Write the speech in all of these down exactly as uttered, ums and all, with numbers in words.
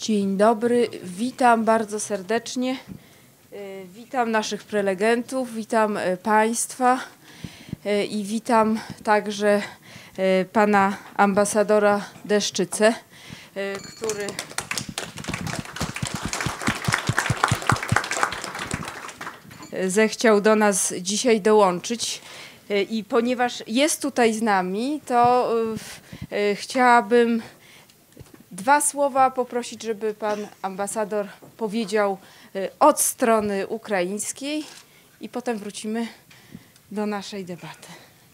Dzień dobry, witam bardzo serdecznie. Witam naszych prelegentów, witam Państwa i witam także pana ambasadora Deszczycę, który zechciał do nas dzisiaj dołączyć. I ponieważ jest tutaj z nami, to chciałabym dwa słowa poprosić, żeby pan ambasador powiedział od strony ukraińskiej i potem wrócimy do naszej debaty.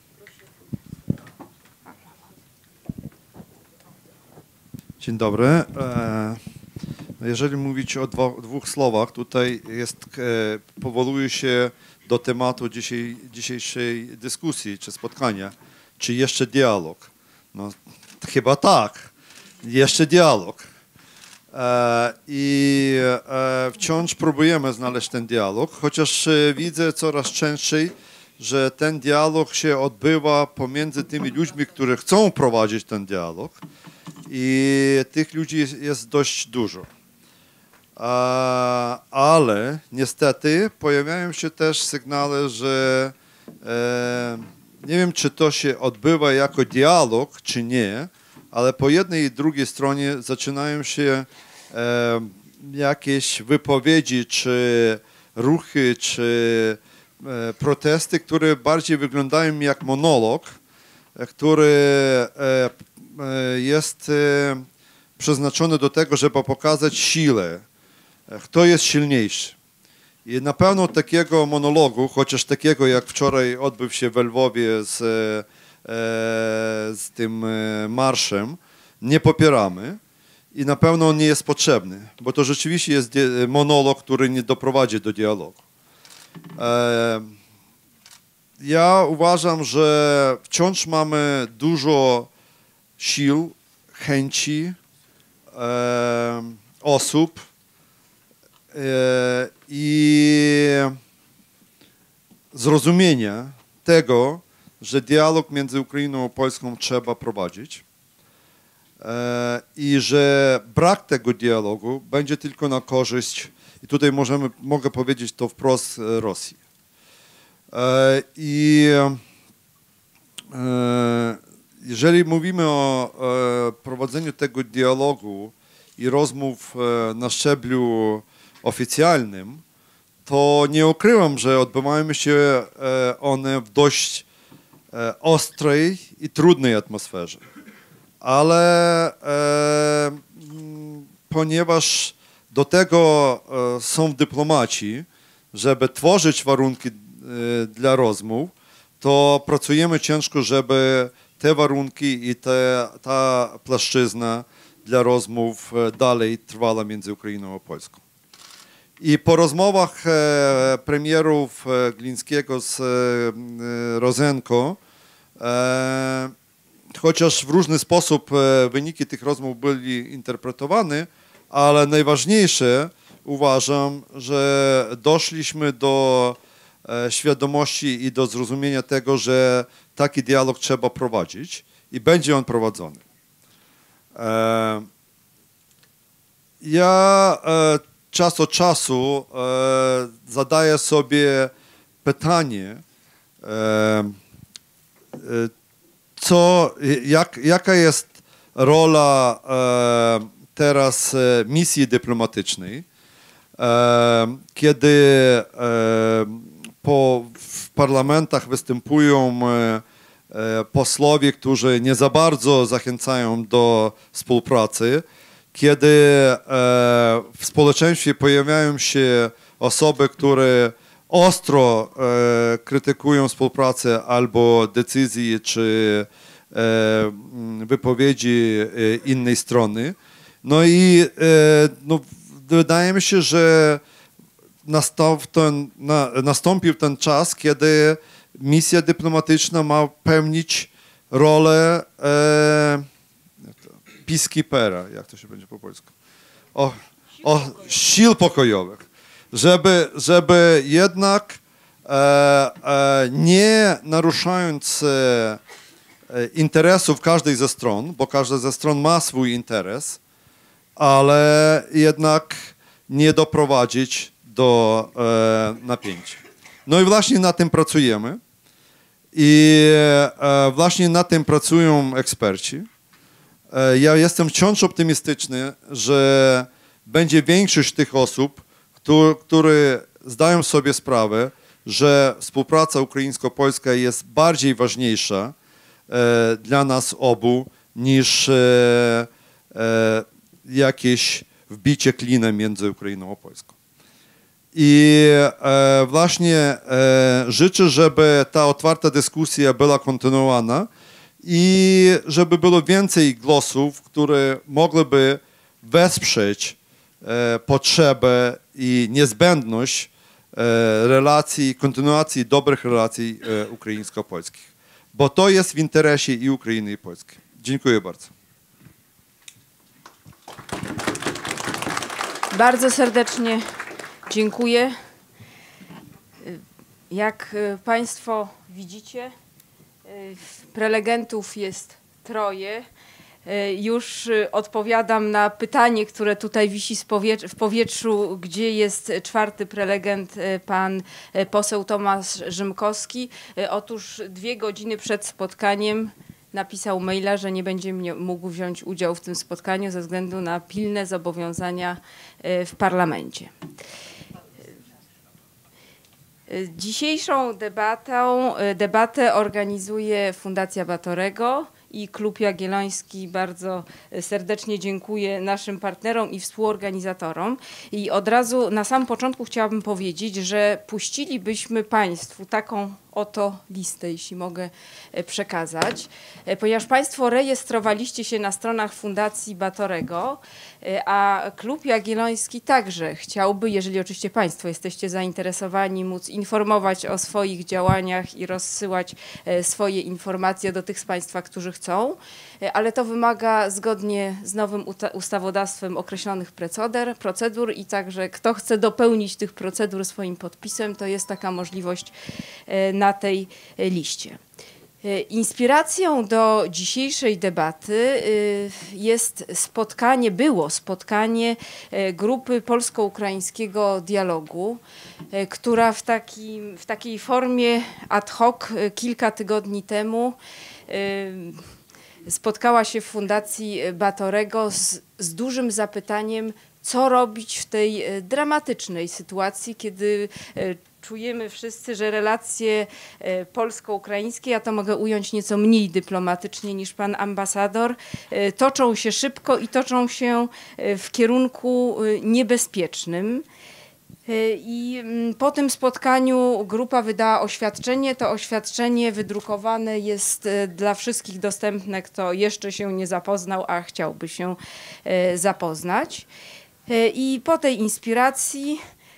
Dzień dobry. Jeżeli mówić o dwóch słowach, tutaj jest, powołuję się do tematu dzisiaj, dzisiejszej dyskusji czy spotkania, czy jeszcze dialog. No, chyba tak, jeszcze dialog. I wciąż próbujemy znaleźć ten dialog, chociaż widzę coraz częściej, że ten dialog się odbywa pomiędzy tymi ludźmi, którzy chcą prowadzić ten dialog, i tych ludzi jest dość dużo. Ale niestety pojawiają się też sygnały, że nie wiem, czy to się odbywa jako dialog, czy nie, ale po jednej i drugiej stronie zaczynają się jakieś wypowiedzi, czy ruchy, czy protesty, które bardziej wyglądają jak monolog, który jest przeznaczony do tego, żeby pokazać siłę, kto jest silniejszy. I na pewno takiego monologu, chociaż takiego jak wczoraj odbył się w Lwowie z, z tym marszem, nie popieramy i na pewno on nie jest potrzebny, bo to rzeczywiście jest monolog, który nie doprowadzi do dialogu. Ja uważam, że wciąż mamy dużo sił, chęci, e, osób e, i zrozumienia tego, że dialog między Ukrainą a Polską trzeba prowadzić e, i że brak tego dialogu będzie tylko na korzyść, i tutaj możemy, mogę powiedzieć to wprost, Rosji. E, I e, jeżeli mówimy o e, prowadzeniu tego dialogu i rozmów e, na szczeblu oficjalnym, to nie ukrywam, że odbywają się e, one w dość e, ostrej i trudnej atmosferze. Ale e, m, ponieważ do tego e, są dyplomaci, żeby tworzyć warunki e, dla rozmów, to pracujemy ciężko, żeby te warunki i te, ta płaszczyzna dla rozmów dalej trwała między Ukrainą a Polską. I po rozmowach e, premierów e, Glińskiego z e, Rozenko, e, chociaż w różny sposób e, wyniki tych rozmów byli interpretowane, ale najważniejsze uważam, że doszliśmy do e, świadomości i do zrozumienia tego, że taki dialog trzeba prowadzić i będzie on prowadzony. E, ja e, czas od czasu e, zadaję sobie pytanie, e, e, co, jak, jaka jest rola e, teraz e, misji dyplomatycznej, e, kiedy e, po, w parlamentach występują e, posłowie, którzy nie za bardzo zachęcają do współpracy, kiedy e, w społeczeństwie pojawiają się osoby, które ostro e, krytykują współpracę albo decyzje, czy e, wypowiedzi e, innej strony. No i e, no, wydaje mi się, że nastał ten, na, nastąpił ten czas, kiedy misja dyplomatyczna ma pełnić rolę e, peacekeepera, jak to się będzie po polsku, o, o sił pokojowych, żeby, żeby jednak e, e, nie naruszając e, interesów każdej ze stron, bo każda ze stron ma swój interes, ale jednak nie doprowadzić do e, napięcia. No i właśnie nad tym pracujemy i e, właśnie nad tym pracują eksperci. E, ja jestem wciąż optymistyczny, że będzie większość tych osób, które, które zdają sobie sprawę, że współpraca ukraińsko-polska jest bardziej ważniejsza e, dla nas obu niż e, e, jakieś wbicie klinem między Ukrainą a Polską. I e, właśnie e, życzę, żeby ta otwarta dyskusja była kontynuowana i żeby było więcej głosów, które mogłyby wesprzeć e, potrzebę i niezbędność e, relacji, kontynuacji dobrych relacji e, ukraińsko-polskich. Bo to jest w interesie i Ukrainy, i Polski. Dziękuję bardzo. Bardzo serdecznie dziękuję. Jak Państwo widzicie, prelegentów jest troje. Już odpowiadam na pytanie, które tutaj wisi w powietrzu, gdzie jest czwarty prelegent, pan poseł Tomasz Rzymkowski. Otóż dwie godziny przed spotkaniem napisał maila, że nie będzie mógł wziąć udziału w tym spotkaniu ze względu na pilne zobowiązania w parlamencie. Dzisiejszą debatę, debatę organizuje Fundacja Batorego i Klub Jagielloński. Bardzo serdecznie dziękuję naszym partnerom i współorganizatorom. I od razu na samym początku chciałabym powiedzieć, że puścilibyśmy Państwu taką oto listę, jeśli mogę przekazać, ponieważ Państwo rejestrowaliście się na stronach Fundacji Batorego, a Klub Jagielloński także chciałby, jeżeli oczywiście Państwo jesteście zainteresowani, móc informować o swoich działaniach i rozsyłać swoje informacje do tych z Państwa, którzy chcą, ale to wymaga zgodnie z nowym ustawodawstwem określonych procedur, procedur i także kto chce dopełnić tych procedur swoim podpisem, to jest taka możliwość na tej liście. Inspiracją do dzisiejszej debaty jest spotkanie, było spotkanie grupy polsko-ukraińskiego dialogu, która w, takim, w takiej formie ad hoc kilka tygodni temu spotkała się w Fundacji Batorego z, z dużym zapytaniem, co robić w tej dramatycznej sytuacji, kiedy czujemy wszyscy, że relacje polsko-ukraińskie, ja to mogę ująć nieco mniej dyplomatycznie niż pan ambasador, toczą się szybko i toczą się w kierunku niebezpiecznym. I po tym spotkaniu grupa wydała oświadczenie. To oświadczenie wydrukowane jest dla wszystkich dostępne, kto jeszcze się nie zapoznał, a chciałby się zapoznać. I po tej inspiracji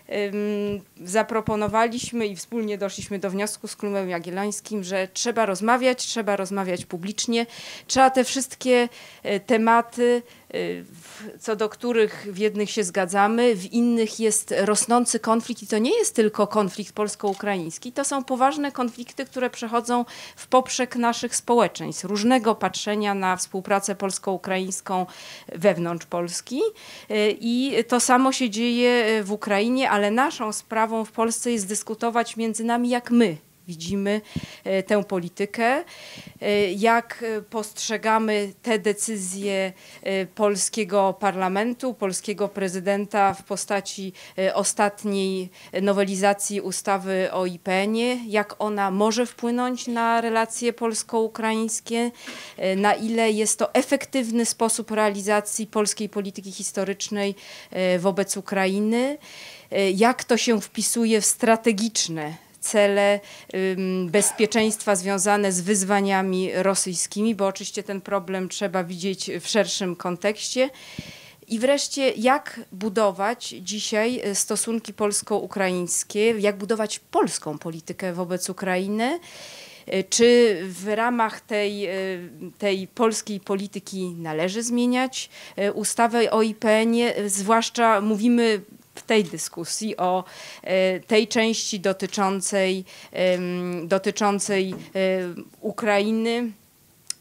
zaproponowaliśmy i wspólnie doszliśmy do wniosku z Klubem Jagiellońskim, że trzeba rozmawiać, trzeba rozmawiać publicznie, trzeba te wszystkie tematy, co do których w jednych się zgadzamy, w innych jest rosnący konflikt i to nie jest tylko konflikt polsko-ukraiński, to są poważne konflikty, które przechodzą w poprzek naszych społeczeństw, różnego patrzenia na współpracę polsko-ukraińską wewnątrz Polski i to samo się dzieje w Ukrainie, ale naszą sprawą w Polsce jest dyskutować między nami, jak my widzimy tę politykę, jak postrzegamy te decyzje polskiego parlamentu, polskiego prezydenta w postaci ostatniej nowelizacji ustawy o I P N-ie, jak ona może wpłynąć na relacje polsko-ukraińskie, na ile jest to efektywny sposób realizacji polskiej polityki historycznej wobec Ukrainy, jak to się wpisuje w strategiczne cele bezpieczeństwa związane z wyzwaniami rosyjskimi, bo oczywiście ten problem trzeba widzieć w szerszym kontekście. I wreszcie, jak budować dzisiaj stosunki polsko-ukraińskie, jak budować polską politykę wobec Ukrainy, czy w ramach tej, tej polskiej polityki należy zmieniać ustawę o I P N-ie, zwłaszcza mówimy w tej dyskusji o tej części dotyczącej, dotyczącej Ukrainy,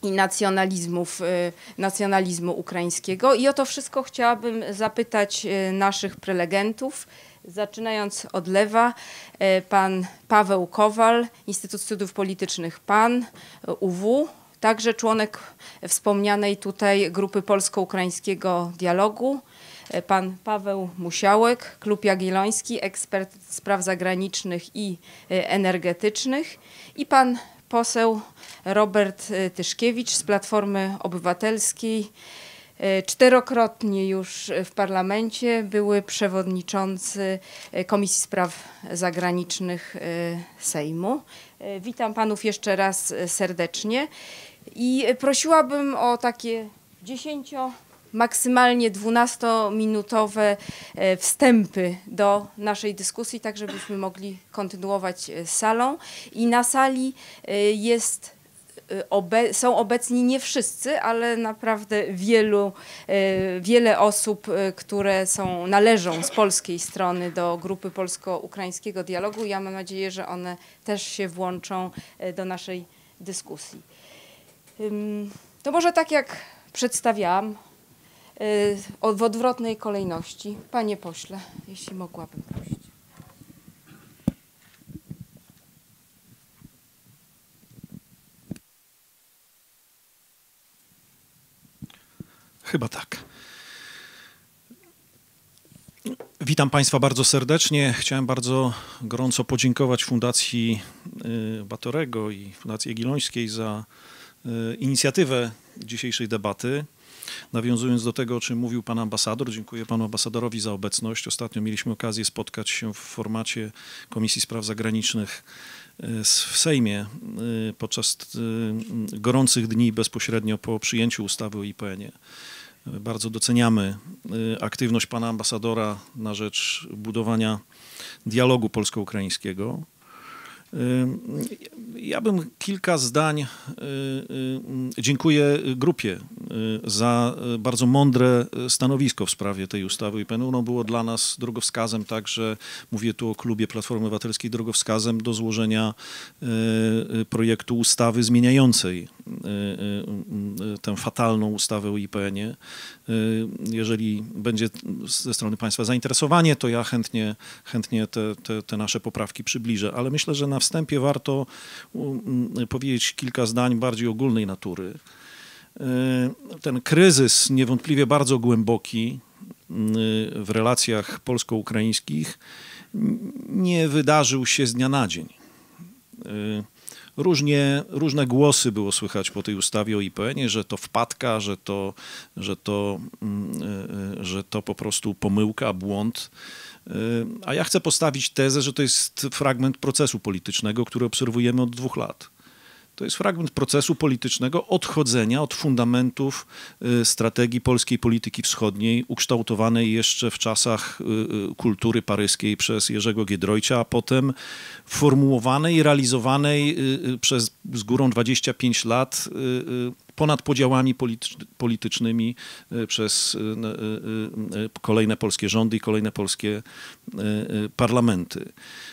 i nacjonalizmów, nacjonalizmu ukraińskiego. I o to wszystko chciałabym zapytać naszych prelegentów, zaczynając od lewa, pan Paweł Kowal, Instytut Studiów Politycznych PAN, U W, także członek wspomnianej tutaj grupy polsko-ukraińskiego dialogu, pan Paweł Musiałek, Klub Jagielloński, ekspert spraw zagranicznych i energetycznych, i pan poseł Robert Tyszkiewicz z Platformy Obywatelskiej, czterokrotnie już w parlamencie, były przewodniczący Komisji Spraw Zagranicznych Sejmu. Witam panów jeszcze raz serdecznie i prosiłabym o takie dziesięcio, maksymalnie dwunastominutowe wstępy do naszej dyskusji, tak żebyśmy mogli kontynuować z salą. I na sali jest, obe, są obecni nie wszyscy, ale naprawdę wielu, wiele osób, które są, należą z polskiej strony do grupy polsko-ukraińskiego dialogu. Ja mam nadzieję, że one też się włączą do naszej dyskusji. To może tak jak przedstawiałam, w odwrotnej kolejności. Panie pośle, jeśli mogłabym prosić. Chyba tak. Witam Państwa bardzo serdecznie. Chciałem bardzo gorąco podziękować Fundacji Batorego i Fundacji Jagiellońskiej za inicjatywę dzisiejszej debaty. Nawiązując do tego, o czym mówił pan ambasador, dziękuję panu ambasadorowi za obecność. Ostatnio mieliśmy okazję spotkać się w formacie Komisji Spraw Zagranicznych w Sejmie podczas gorących dni bezpośrednio po przyjęciu ustawy o I P N-ie. Bardzo doceniamy aktywność pana ambasadora na rzecz budowania dialogu polsko-ukraińskiego. Ja bym kilka zdań, dziękuję grupie za bardzo mądre stanowisko w sprawie tej ustawy I P N-u. Ono było dla nas drogowskazem, także mówię tu o klubie Platformy Obywatelskiej, drogowskazem do złożenia projektu ustawy zmieniającej tę fatalną ustawę o I P N-ie. Jeżeli będzie ze strony państwa zainteresowanie, to ja chętnie, chętnie te, te, te nasze poprawki przybliżę, ale myślę, że na wstępie warto powiedzieć kilka zdań bardziej ogólnej natury. Ten kryzys niewątpliwie bardzo głęboki w relacjach polsko-ukraińskich nie wydarzył się z dnia na dzień. Różnie, różne głosy było słychać po tej ustawie o I P N-ie, że to wpadka, że to, że to, że to po prostu pomyłka, błąd. A ja chcę postawić tezę, że to jest fragment procesu politycznego, który obserwujemy od dwóch lat. To jest fragment procesu politycznego odchodzenia od fundamentów strategii polskiej polityki wschodniej, ukształtowanej jeszcze w czasach kultury paryskiej przez Jerzego Giedroycia, a potem formułowanej i realizowanej przez z górą dwadzieścia pięć lat ponad podziałami politycznymi przez kolejne polskie rządy i kolejne polskie parlamenty.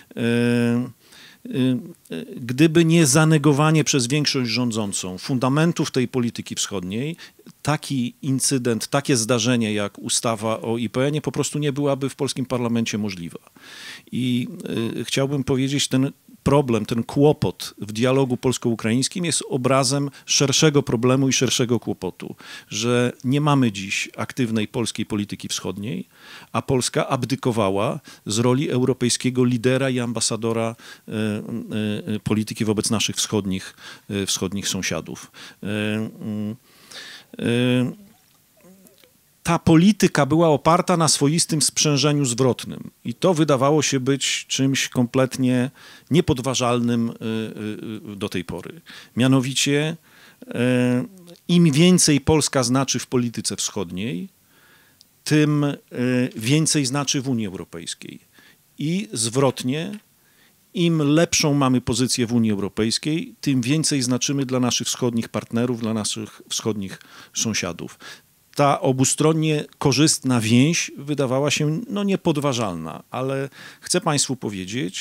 Gdyby nie zanegowanie przez większość rządzącą fundamentów tej polityki wschodniej, taki incydent, takie zdarzenie jak ustawa o I P N-ie po prostu nie byłaby w polskim parlamencie możliwa. I y, chciałbym powiedzieć, ten problem, ten kłopot w dialogu polsko-ukraińskim jest obrazem szerszego problemu i szerszego kłopotu, że nie mamy dziś aktywnej polskiej polityki wschodniej, a Polska abdykowała z roli europejskiego lidera i ambasadora y, y, polityki wobec naszych wschodnich, y, wschodnich sąsiadów. Y, y, y, Ta polityka była oparta na swoistym sprzężeniu zwrotnym i to wydawało się być czymś kompletnie niepodważalnym do tej pory. Mianowicie im więcej Polska znaczy w polityce wschodniej, tym więcej znaczy w Unii Europejskiej. I zwrotnie, im lepszą mamy pozycję w Unii Europejskiej, tym więcej znaczymy dla naszych wschodnich partnerów, dla naszych wschodnich sąsiadów. Ta obustronnie korzystna więź wydawała się no, niepodważalna, ale chcę Państwu powiedzieć,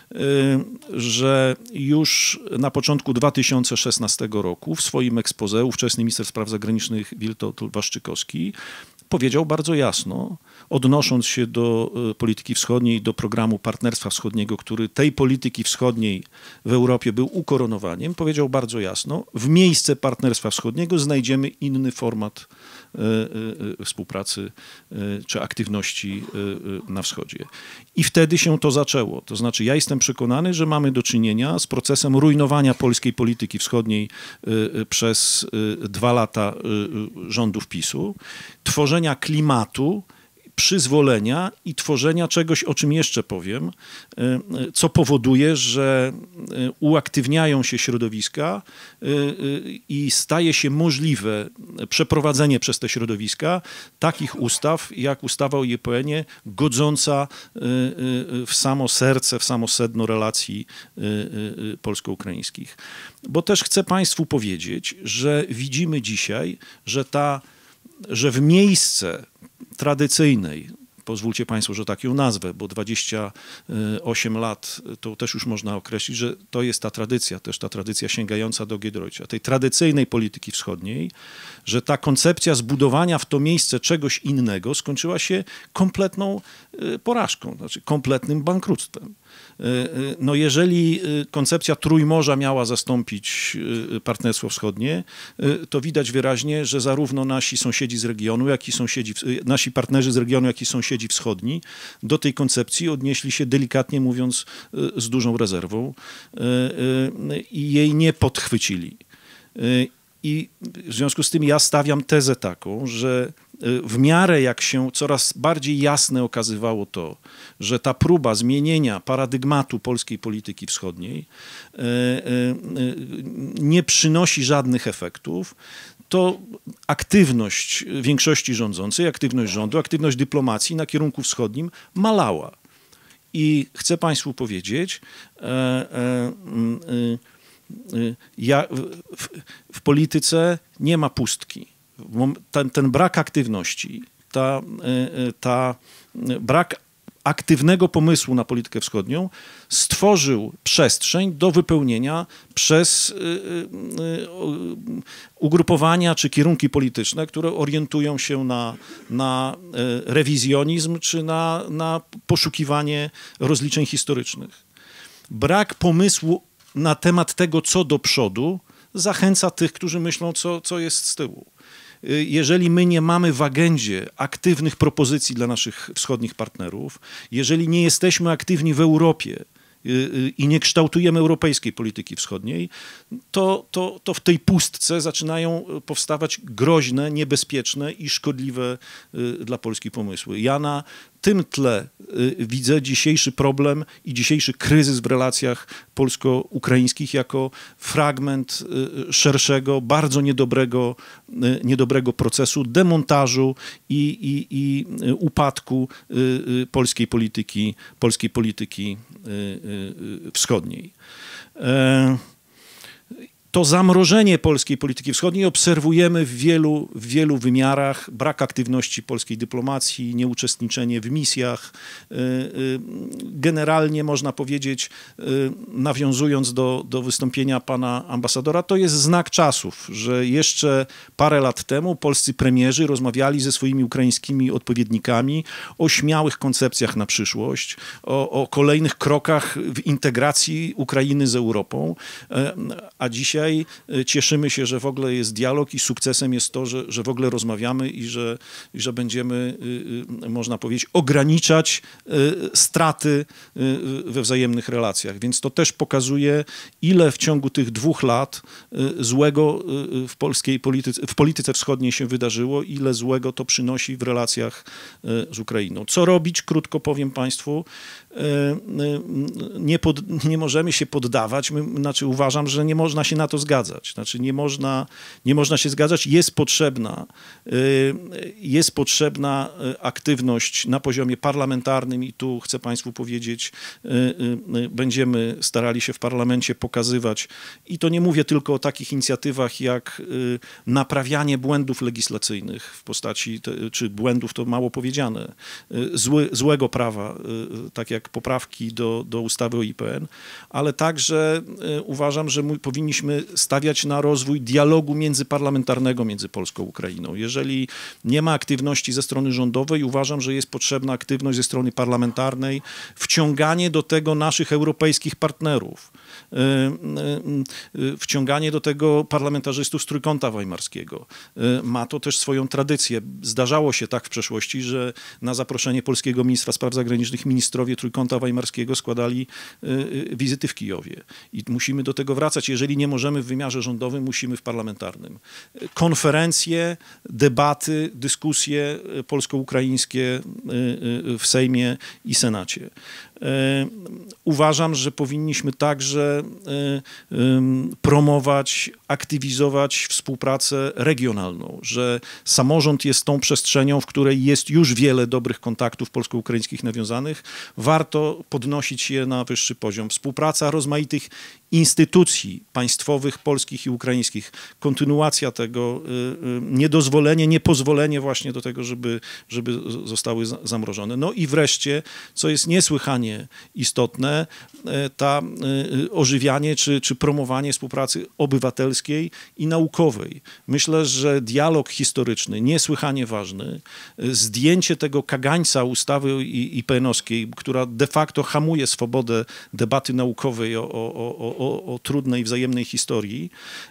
że już na początku dwa tysiące szesnastego roku w swoim exposé ówczesny minister spraw zagranicznych Witold Waszczykowski powiedział bardzo jasno, odnosząc się do polityki wschodniej, do programu Partnerstwa Wschodniego, który tej polityki wschodniej w Europie był ukoronowaniem, powiedział bardzo jasno, w miejsce Partnerstwa Wschodniego znajdziemy inny format współpracy czy aktywności na wschodzie. I wtedy się to zaczęło. To znaczy ja jestem przekonany, że mamy do czynienia z procesem rujnowania polskiej polityki wschodniej przez dwa lata rządów PiSu, tworzenia klimatu, przyzwolenia i tworzenia czegoś, o czym jeszcze powiem, co powoduje, że uaktywniają się środowiska i staje się możliwe przeprowadzenie przez te środowiska takich ustaw, jak ustawa o I P N-ie, godząca w samo serce, w samo sedno relacji polsko-ukraińskich. Bo też chcę Państwu powiedzieć, że widzimy dzisiaj, że ta, że w miejsce tradycyjnej, pozwólcie Państwo, że tak ją nazwę, bo dwadzieścia osiem lat to też już można określić, że to jest ta tradycja, też ta tradycja sięgająca do Giedroycia, tej tradycyjnej polityki wschodniej, że ta koncepcja zbudowania w to miejsce czegoś innego skończyła się kompletną porażką, znaczy kompletnym bankructwem. No jeżeli koncepcja Trójmorza miała zastąpić Partnerstwo Wschodnie, to widać wyraźnie, że zarówno nasi sąsiedzi z regionu, jak i sąsiedzi, nasi partnerzy z regionu, jak i sąsiedzi wschodni do tej koncepcji odnieśli się, delikatnie mówiąc, z dużą rezerwą i jej nie podchwycili. I w związku z tym ja stawiam tezę taką, że w miarę jak się coraz bardziej jasne okazywało to, że ta próba zmienienia paradygmatu polskiej polityki wschodniej nie przynosi żadnych efektów, to aktywność większości rządzącej, aktywność rządu, aktywność dyplomacji na kierunku wschodnim malała. I chcę Państwu powiedzieć, e, e, e, ja, w, w polityce nie ma pustki. Ten, ten brak aktywności, ta, ta brak aktywnego pomysłu na politykę wschodnią stworzył przestrzeń do wypełnienia przez ugrupowania czy kierunki polityczne, które orientują się na, na rewizjonizm czy na, na poszukiwanie rozliczeń historycznych. Brak pomysłu na temat tego, co do przodu, zachęca tych, którzy myślą, co, co jest z tyłu. Jeżeli my nie mamy w agendzie aktywnych propozycji dla naszych wschodnich partnerów, jeżeli nie jesteśmy aktywni w Europie i nie kształtujemy europejskiej polityki wschodniej, to, to, to w tej pustce zaczynają powstawać groźne, niebezpieczne i szkodliwe dla Polski pomysły. Ja na tym tle widzę dzisiejszy problem i dzisiejszy kryzys w relacjach polsko-ukraińskich jako fragment szerszego, bardzo niedobrego, niedobrego procesu demontażu i, i, i upadku polskiej polityki, polskiej polityki wschodniej. To zamrożenie polskiej polityki wschodniej obserwujemy w wielu, w wielu wymiarach. Brak aktywności polskiej dyplomacji, nieuczestniczenie w misjach. Generalnie można powiedzieć, nawiązując do, do wystąpienia pana ambasadora, to jest znak czasów, że jeszcze parę lat temu polscy premierzy rozmawiali ze swoimi ukraińskimi odpowiednikami o śmiałych koncepcjach na przyszłość, o, o kolejnych krokach w integracji Ukrainy z Europą, a dzisiaj cieszymy się, że w ogóle jest dialog i sukcesem jest to, że, że w ogóle rozmawiamy i że, i że będziemy, można powiedzieć, ograniczać straty we wzajemnych relacjach. Więc to też pokazuje, ile w ciągu tych dwóch lat złego w polskiej polityce, w polityce wschodniej się wydarzyło, ile złego to przynosi w relacjach z Ukrainą. Co robić? Krótko powiem Państwu. Nie, pod, nie możemy się poddawać, my, znaczy uważam, że nie można się na to to zgadzać. Znaczy nie można, nie można się zgadzać. Jest potrzebna, jest potrzebna aktywność na poziomie parlamentarnym i tu chcę Państwu powiedzieć, będziemy starali się w parlamencie pokazywać i to nie mówię tylko o takich inicjatywach jak naprawianie błędów legislacyjnych w postaci, czy błędów to mało powiedziane, zły, złego prawa, tak jak poprawki do, do ustawy o I P N, ale także uważam, że my powinniśmy stawiać na rozwój dialogu międzyparlamentarnego między Polską a Ukrainą. Jeżeli nie ma aktywności ze strony rządowej, uważam, że jest potrzebna aktywność ze strony parlamentarnej, wciąganie do tego naszych europejskich partnerów, wciąganie do tego parlamentarzystów z Trójkąta Weimarskiego. Ma to też swoją tradycję. Zdarzało się tak w przeszłości, że na zaproszenie polskiego ministra spraw zagranicznych ministrowie Trójkąta Weimarskiego składali wizyty w Kijowie. I musimy do tego wracać. Jeżeli nie możemy w wymiarze rządowym, musimy w parlamentarnym. Konferencje, debaty, dyskusje polsko-ukraińskie w Sejmie i Senacie. Uważam, że powinniśmy także promować, aktywizować współpracę regionalną, że samorząd jest tą przestrzenią, w której jest już wiele dobrych kontaktów polsko-ukraińskich nawiązanych. Warto podnosić je na wyższy poziom. Współpraca rozmaitych instytucji państwowych, polskich i ukraińskich. Kontynuacja tego, niedozwolenie, niepozwolenie właśnie do tego, żeby, żeby zostały zamrożone. No i wreszcie, co jest niesłychanie istotne, ta ożywianie czy, czy promowanie współpracy obywatelskiej i naukowej. Myślę, że dialog historyczny, niesłychanie ważny, zdjęcie tego kagańca ustawy I P N-owskiej, która de facto hamuje swobodę debaty naukowej o, o, o, o, o trudnej wzajemnej historii,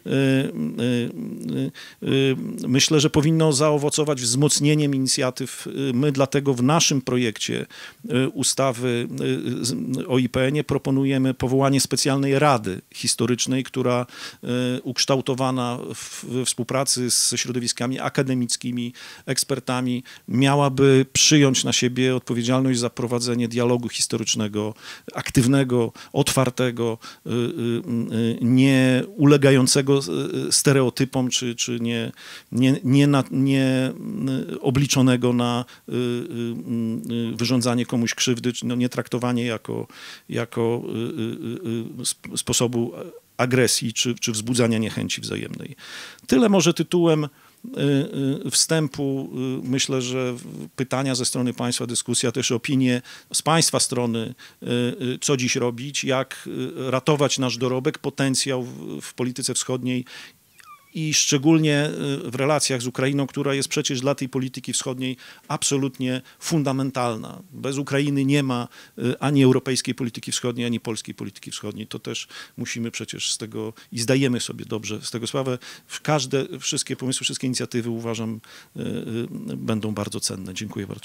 myślę, że powinno zaowocować wzmocnieniem inicjatyw. My dlatego w naszym projekcie ustawy o I P N-ie proponujemy powołanie specjalnej rady historycznej, która ukształtowana we współpracy ze środowiskami akademickimi, ekspertami, miałaby przyjąć na siebie odpowiedzialność za prowadzenie dialogu historycznego, aktywnego, otwartego, nie ulegającego stereotypom, czy, czy nie, nie, nie, na, nie obliczonego na wyrządzanie komuś krzywdy, czy no nie traktowanie jako, jako sposobu agresji, czy, czy wzbudzania niechęci wzajemnej. Tyle może tytułem wstępu. Myślę, że pytania ze strony Państwa, dyskusja, też opinie z Państwa strony, co dziś robić, jak ratować nasz dorobek, potencjał w, w polityce wschodniej i szczególnie w relacjach z Ukrainą, która jest przecież dla tej polityki wschodniej absolutnie fundamentalna. Bez Ukrainy nie ma ani europejskiej polityki wschodniej, ani polskiej polityki wschodniej. To też musimy przecież z tego i zdajemy sobie dobrze z tego sprawę. Każde, wszystkie pomysły, wszystkie inicjatywy uważam będą bardzo cenne. Dziękuję bardzo.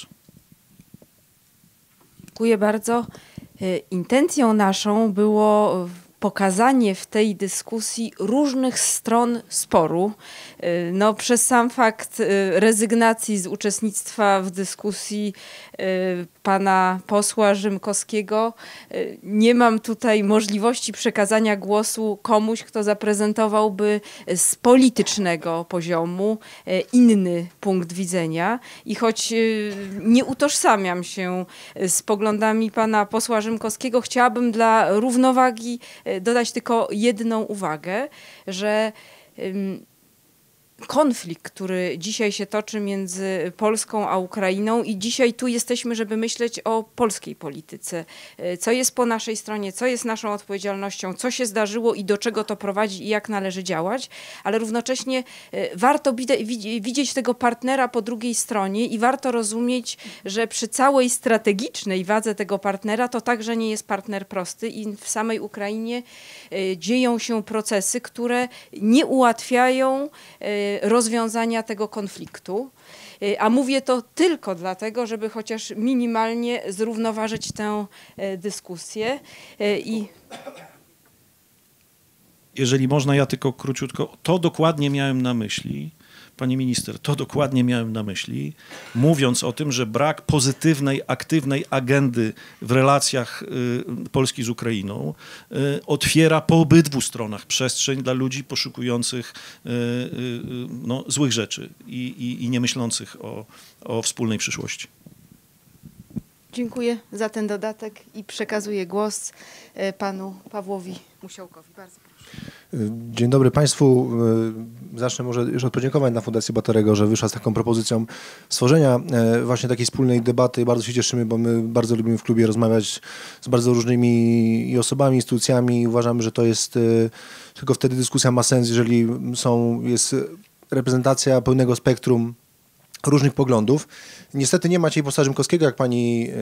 Dziękuję bardzo. Intencją naszą było pokazanie w tej dyskusji różnych stron sporu. No, przez sam fakt rezygnacji z uczestnictwa w dyskusji pana posła Rzymkowskiego nie mam tutaj możliwości przekazania głosu komuś, kto zaprezentowałby z politycznego poziomu inny punkt widzenia. I choć nie utożsamiam się z poglądami pana posła Rzymkowskiego, chciałabym dla równowagi dodać tylko jedną uwagę, że konflikt, który dzisiaj się toczy między Polską a Ukrainą i dzisiaj tu jesteśmy, żeby myśleć o polskiej polityce. Co jest po naszej stronie, co jest naszą odpowiedzialnością, co się zdarzyło i do czego to prowadzi i jak należy działać, ale równocześnie warto widzieć tego partnera po drugiej stronie i warto rozumieć, że przy całej strategicznej wadze tego partnera to także nie jest partner prosty i w samej Ukrainie dzieją się procesy, które nie ułatwiają rozwiązania tego konfliktu. A mówię to tylko dlatego, żeby chociaż minimalnie zrównoważyć tę dyskusję. I Jeżeli można, ja tylko króciutko, to dokładnie miałem na myśli, pani minister, to dokładnie miałem na myśli, mówiąc o tym, że brak pozytywnej, aktywnej agendy w relacjach y, Polski z Ukrainą y, otwiera po obydwu stronach przestrzeń dla ludzi poszukujących y, y, no, złych rzeczy i, i, i nie myślących o, o wspólnej przyszłości. Dziękuję za ten dodatek i przekazuję głos e, panu Pawłowi Musiołkowi. Bardzo proszę. Dzień dobry Państwu. Zacznę może już od podziękowań dla Fundacji Batorego, że wyszła z taką propozycją stworzenia właśnie takiej wspólnej debaty. Bardzo się cieszymy, bo my bardzo lubimy w klubie rozmawiać z bardzo różnymi i osobami, instytucjami. Uważamy, że to jest tylko wtedy dyskusja ma sens, jeżeli są, jest reprezentacja pełnego spektrum różnych poglądów. Niestety nie ma dzisiaj posła Rzymkowskiego, jak pani, yy,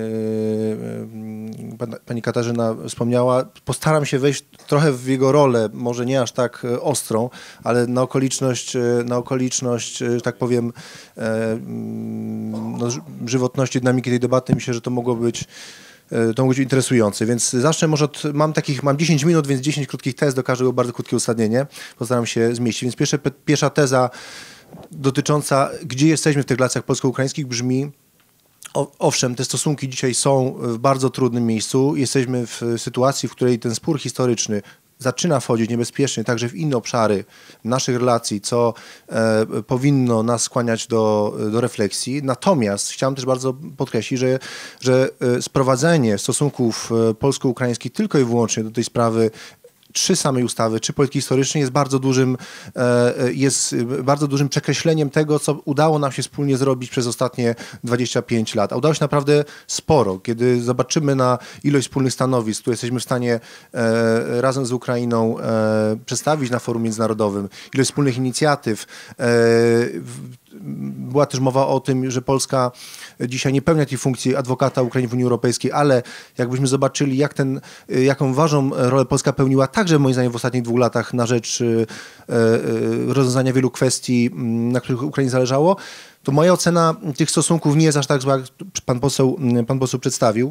pani Katarzyna wspomniała. Postaram się wejść trochę w jego rolę, może nie aż tak ostrą, ale na okoliczność, na okoliczność, że tak powiem, yy, no, żywotności, dynamiki tej debaty. Myślę, że to mogło być To mogło być interesujące, więc zacznę może od, mam takich, mam dziesięć minut, więc dziesięć krótkich tez, do każdego bardzo krótkie uzasadnienie. Postaram się zmieścić. Więc pierwsze, pierwsza teza dotycząca, gdzie jesteśmy w tych relacjach polsko-ukraińskich, brzmi: o, owszem, te stosunki dzisiaj są w bardzo trudnym miejscu. Jesteśmy w sytuacji, w której ten spór historyczny zaczyna wchodzić niebezpiecznie także w inne obszary naszych relacji, co e, powinno nas skłaniać do, do refleksji. Natomiast chciałem też bardzo podkreślić, że, że sprowadzenie stosunków polsko-ukraińskich tylko i wyłącznie do tej sprawy czy samej ustawy, czy polityki historycznej jest bardzo dużym, jest bardzo dużym przekreśleniem tego, co udało nam się wspólnie zrobić przez ostatnie dwadzieścia pięć lat. A udało się naprawdę sporo. Kiedy zobaczymy na ilość wspólnych stanowisk, które jesteśmy w stanie razem z Ukrainą przedstawić na forum międzynarodowym, ilość wspólnych inicjatyw, była też mowa o tym, że Polska dzisiaj nie pełnia tej funkcji adwokata Ukrainy w Unii Europejskiej, ale jakbyśmy zobaczyli, jak ten, jaką ważną rolę Polska pełniła także moim zdaniem w ostatnich dwóch latach na rzecz rozwiązania wielu kwestii, na których Ukrainie zależało, to moja ocena tych stosunków nie jest aż tak zła, jak pan poseł, pan poseł przedstawił.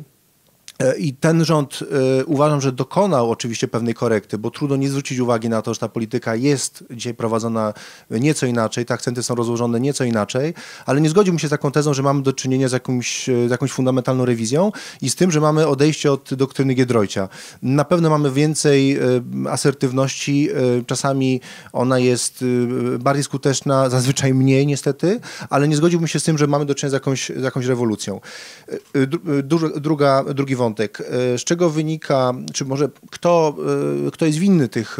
I ten rząd y, uważam, że dokonał oczywiście pewnej korekty, bo trudno nie zwrócić uwagi na to, że ta polityka jest dzisiaj prowadzona nieco inaczej, te akcenty są rozłożone nieco inaczej, ale nie zgodziłbym się z taką tezą, że mamy do czynienia z jakąś, z jakąś fundamentalną rewizją i z tym, że mamy odejście od doktryny Giedroycia. Na pewno mamy więcej y, asertywności, y, czasami ona jest y, bardziej skuteczna, zazwyczaj mniej niestety, ale nie zgodziłbym się z tym, że mamy do czynienia z jakąś, z jakąś rewolucją. Y, y, dru, druga, drugi wątek. Wątek. Z czego wynika, czy może kto, kto jest winny tych,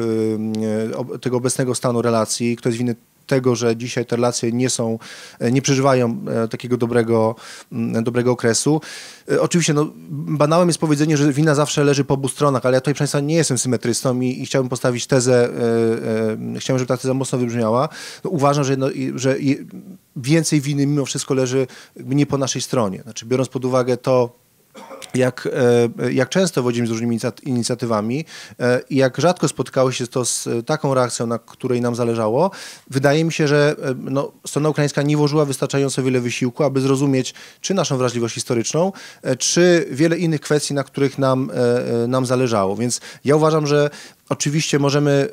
tego obecnego stanu relacji, kto jest winny tego, że dzisiaj te relacje nie są, nie przeżywają takiego dobrego, dobrego okresu. Oczywiście no, banałem jest powiedzenie, że wina zawsze leży po obu stronach, ale ja tutaj, proszę Państwa, nie jestem symetrystą i, i chciałbym postawić tezę, e, e, chciałbym, żeby ta teza mocno wybrzmiała. No, uważam, że, no, że więcej winy mimo wszystko leży nie po naszej stronie. Znaczy, biorąc pod uwagę to, Jak, jak często wodzimy z różnymi inicjatywami i jak rzadko spotkało się to z taką reakcją, na której nam zależało, wydaje mi się, że no, strona ukraińska nie włożyła wystarczająco wiele wysiłku, aby zrozumieć czy naszą wrażliwość historyczną, czy wiele innych kwestii, na których nam, nam zależało. Więc ja uważam, że oczywiście możemy,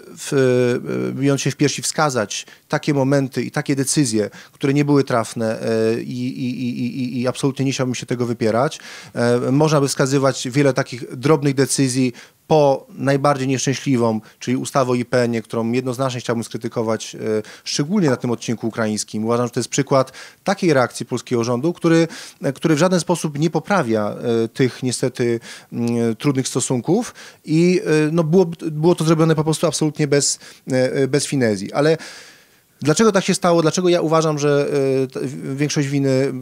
w, bijąc się w piersi, wskazać takie momenty i takie decyzje, które nie były trafne i, i, i, i absolutnie nie chciałbym się tego wypierać. Można by wskazywać wiele takich drobnych decyzji po najbardziej nieszczęśliwą, czyli ustawę o I P N-ie, którą jednoznacznie chciałbym skrytykować, szczególnie na tym odcinku ukraińskim. Uważam, że to jest przykład takiej reakcji polskiego rządu, który, który w żaden sposób nie poprawia tych niestety trudnych stosunków i no, było, było to zrobione po prostu absolutnie bez, bez finezji. Ale dlaczego tak się stało? Dlaczego ja uważam, że większość winy,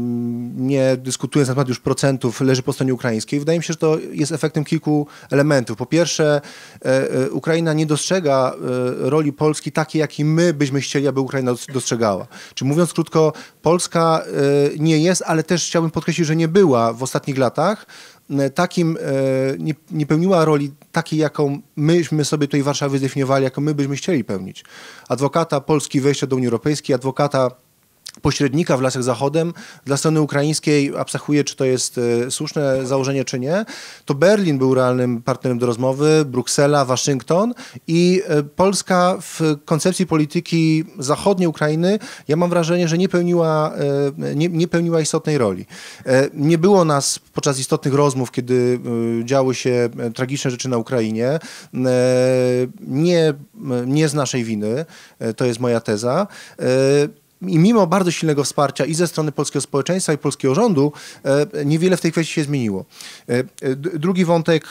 nie dyskutując na temat już procentów, leży po stronie ukraińskiej? Wydaje mi się, że to jest efektem kilku elementów. Po pierwsze, Ukraina nie dostrzega roli Polski takiej, jakiej my byśmy chcieli, aby Ukraina dostrzegała. Czyli mówiąc krótko, Polska nie jest, ale też chciałbym podkreślić, że nie była w ostatnich latach takim, nie, nie pełniła roli takiej, jaką myśmy sobie tutaj w Warszawie zdefiniowali, jaką my byśmy chcieli pełnić. Adwokata Polski wejścia do Unii Europejskiej, adwokata pośrednika w relacjach z Zachodem. Dla strony ukraińskiej, abstrahuję, czy to jest e, słuszne założenie, czy nie, to Berlin był realnym partnerem do rozmowy, Bruksela, Waszyngton i e, Polska w koncepcji polityki zachodniej Ukrainy, ja mam wrażenie, że nie pełniła, e, nie, nie pełniła istotnej roli. E, nie było nas podczas istotnych rozmów, kiedy e, działy się e, tragiczne rzeczy na Ukrainie. E, nie, nie z naszej winy, e, to jest moja teza. E, I mimo bardzo silnego wsparcia i ze strony polskiego społeczeństwa i polskiego rządu niewiele w tej kwestii się zmieniło. Drugi wątek.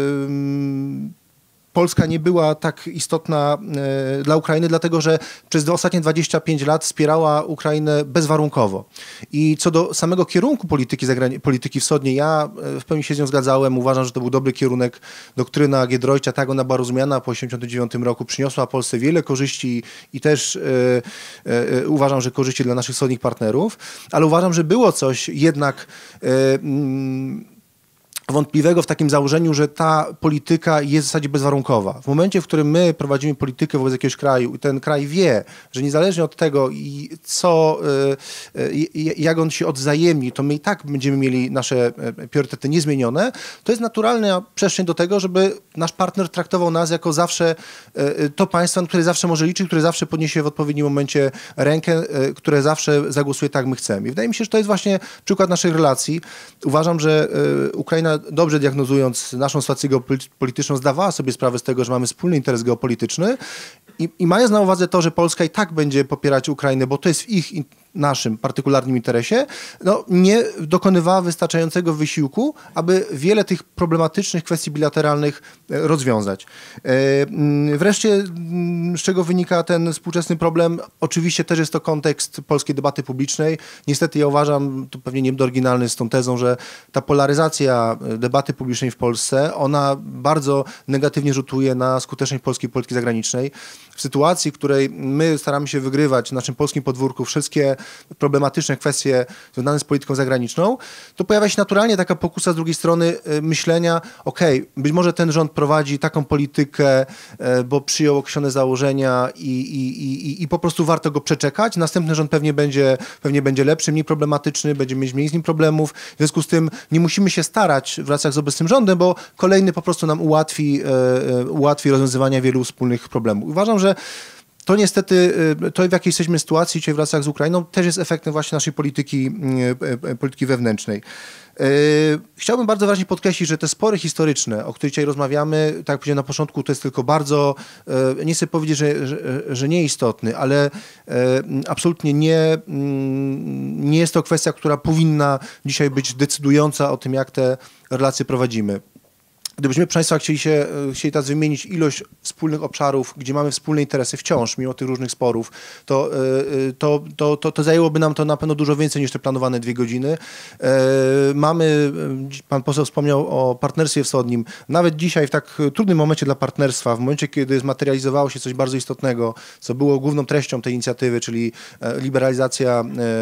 Polska nie była tak istotna e, dla Ukrainy, dlatego że przez ostatnie dwadzieścia pięć lat wspierała Ukrainę bezwarunkowo. I co do samego kierunku polityki, zagrani- polityki wschodniej, ja w pełni się z nią zgadzałem. Uważam, że to był dobry kierunek. Doktryna Giedroycia, tak ona była rozumiana po tysiąc dziewięćset osiemdziesiątym dziewiątym roku, przyniosła Polsce wiele korzyści i też e, e, uważam, że korzyści dla naszych wschodnich partnerów, ale uważam, że było coś jednak e, mm, wątpliwego w takim założeniu, że ta polityka jest w zasadzie bezwarunkowa. W momencie, w którym my prowadzimy politykę wobec jakiegoś kraju i ten kraj wie, że niezależnie od tego, co, jak on się odwzajemni, to my i tak będziemy mieli nasze priorytety niezmienione, to jest naturalna przestrzeń do tego, żeby nasz partner traktował nas jako zawsze to państwo, na które zawsze może liczyć, które zawsze podniesie w odpowiednim momencie rękę, które zawsze zagłosuje tak, jak my chcemy. I wydaje mi się, że to jest właśnie przykład naszych relacji. Uważam, że Ukraina dobrze diagnozując naszą sytuację geopolityczną, zdawała sobie sprawę z tego, że mamy wspólny interes geopolityczny i, i mając na uwadze to, że Polska i tak będzie popierać Ukrainę, bo to jest w ich naszym partykularnym interesie, no, nie dokonywała wystarczającego wysiłku, aby wiele tych problematycznych kwestii bilateralnych rozwiązać. Wreszcie, z czego wynika ten współczesny problem? Oczywiście też jest to kontekst polskiej debaty publicznej. Niestety ja uważam, to pewnie nie będę oryginalny z tą tezą, że ta polaryzacja debaty publicznej w Polsce, ona bardzo negatywnie rzutuje na skuteczność polskiej polityki zagranicznej. W sytuacji, w której my staramy się wygrywać w naszym polskim podwórku wszystkie problematyczne kwestie związane z polityką zagraniczną, to pojawia się naturalnie taka pokusa z drugiej strony myślenia, okej, okay, być może ten rząd prowadzi taką politykę, bo przyjął określone założenia i, i, i, i po prostu warto go przeczekać. Następny rząd pewnie będzie, pewnie będzie lepszy, mniej problematyczny, będziemy mieć mniej z nim problemów. W związku z tym nie musimy się starać w relacjach z obecnym rządem, bo kolejny po prostu nam ułatwi, ułatwi rozwiązywanie wielu wspólnych problemów. Uważam, że to niestety, to w jakiej jesteśmy sytuacji dzisiaj w relacjach z Ukrainą też jest efektem właśnie naszej polityki, polityki wewnętrznej. Chciałbym bardzo wyraźnie podkreślić, że te spory historyczne, o których dzisiaj rozmawiamy, tak jak powiedziałem na początku, to jest tylko bardzo, nie chcę powiedzieć, że, że, że nieistotny, ale absolutnie nie, nie jest to kwestia, która powinna dzisiaj być decydująca o tym, jak te relacje prowadzimy. Gdybyśmy, proszę Państwa, chcieli, się, chcieli teraz wymienić ilość wspólnych obszarów, gdzie mamy wspólne interesy wciąż, mimo tych różnych sporów, to, to, to, to, to zajęłoby nam to na pewno dużo więcej niż te planowane dwie godziny. Mamy, pan poseł wspomniał o partnerstwie wschodnim. Nawet dzisiaj w tak trudnym momencie dla partnerstwa, w momencie, kiedy zmaterializowało się coś bardzo istotnego, co było główną treścią tej inicjatywy, czyli liberalizacja,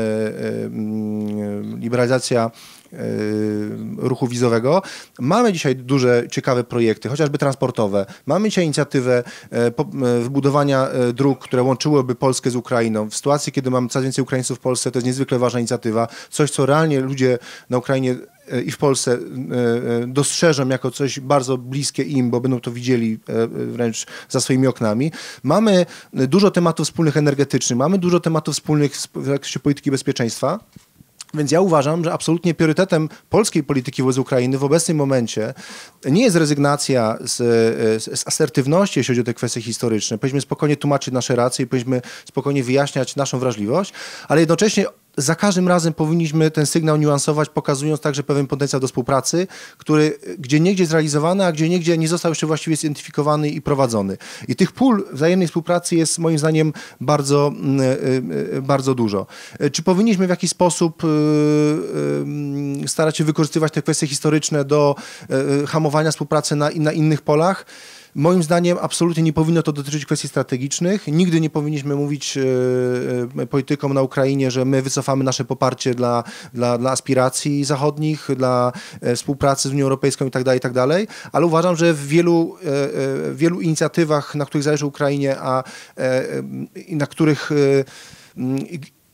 liberalizacja ruchu wizowego. Mamy dzisiaj duże, ciekawe projekty, chociażby transportowe. Mamy dzisiaj inicjatywę wybudowania dróg, które łączyłyby Polskę z Ukrainą. W sytuacji, kiedy mamy coraz więcej Ukraińców w Polsce, to jest niezwykle ważna inicjatywa. Coś, co realnie ludzie na Ukrainie i w Polsce dostrzeżą jako coś bardzo bliskie im, bo będą to widzieli wręcz za swoimi oknami. Mamy dużo tematów wspólnych energetycznych, mamy dużo tematów wspólnych w zakresie polityki bezpieczeństwa. Więc ja uważam, że absolutnie priorytetem polskiej polityki wobec Ukrainy w obecnym momencie nie jest rezygnacja z, z asertywności, jeśli chodzi o te kwestie historyczne. Powinniśmy spokojnie tłumaczyć nasze racje i powinniśmy spokojnie wyjaśniać naszą wrażliwość, ale jednocześnie za każdym razem powinniśmy ten sygnał niuansować, pokazując także pewien potencjał do współpracy, który gdzie niegdzie jest realizowany, a gdzie niegdzie nie został jeszcze właściwie zidentyfikowany i prowadzony. I tych pól wzajemnej współpracy jest moim zdaniem bardzo, bardzo dużo. Czy powinniśmy w jakiś sposób starać się wykorzystywać te kwestie historyczne do hamowania współpracy na, na innych polach? Moim zdaniem absolutnie nie powinno to dotyczyć kwestii strategicznych. Nigdy nie powinniśmy mówić e, politykom na Ukrainie, że my wycofamy nasze poparcie dla, dla, dla aspiracji zachodnich, dla e, współpracy z Unią Europejską itd., itd. Ale uważam, że w wielu, e, e, wielu inicjatywach, na których zależy Ukrainie, a e, e, na których e,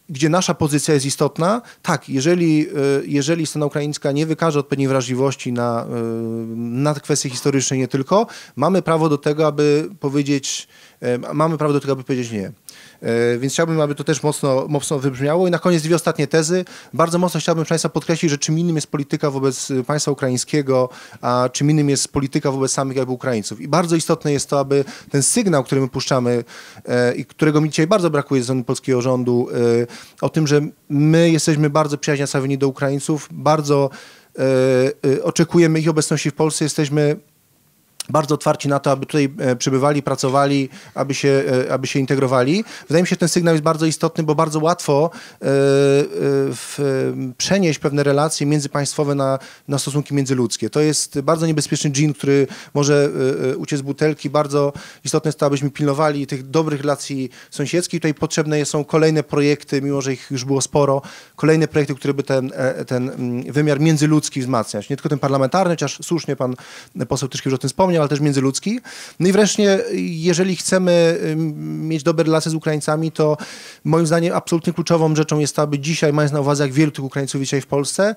gdzie nasza pozycja jest istotna, tak, jeżeli, jeżeli strona ukraińska nie wykaże odpowiedniej wrażliwości na, na kwestie historyczne nie tylko, mamy prawo do tego, aby powiedzieć, mamy prawo do tego, aby powiedzieć nie. Więc chciałbym, aby to też mocno, mocno wybrzmiało. I na koniec dwie ostatnie tezy. Bardzo mocno chciałbym Państwa podkreślić, że czym innym jest polityka wobec państwa ukraińskiego, a czym innym jest polityka wobec samych jakby Ukraińców. I bardzo istotne jest to, aby ten sygnał, który my puszczamy i którego mi dzisiaj bardzo brakuje ze strony polskiego rządu, o tym, że my jesteśmy bardzo przyjaźnie nastawieni do Ukraińców, bardzo oczekujemy ich obecności w Polsce, jesteśmy bardzo otwarci na to, aby tutaj przybywali, pracowali, aby się, aby się integrowali. Wydaje mi się, że ten sygnał jest bardzo istotny, bo bardzo łatwo w, przenieść pewne relacje międzypaństwowe na, na stosunki międzyludzkie. To jest bardzo niebezpieczny dżin, który może uciec z butelki. Bardzo istotne jest to, abyśmy pilnowali tych dobrych relacji sąsiedzkich. Tutaj potrzebne są kolejne projekty, mimo że ich już było sporo, kolejne projekty, które by ten, ten wymiar międzyludzki wzmacniać. Nie tylko ten parlamentarny, chociaż słusznie pan poseł Tyszkiewicz o tym wspomniał, ale też międzyludzki. No i wreszcie, jeżeli chcemy mieć dobre relacje z Ukraińcami, to moim zdaniem absolutnie kluczową rzeczą jest to, aby dzisiaj, mając na uwadze, jak wielu tych Ukraińców jest dzisiaj w Polsce,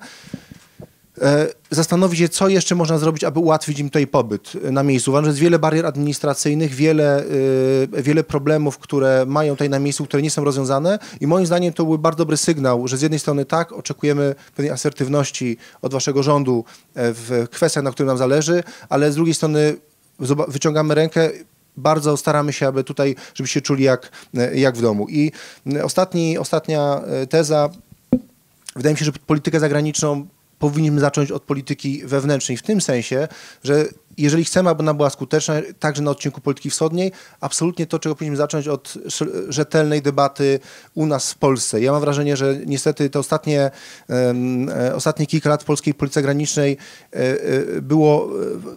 zastanowić się, co jeszcze można zrobić, aby ułatwić im tutaj pobyt na miejscu. Uważam, że jest wiele barier administracyjnych, wiele, wiele problemów, które mają tutaj na miejscu, które nie są rozwiązane i moim zdaniem to był bardzo dobry sygnał, że z jednej strony tak, oczekujemy pewnej asertywności od waszego rządu w kwestiach, na których nam zależy, ale z drugiej strony wyciągamy rękę, bardzo staramy się, aby tutaj, żebyście czuli jak, jak w domu. I ostatni, ostatnia teza, wydaje mi się, że politykę zagraniczną powinniśmy zacząć od polityki wewnętrznej, w tym sensie, że jeżeli chcemy, aby ona była skuteczna, także na odcinku polityki wschodniej, absolutnie to, czego powinniśmy zacząć od rzetelnej debaty u nas w Polsce. Ja mam wrażenie, że niestety te ostatnie, um, ostatnie kilka lat w polskiej polityce zagranicznej um, było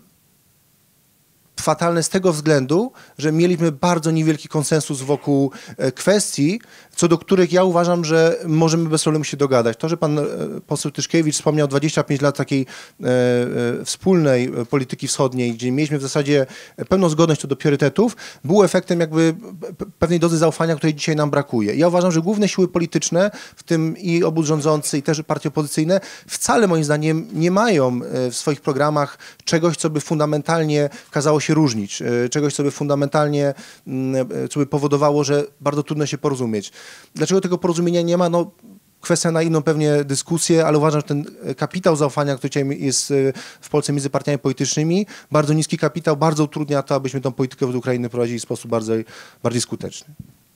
fatalne z tego względu, że mieliśmy bardzo niewielki konsensus wokół kwestii, co do których ja uważam, że możemy bez problemu się dogadać. To, że pan poseł Tyszkiewicz wspomniał dwadzieścia pięć lat takiej e, e, wspólnej polityki wschodniej, gdzie mieliśmy w zasadzie pełną zgodność co do priorytetów, było efektem jakby pewnej dozy zaufania, której dzisiaj nam brakuje. Ja uważam, że główne siły polityczne, w tym i obóz rządzący, i też partie opozycyjne, wcale moim zdaniem nie mają w swoich programach czegoś, co by fundamentalnie kazało się różnić, czegoś, co by fundamentalnie, co by powodowało, że bardzo trudno się porozumieć. Dlaczego tego porozumienia nie ma? No, kwestia na inną pewnie dyskusję, ale uważam, że ten kapitał zaufania, który dzisiaj jest w Polsce między partiami politycznymi, bardzo niski kapitał, bardzo utrudnia to, abyśmy tę politykę wobec Ukrainy prowadzili w sposób bardziej, bardziej skuteczny.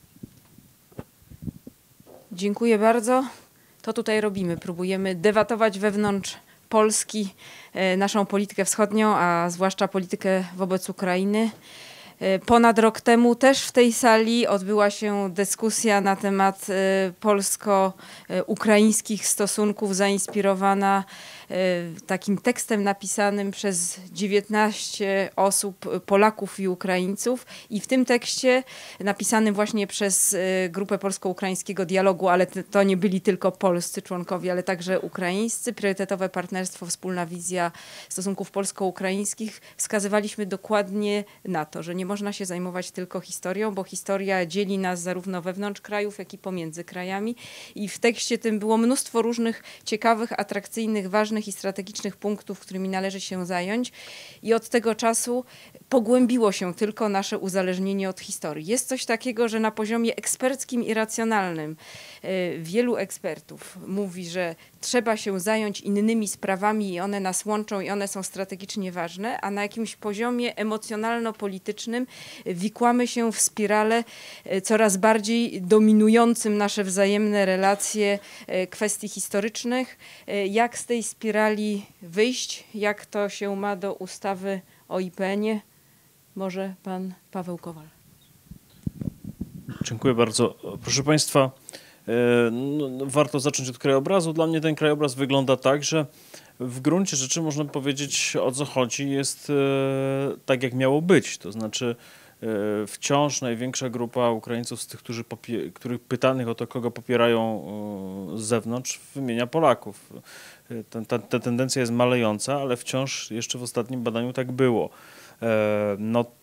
Dziękuję bardzo. To tutaj robimy. Próbujemy debatować wewnątrz Polski naszą politykę wschodnią, a zwłaszcza politykę wobec Ukrainy. Ponad rok temu też w tej sali odbyła się dyskusja na temat polsko-ukraińskich stosunków, zainspirowana takim tekstem napisanym przez dziewiętnaście osób, Polaków i Ukraińców. I w tym tekście, napisanym właśnie przez Grupę Polsko-Ukraińskiego Dialogu, ale to nie byli tylko polscy członkowie, ale także ukraińscy, priorytetowe partnerstwo, wspólna wizja stosunków polsko-ukraińskich, wskazywaliśmy dokładnie na to, że nie można się zajmować tylko historią, bo historia dzieli nas zarówno wewnątrz krajów, jak i pomiędzy krajami. I w tekście tym było mnóstwo różnych ciekawych, atrakcyjnych, ważnych i strategicznych punktów, którymi należy się zająć. I od tego czasu pogłębiło się tylko nasze uzależnienie od historii. Jest coś takiego, że na poziomie eksperckim i racjonalnym wielu ekspertów mówi, że trzeba się zająć innymi sprawami i one nas łączą i one są strategicznie ważne, a na jakimś poziomie emocjonalno-politycznym wikłamy się w spirale coraz bardziej dominującym nasze wzajemne relacje kwestii historycznych. Jak z tej spirali wyjść? Jak to się ma do ustawy o I P N-ie? Może pan Paweł Kowal. Dziękuję bardzo. Proszę Państwa, no, warto zacząć od krajobrazu. Dla mnie ten krajobraz wygląda tak, że w gruncie rzeczy można powiedzieć, o co chodzi, jest e, tak, jak miało być. To znaczy e, wciąż największa grupa Ukraińców z tych, którzy popie- których pytanych o to, kogo popierają e, z zewnątrz, wymienia Polaków. E, ta, ta, ta tendencja jest malejąca, ale wciąż jeszcze w ostatnim badaniu tak było. E, no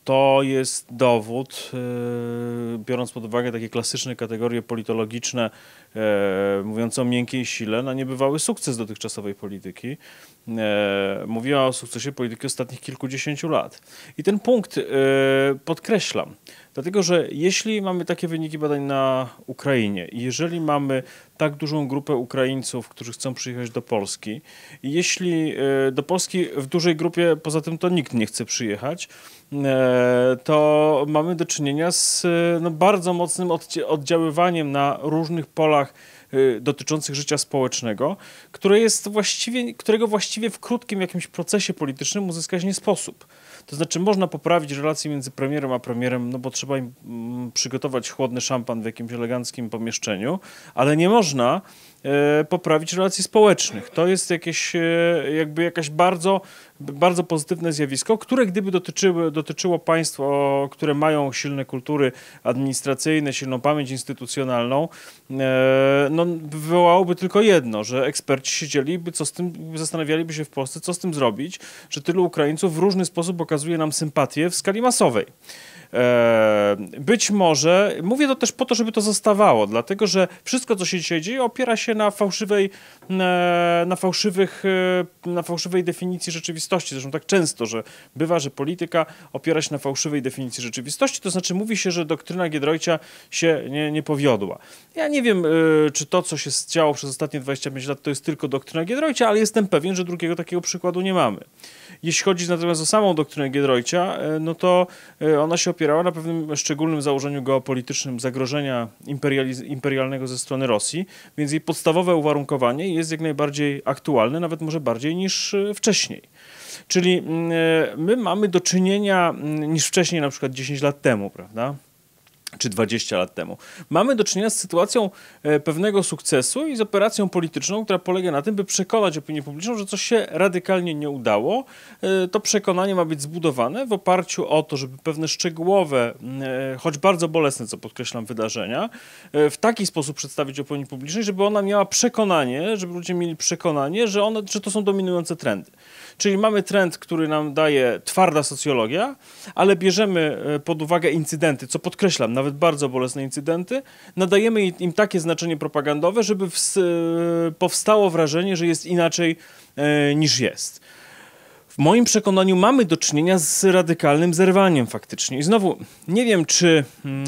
to jest dowód, biorąc pod uwagę takie klasyczne kategorie politologiczne, mówiące o miękkiej sile, na niebywały sukces dotychczasowej polityki. Mówiła o sukcesie polityki ostatnich kilkudziesięciu lat. I ten punkt podkreślam, dlatego że jeśli mamy takie wyniki badań na Ukrainie i jeżeli mamy tak dużą grupę Ukraińców, którzy chcą przyjechać do Polski i jeśli do Polski w dużej grupie, poza tym to nikt nie chce przyjechać, to mamy do czynienia z no, bardzo mocnym oddziaływaniem na różnych polach dotyczących życia społecznego, które jest właściwie, którego właściwie w krótkim jakimś procesie politycznym uzyskać nie sposób. To znaczy można poprawić relacje między premierem a premierem, no bo trzeba im mm, przygotować chłodny szampan w jakimś eleganckim pomieszczeniu, ale nie można e, poprawić relacji społecznych. To jest jakieś, e, jakby jakaś bardzo, bardzo pozytywne zjawisko, które gdyby dotyczyły, dotyczyło państw, o, które mają silne kultury administracyjne, silną pamięć instytucjonalną, e, no, wywołałoby tylko jedno, że eksperci siedzieliby, co z tym, zastanawialiby się w Polsce, co z tym zrobić, że tylu Ukraińców w różny sposób okazuje nam sympatię w skali masowej. Być może, mówię to też po to, żeby to zostawało, dlatego że wszystko, co się dzisiaj dzieje, opiera się na fałszywej, na fałszywych, na fałszywej definicji rzeczywistości. Zresztą tak często, że bywa, że polityka opiera się na fałszywej definicji rzeczywistości, to znaczy mówi się, że doktryna Giedroycia się nie, nie powiodła. Ja nie wiem, czy to, co się działo przez ostatnie dwadzieścia pięć lat, to jest tylko doktryna Giedroycia, ale jestem pewien, że drugiego takiego przykładu nie mamy. Jeśli chodzi natomiast o samą doktrynę Giedroycia, no to ona się opierała na pewnym szczególnym założeniu geopolitycznym zagrożenia imperialnego ze strony Rosji, więc jej podstawowe uwarunkowanie jest jak najbardziej aktualne, nawet może bardziej niż wcześniej. Czyli my mamy do czynienia, niż wcześniej, na przykład dziesięć lat temu, prawda? Czy dwadzieścia lat temu. Mamy do czynienia z sytuacją pewnego sukcesu i z operacją polityczną, która polega na tym, by przekonać opinię publiczną, że coś się radykalnie nie udało. To przekonanie ma być zbudowane w oparciu o to, żeby pewne szczegółowe, choć bardzo bolesne, co podkreślam, wydarzenia w taki sposób przedstawić opinii publicznej, żeby ona miała przekonanie, żeby ludzie mieli przekonanie, że, one, że to są dominujące trendy. Czyli mamy trend, który nam daje twarda socjologia, ale bierzemy pod uwagę incydenty, co podkreślam, nawet bardzo bolesne incydenty, nadajemy im takie znaczenie propagandowe, żeby powstało wrażenie, że jest inaczej niż jest. W moim przekonaniu mamy do czynienia z radykalnym zerwaniem faktycznie. I znowu nie wiem, czy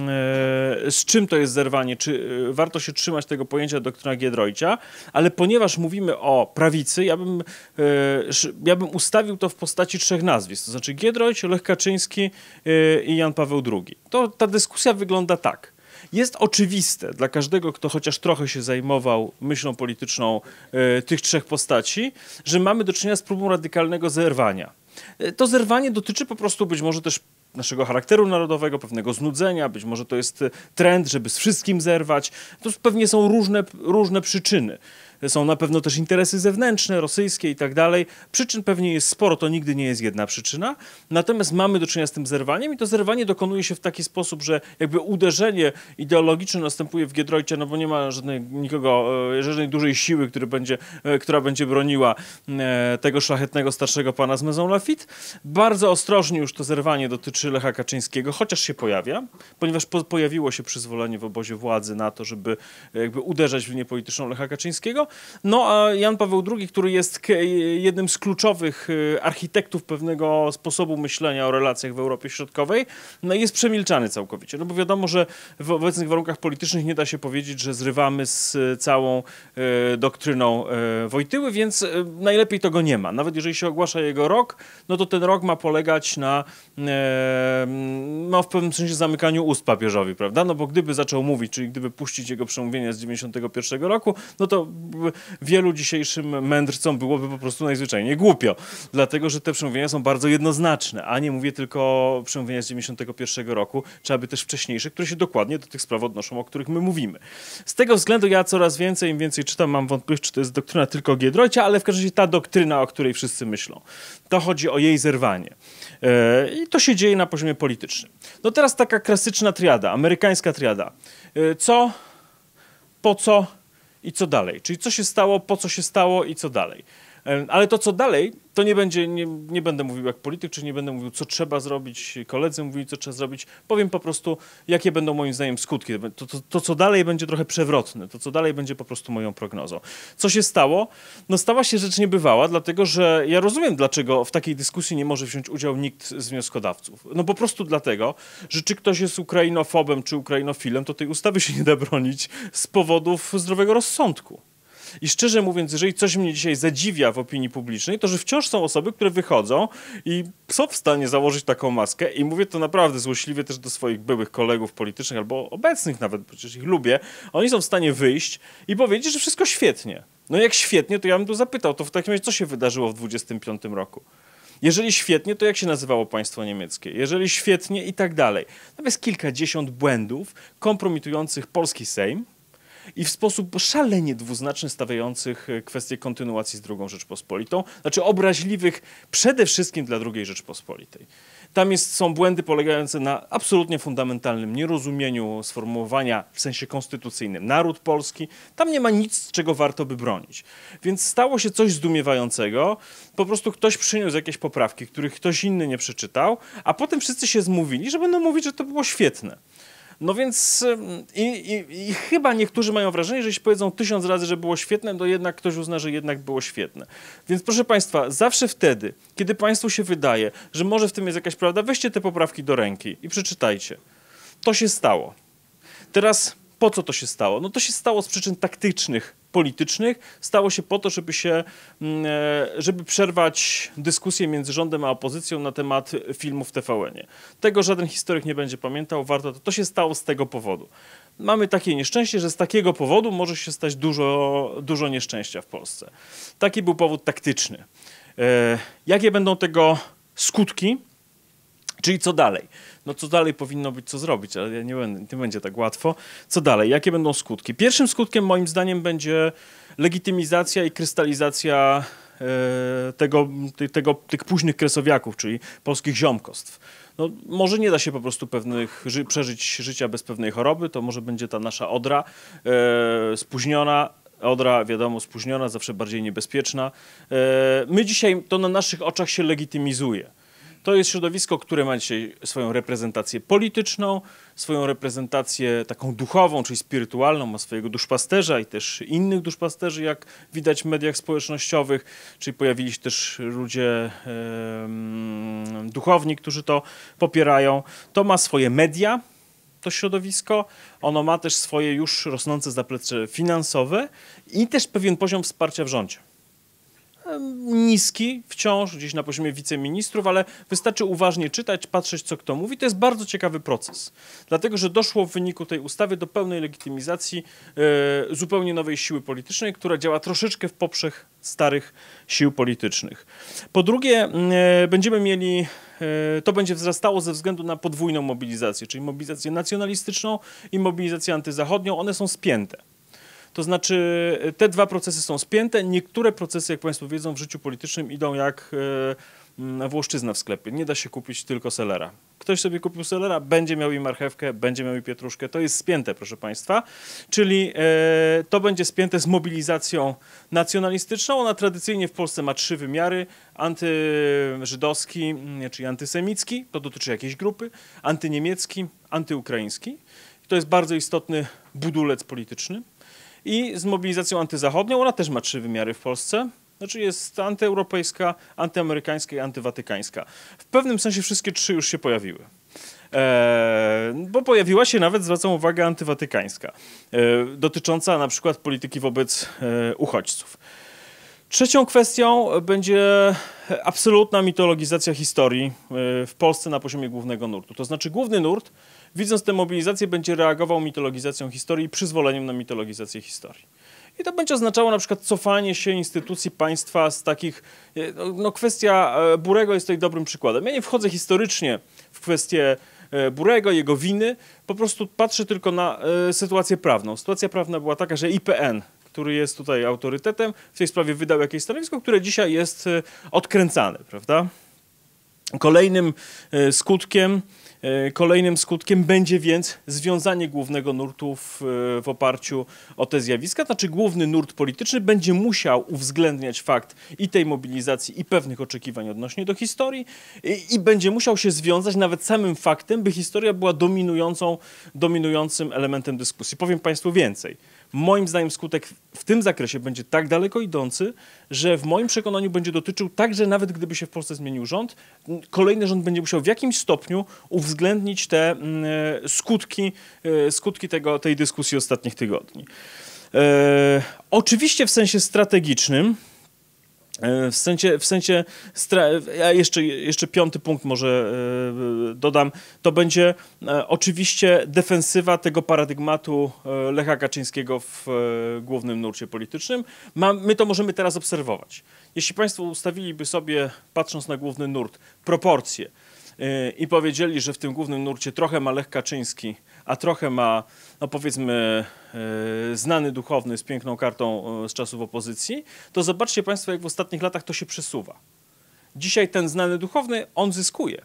e, z czym to jest zerwanie, czy e, warto się trzymać tego pojęcia doktryna Giedroycia, ale ponieważ mówimy o prawicy, ja bym, e, ja bym ustawił to w postaci trzech nazwisk, to znaczy Giedroyć, Lech Kaczyński e, i Jan Paweł drugi. To ta dyskusja wygląda tak. Jest oczywiste dla każdego, kto chociaż trochę się zajmował myślą polityczną y, tych trzech postaci, że mamy do czynienia z próbą radykalnego zerwania. Y, to zerwanie dotyczy po prostu być może też naszego charakteru narodowego, pewnego znudzenia, być może to jest trend, żeby z wszystkim zerwać. To pewnie są różne, różne przyczyny. Są na pewno też interesy zewnętrzne, rosyjskie i tak dalej. Przyczyn pewnie jest sporo, to nigdy nie jest jedna przyczyna. Natomiast mamy do czynienia z tym zerwaniem i to zerwanie dokonuje się w taki sposób, że jakby uderzenie ideologiczne następuje w Giedroycia, no bo nie ma żadnej, nikogo, żadnej dużej siły, który będzie, która będzie broniła tego szlachetnego starszego pana z Maison Lafitte. Bardzo ostrożnie już to zerwanie dotyczy Lecha Kaczyńskiego, chociaż się pojawia, ponieważ po, pojawiło się przyzwolenie w obozie władzy na to, żeby jakby uderzać w linię polityczną Lecha Kaczyńskiego. No a Jan Paweł drugi, który jest jednym z kluczowych architektów pewnego sposobu myślenia o relacjach w Europie Środkowej, no jest przemilczany całkowicie. No bo wiadomo, że w obecnych warunkach politycznych nie da się powiedzieć, że zrywamy z całą e, doktryną e, Wojtyły, więc e, najlepiej to go nie ma. Nawet jeżeli się ogłasza jego rok, no to ten rok ma polegać na e, no w pewnym sensie zamykaniu ust papieżowi, prawda? No bo gdyby zaczął mówić, czyli gdyby puścić jego przemówienie z dziewięćdziesiątego pierwszego roku, no to wielu dzisiejszym mędrcom byłoby po prostu najzwyczajniej głupio, dlatego że te przemówienia są bardzo jednoznaczne, a nie mówię tylko o przemówieniach z dziewięćdziesiątego pierwszego roku, trzeba by też wcześniejsze, które się dokładnie do tych spraw odnoszą, o których my mówimy. Z tego względu ja coraz więcej, im więcej czytam, mam wątpliwość, czy to jest doktryna tylko Giedroycia, ale w każdym razie ta doktryna, o której wszyscy myślą. To chodzi o jej zerwanie. Yy, I to się dzieje na poziomie politycznym. No teraz taka klasyczna triada, amerykańska triada. Yy, co, po co i co dalej? Czyli co się stało, po co się stało i co dalej? Ale to, co dalej, to nie będzie, nie, nie będę mówił jak polityk, czy nie będę mówił, co trzeba zrobić, koledzy mówili, co trzeba zrobić. Powiem po prostu, jakie będą moim zdaniem skutki. To, to, to, co dalej będzie trochę przewrotne, to, co dalej będzie po prostu moją prognozą. Co się stało? No stała się rzecz niebywała, dlatego, że ja rozumiem, dlaczego w takiej dyskusji nie może wziąć udziału nikt z wnioskodawców. No po prostu dlatego, że czy ktoś jest ukrainofobem, czy ukrainofilem, to tej ustawy się nie da bronić z powodów zdrowego rozsądku. I szczerze mówiąc, jeżeli coś mnie dzisiaj zadziwia w opinii publicznej, to że wciąż są osoby, które wychodzą i są w stanie założyć taką maskę i mówię to naprawdę złośliwie też do swoich byłych kolegów politycznych albo obecnych nawet, przecież ich lubię, oni są w stanie wyjść i powiedzieć, że wszystko świetnie. No jak świetnie, to ja bym tu zapytał, to w takim razie co się wydarzyło w dwudziestym piątym roku? Jeżeli świetnie, to jak się nazywało państwo niemieckie? Jeżeli świetnie i tak dalej. Tam jest kilkadziesiąt błędów kompromitujących polski Sejm, i w sposób szalenie dwuznaczny stawiających kwestię kontynuacji z drugą Rzeczpospolitą, znaczy obraźliwych przede wszystkim dla drugiej Rzeczpospolitej. Tam jest, są błędy polegające na absolutnie fundamentalnym nierozumieniu sformułowania w sensie konstytucyjnym naród polski. Tam nie ma nic, czego warto by bronić. Więc stało się coś zdumiewającego. Po prostu ktoś przyniósł jakieś poprawki, których ktoś inny nie przeczytał, a potem wszyscy się zmówili, że będą mówić, że to było świetne. No więc i, i, i chyba niektórzy mają wrażenie, że jeśli powiedzą tysiąc razy, że było świetne, to jednak ktoś uzna, że jednak było świetne. Więc proszę Państwa, zawsze wtedy, kiedy Państwu się wydaje, że może w tym jest jakaś prawda, weźcie te poprawki do ręki i przeczytajcie. To się stało. Teraz po co to się stało? No to się stało z przyczyn taktycznych, politycznych. Stało się po to, żeby się, żeby przerwać dyskusję między rządem a opozycją na temat filmów w T V N-ie. Tego żaden historyk nie będzie pamiętał, warto to. To się stało z tego powodu. Mamy takie nieszczęście, że z takiego powodu może się stać dużo, dużo nieszczęścia w Polsce. Taki był powód taktyczny. Jakie będą tego skutki? Czyli co dalej? No co dalej powinno być, co zrobić, ale ja nie będę, nie będzie tak łatwo. Co dalej? Jakie będą skutki? Pierwszym skutkiem moim zdaniem będzie legitymizacja i krystalizacja e, tego, tego, tych późnych kresowiaków, czyli polskich ziomkostw. No, może nie da się po prostu pewnych, ży, przeżyć życia bez pewnej choroby, to może będzie ta nasza odra e, spóźniona, odra, wiadomo, spóźniona, zawsze bardziej niebezpieczna. E, my dzisiaj to na naszych oczach się legitymizuje. To jest środowisko, które ma dzisiaj swoją reprezentację polityczną, swoją reprezentację taką duchową, czyli spirytualną, ma swojego duszpasterza i też innych duszpasterzy, jak widać w mediach społecznościowych, czyli pojawili się też ludzie e, duchowni, którzy to popierają. To ma swoje media, to środowisko, ono ma też swoje już rosnące zaplecze finansowe i też pewien poziom wsparcia w rządzie. Niski wciąż, gdzieś na poziomie wiceministrów, ale wystarczy uważnie czytać, patrzeć, co kto mówi. To jest bardzo ciekawy proces, dlatego że doszło w wyniku tej ustawy do pełnej legitymizacji e, zupełnie nowej siły politycznej, która działa troszeczkę w poprzek starych sił politycznych. Po drugie, e, będziemy mieli, e, to będzie wzrastało ze względu na podwójną mobilizację, czyli mobilizację nacjonalistyczną i mobilizację antyzachodnią. One są spięte. To znaczy te dwa procesy są spięte. Niektóre procesy, jak Państwo wiedzą, w życiu politycznym idą jak e, włoszczyzna w sklepie. Nie da się kupić tylko selera. Ktoś sobie kupił selera, będzie miał i marchewkę, będzie miał i pietruszkę. To jest spięte, proszę Państwa. Czyli e, to będzie spięte z mobilizacją nacjonalistyczną. Ona tradycyjnie w Polsce ma trzy wymiary. Antyżydowski, czyli antysemicki, to dotyczy jakiejś grupy. Antyniemiecki, antyukraiński. To jest bardzo istotny budulec polityczny. I z mobilizacją antyzachodnią, ona też ma trzy wymiary w Polsce. Znaczy jest antyeuropejska, antyamerykańska i antywatykańska. W pewnym sensie wszystkie trzy już się pojawiły. E, bo pojawiła się nawet, zwracam uwagę, antywatykańska, e, dotycząca na przykład polityki wobec e, uchodźców. Trzecią kwestią będzie absolutna mitologizacja historii w Polsce na poziomie głównego nurtu. To znaczy główny nurt, widząc tę mobilizację, będzie reagował mitologizacją historii i przyzwoleniem na mitologizację historii. I to będzie oznaczało na przykład cofanie się instytucji państwa z takich... No kwestia Burego jest tutaj dobrym przykładem. Ja nie wchodzę historycznie w kwestię Burego, jego winy, po prostu patrzę tylko na sytuację prawną. Sytuacja prawna była taka, że I P N, który jest tutaj autorytetem, w tej sprawie wydał jakieś stanowisko, które dzisiaj jest odkręcane, prawda? Kolejnym skutkiem Kolejnym skutkiem będzie więc związanie głównego nurtu w, w oparciu o te zjawiska. Znaczy główny nurt polityczny będzie musiał uwzględniać fakt i tej mobilizacji, i pewnych oczekiwań odnośnie do historii i, i będzie musiał się związać nawet samym faktem, by historia była dominującą, dominującym elementem dyskusji. Powiem Państwu więcej. Moim zdaniem skutek w tym zakresie będzie tak daleko idący, że w moim przekonaniu będzie dotyczył także nawet gdyby się w Polsce zmienił rząd, kolejny rząd będzie musiał w jakimś stopniu uwzględnić te y, skutki, y, skutki tego, tej dyskusji ostatnich tygodni. E, oczywiście w sensie strategicznym, W sensie, w sensie ja jeszcze, jeszcze piąty punkt może dodam, to będzie oczywiście defensywa tego paradygmatu Lecha Kaczyńskiego w głównym nurcie politycznym. My to możemy teraz obserwować. Jeśli Państwo ustawiliby sobie, patrząc na główny nurt, proporcje i powiedzieli, że w tym głównym nurcie trochę ma Lech Kaczyński, a trochę ma, no powiedzmy, yy, znany duchowny z piękną kartą yy, z czasów opozycji, to zobaczcie Państwo, jak w ostatnich latach to się przesuwa. Dzisiaj ten znany duchowny, on zyskuje.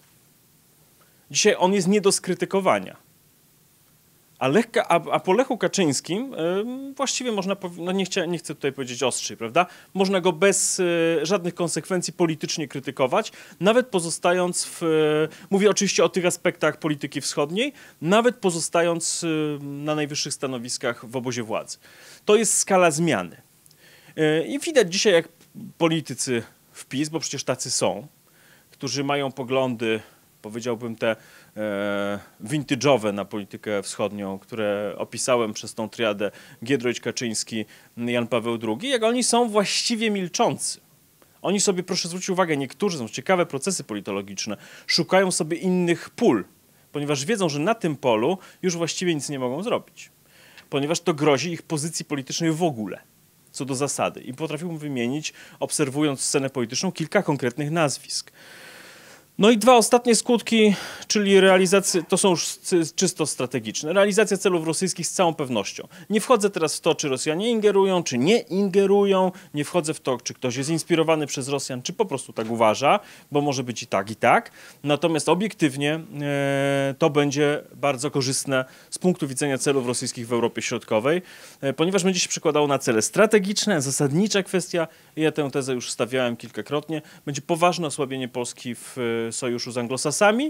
Dzisiaj on jest nie do skrytykowania. A, Lech, a, a po Lechu Kaczyńskim yy, właściwie można, no nie, chcia, nie chcę tutaj powiedzieć ostrzej, prawda? Można go bez yy, żadnych konsekwencji politycznie krytykować, nawet pozostając w, yy, mówię oczywiście o tych aspektach polityki wschodniej, nawet pozostając yy, na najwyższych stanowiskach w obozie władzy. To jest skala zmiany. Yy, I widać dzisiaj, jak politycy w PiS, bo przecież tacy są, którzy mają poglądy, powiedziałbym te e, vintage'owe na politykę wschodnią, które opisałem przez tą triadę Giedroyć, Kaczyński, Jan Paweł drugi, jak oni są właściwie milczący. Oni sobie, proszę zwrócić uwagę, niektórzy, są ciekawe procesy politologiczne, szukają sobie innych pól, ponieważ wiedzą, że na tym polu już właściwie nic nie mogą zrobić, ponieważ to grozi ich pozycji politycznej w ogóle, co do zasady. I potrafiłbym wymienić, obserwując scenę polityczną, kilka konkretnych nazwisk. No i dwa ostatnie skutki, czyli realizacja, to są już czysto strategiczne. Realizacja celów rosyjskich z całą pewnością. Nie wchodzę teraz w to, czy Rosjanie ingerują, czy nie ingerują. Nie wchodzę w to, czy ktoś jest inspirowany przez Rosjan, czy po prostu tak uważa, bo może być i tak, i tak. Natomiast obiektywnie e, to będzie bardzo korzystne z punktu widzenia celów rosyjskich w Europie Środkowej, e, ponieważ będzie się przekładało na cele strategiczne, zasadnicza kwestia, ja tę tezę już stawiałem kilkakrotnie, będzie poważne osłabienie Polski w sojuszu z Anglosasami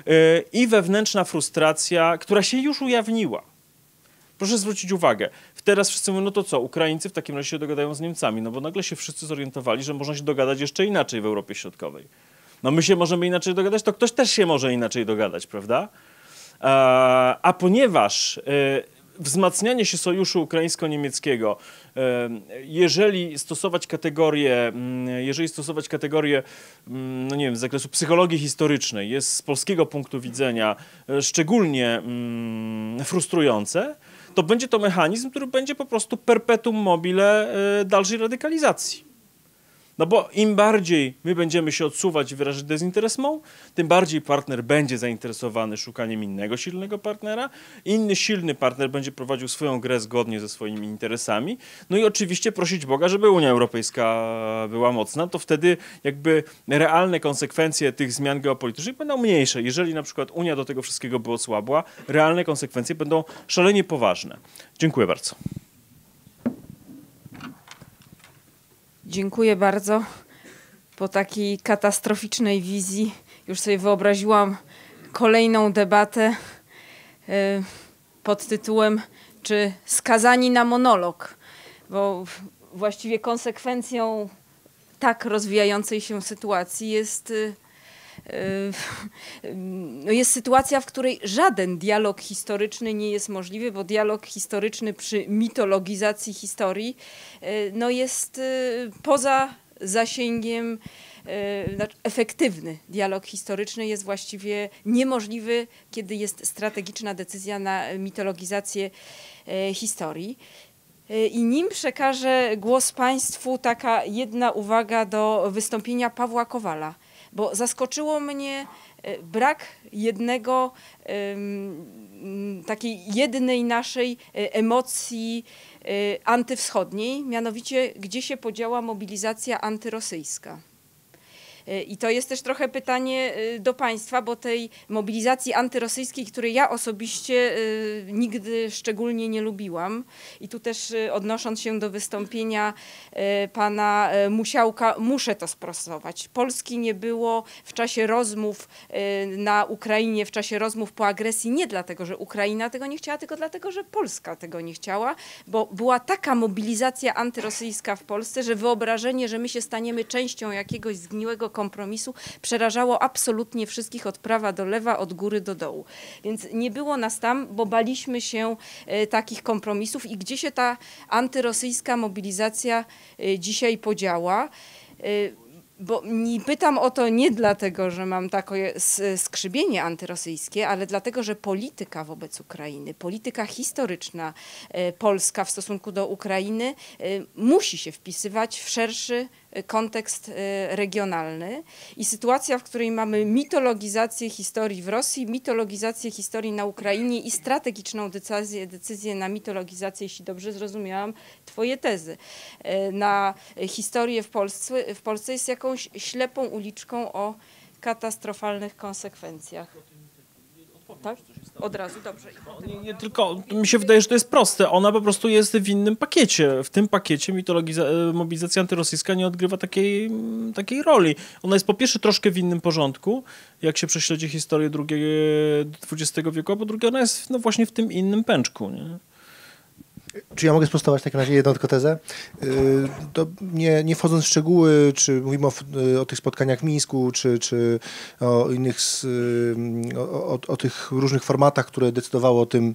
i wewnętrzna frustracja, która się już ujawniła. Proszę zwrócić uwagę, teraz wszyscy mówią, no to co, Ukraińcy w takim razie się dogadają z Niemcami, no bo nagle się wszyscy zorientowali, że można się dogadać jeszcze inaczej w Europie Środkowej. No my się możemy inaczej dogadać, to ktoś też się może inaczej dogadać, prawda? A, a ponieważ wzmacnianie się sojuszu ukraińsko-niemieckiego, jeżeli stosować kategorie, jeżeli stosować kategorie, no nie wiem, z zakresu psychologii historycznej, jest z polskiego punktu widzenia szczególnie frustrujące, to będzie to mechanizm, który będzie po prostu perpetuum mobile dalszej radykalizacji. No bo im bardziej my będziemy się odsuwać i wyrażać dezinteresmą, tym bardziej partner będzie zainteresowany szukaniem innego silnego partnera. Inny silny partner będzie prowadził swoją grę zgodnie ze swoimi interesami. No i oczywiście prosić Boga, żeby Unia Europejska była mocna, to wtedy jakby realne konsekwencje tych zmian geopolitycznych będą mniejsze. Jeżeli na przykład Unia do tego wszystkiego by osłabła, realne konsekwencje będą szalenie poważne. Dziękuję bardzo. Dziękuję bardzo. Po takiej katastroficznej wizji już sobie wyobraziłam kolejną debatę y, pod tytułem czy skazani na monolog, bo właściwie konsekwencją tak rozwijającej się sytuacji jest, y, y, no jest sytuacja, w której żaden dialog historyczny nie jest możliwy, bo dialog historyczny przy mitologizacji historii y, no jest y, poza zasięgiem, y, znaczy efektywny dialog historyczny jest właściwie niemożliwy, kiedy jest strategiczna decyzja na mitologizację y, historii. I nim przekażę głos Państwu, taka jedna uwaga do wystąpienia Pawła Kowala, bo zaskoczyło mnie brak jednego, takiej jednej naszej emocji antywschodniej, mianowicie gdzie się podziała mobilizacja antyrosyjska. I to jest też trochę pytanie do państwa, bo tej mobilizacji antyrosyjskiej, której ja osobiście nigdy szczególnie nie lubiłam. I tu też odnosząc się do wystąpienia pana Musiałka, muszę to sprostować. Polski nie było w czasie rozmów na Ukrainie, w czasie rozmów po agresji, nie dlatego, że Ukraina tego nie chciała, tylko dlatego, że Polska tego nie chciała, bo była taka mobilizacja antyrosyjska w Polsce, że wyobrażenie, że my się staniemy częścią jakiegoś zgniłego kompromisu przerażało absolutnie wszystkich od prawa do lewa, od góry do dołu. Więc nie było nas tam, bo baliśmy się e, takich kompromisów i gdzie się ta antyrosyjska mobilizacja e, dzisiaj podziała. E, Bo nie pytam o to nie dlatego, że mam takie skrzybienie antyrosyjskie, ale dlatego, że polityka wobec Ukrainy, polityka historyczna polska w stosunku do Ukrainy musi się wpisywać w szerszy kontekst regionalny i sytuacja, w której mamy mitologizację historii w Rosji, mitologizację historii na Ukrainie i strategiczną decyzję, decyzję na mitologizację, jeśli dobrze zrozumiałam twoje tezy, na historię w Polsce, w Polsce jest jakąś ślepą uliczką o katastrofalnych konsekwencjach. Tak? Od razu, dobrze. Nie, nie, tylko mi się wydaje, że to jest proste. Ona po prostu jest w innym pakiecie. W tym pakiecie mitologiza- mobilizacja antyrosyjska nie odgrywa takiej, takiej roli. Ona jest po pierwsze troszkę w innym porządku, jak się prześledzi historię drugiego, dwudziestego wieku, a po drugie ona jest no, właśnie w tym innym pęczku. Nie? Czy ja mogę sprostować w takim razie jedną tylko tezę? To nie, nie wchodząc w szczegóły, czy mówimy o, o tych spotkaniach w Mińsku, czy, czy o innych, o, o, o tych różnych formatach, które decydowały o tym,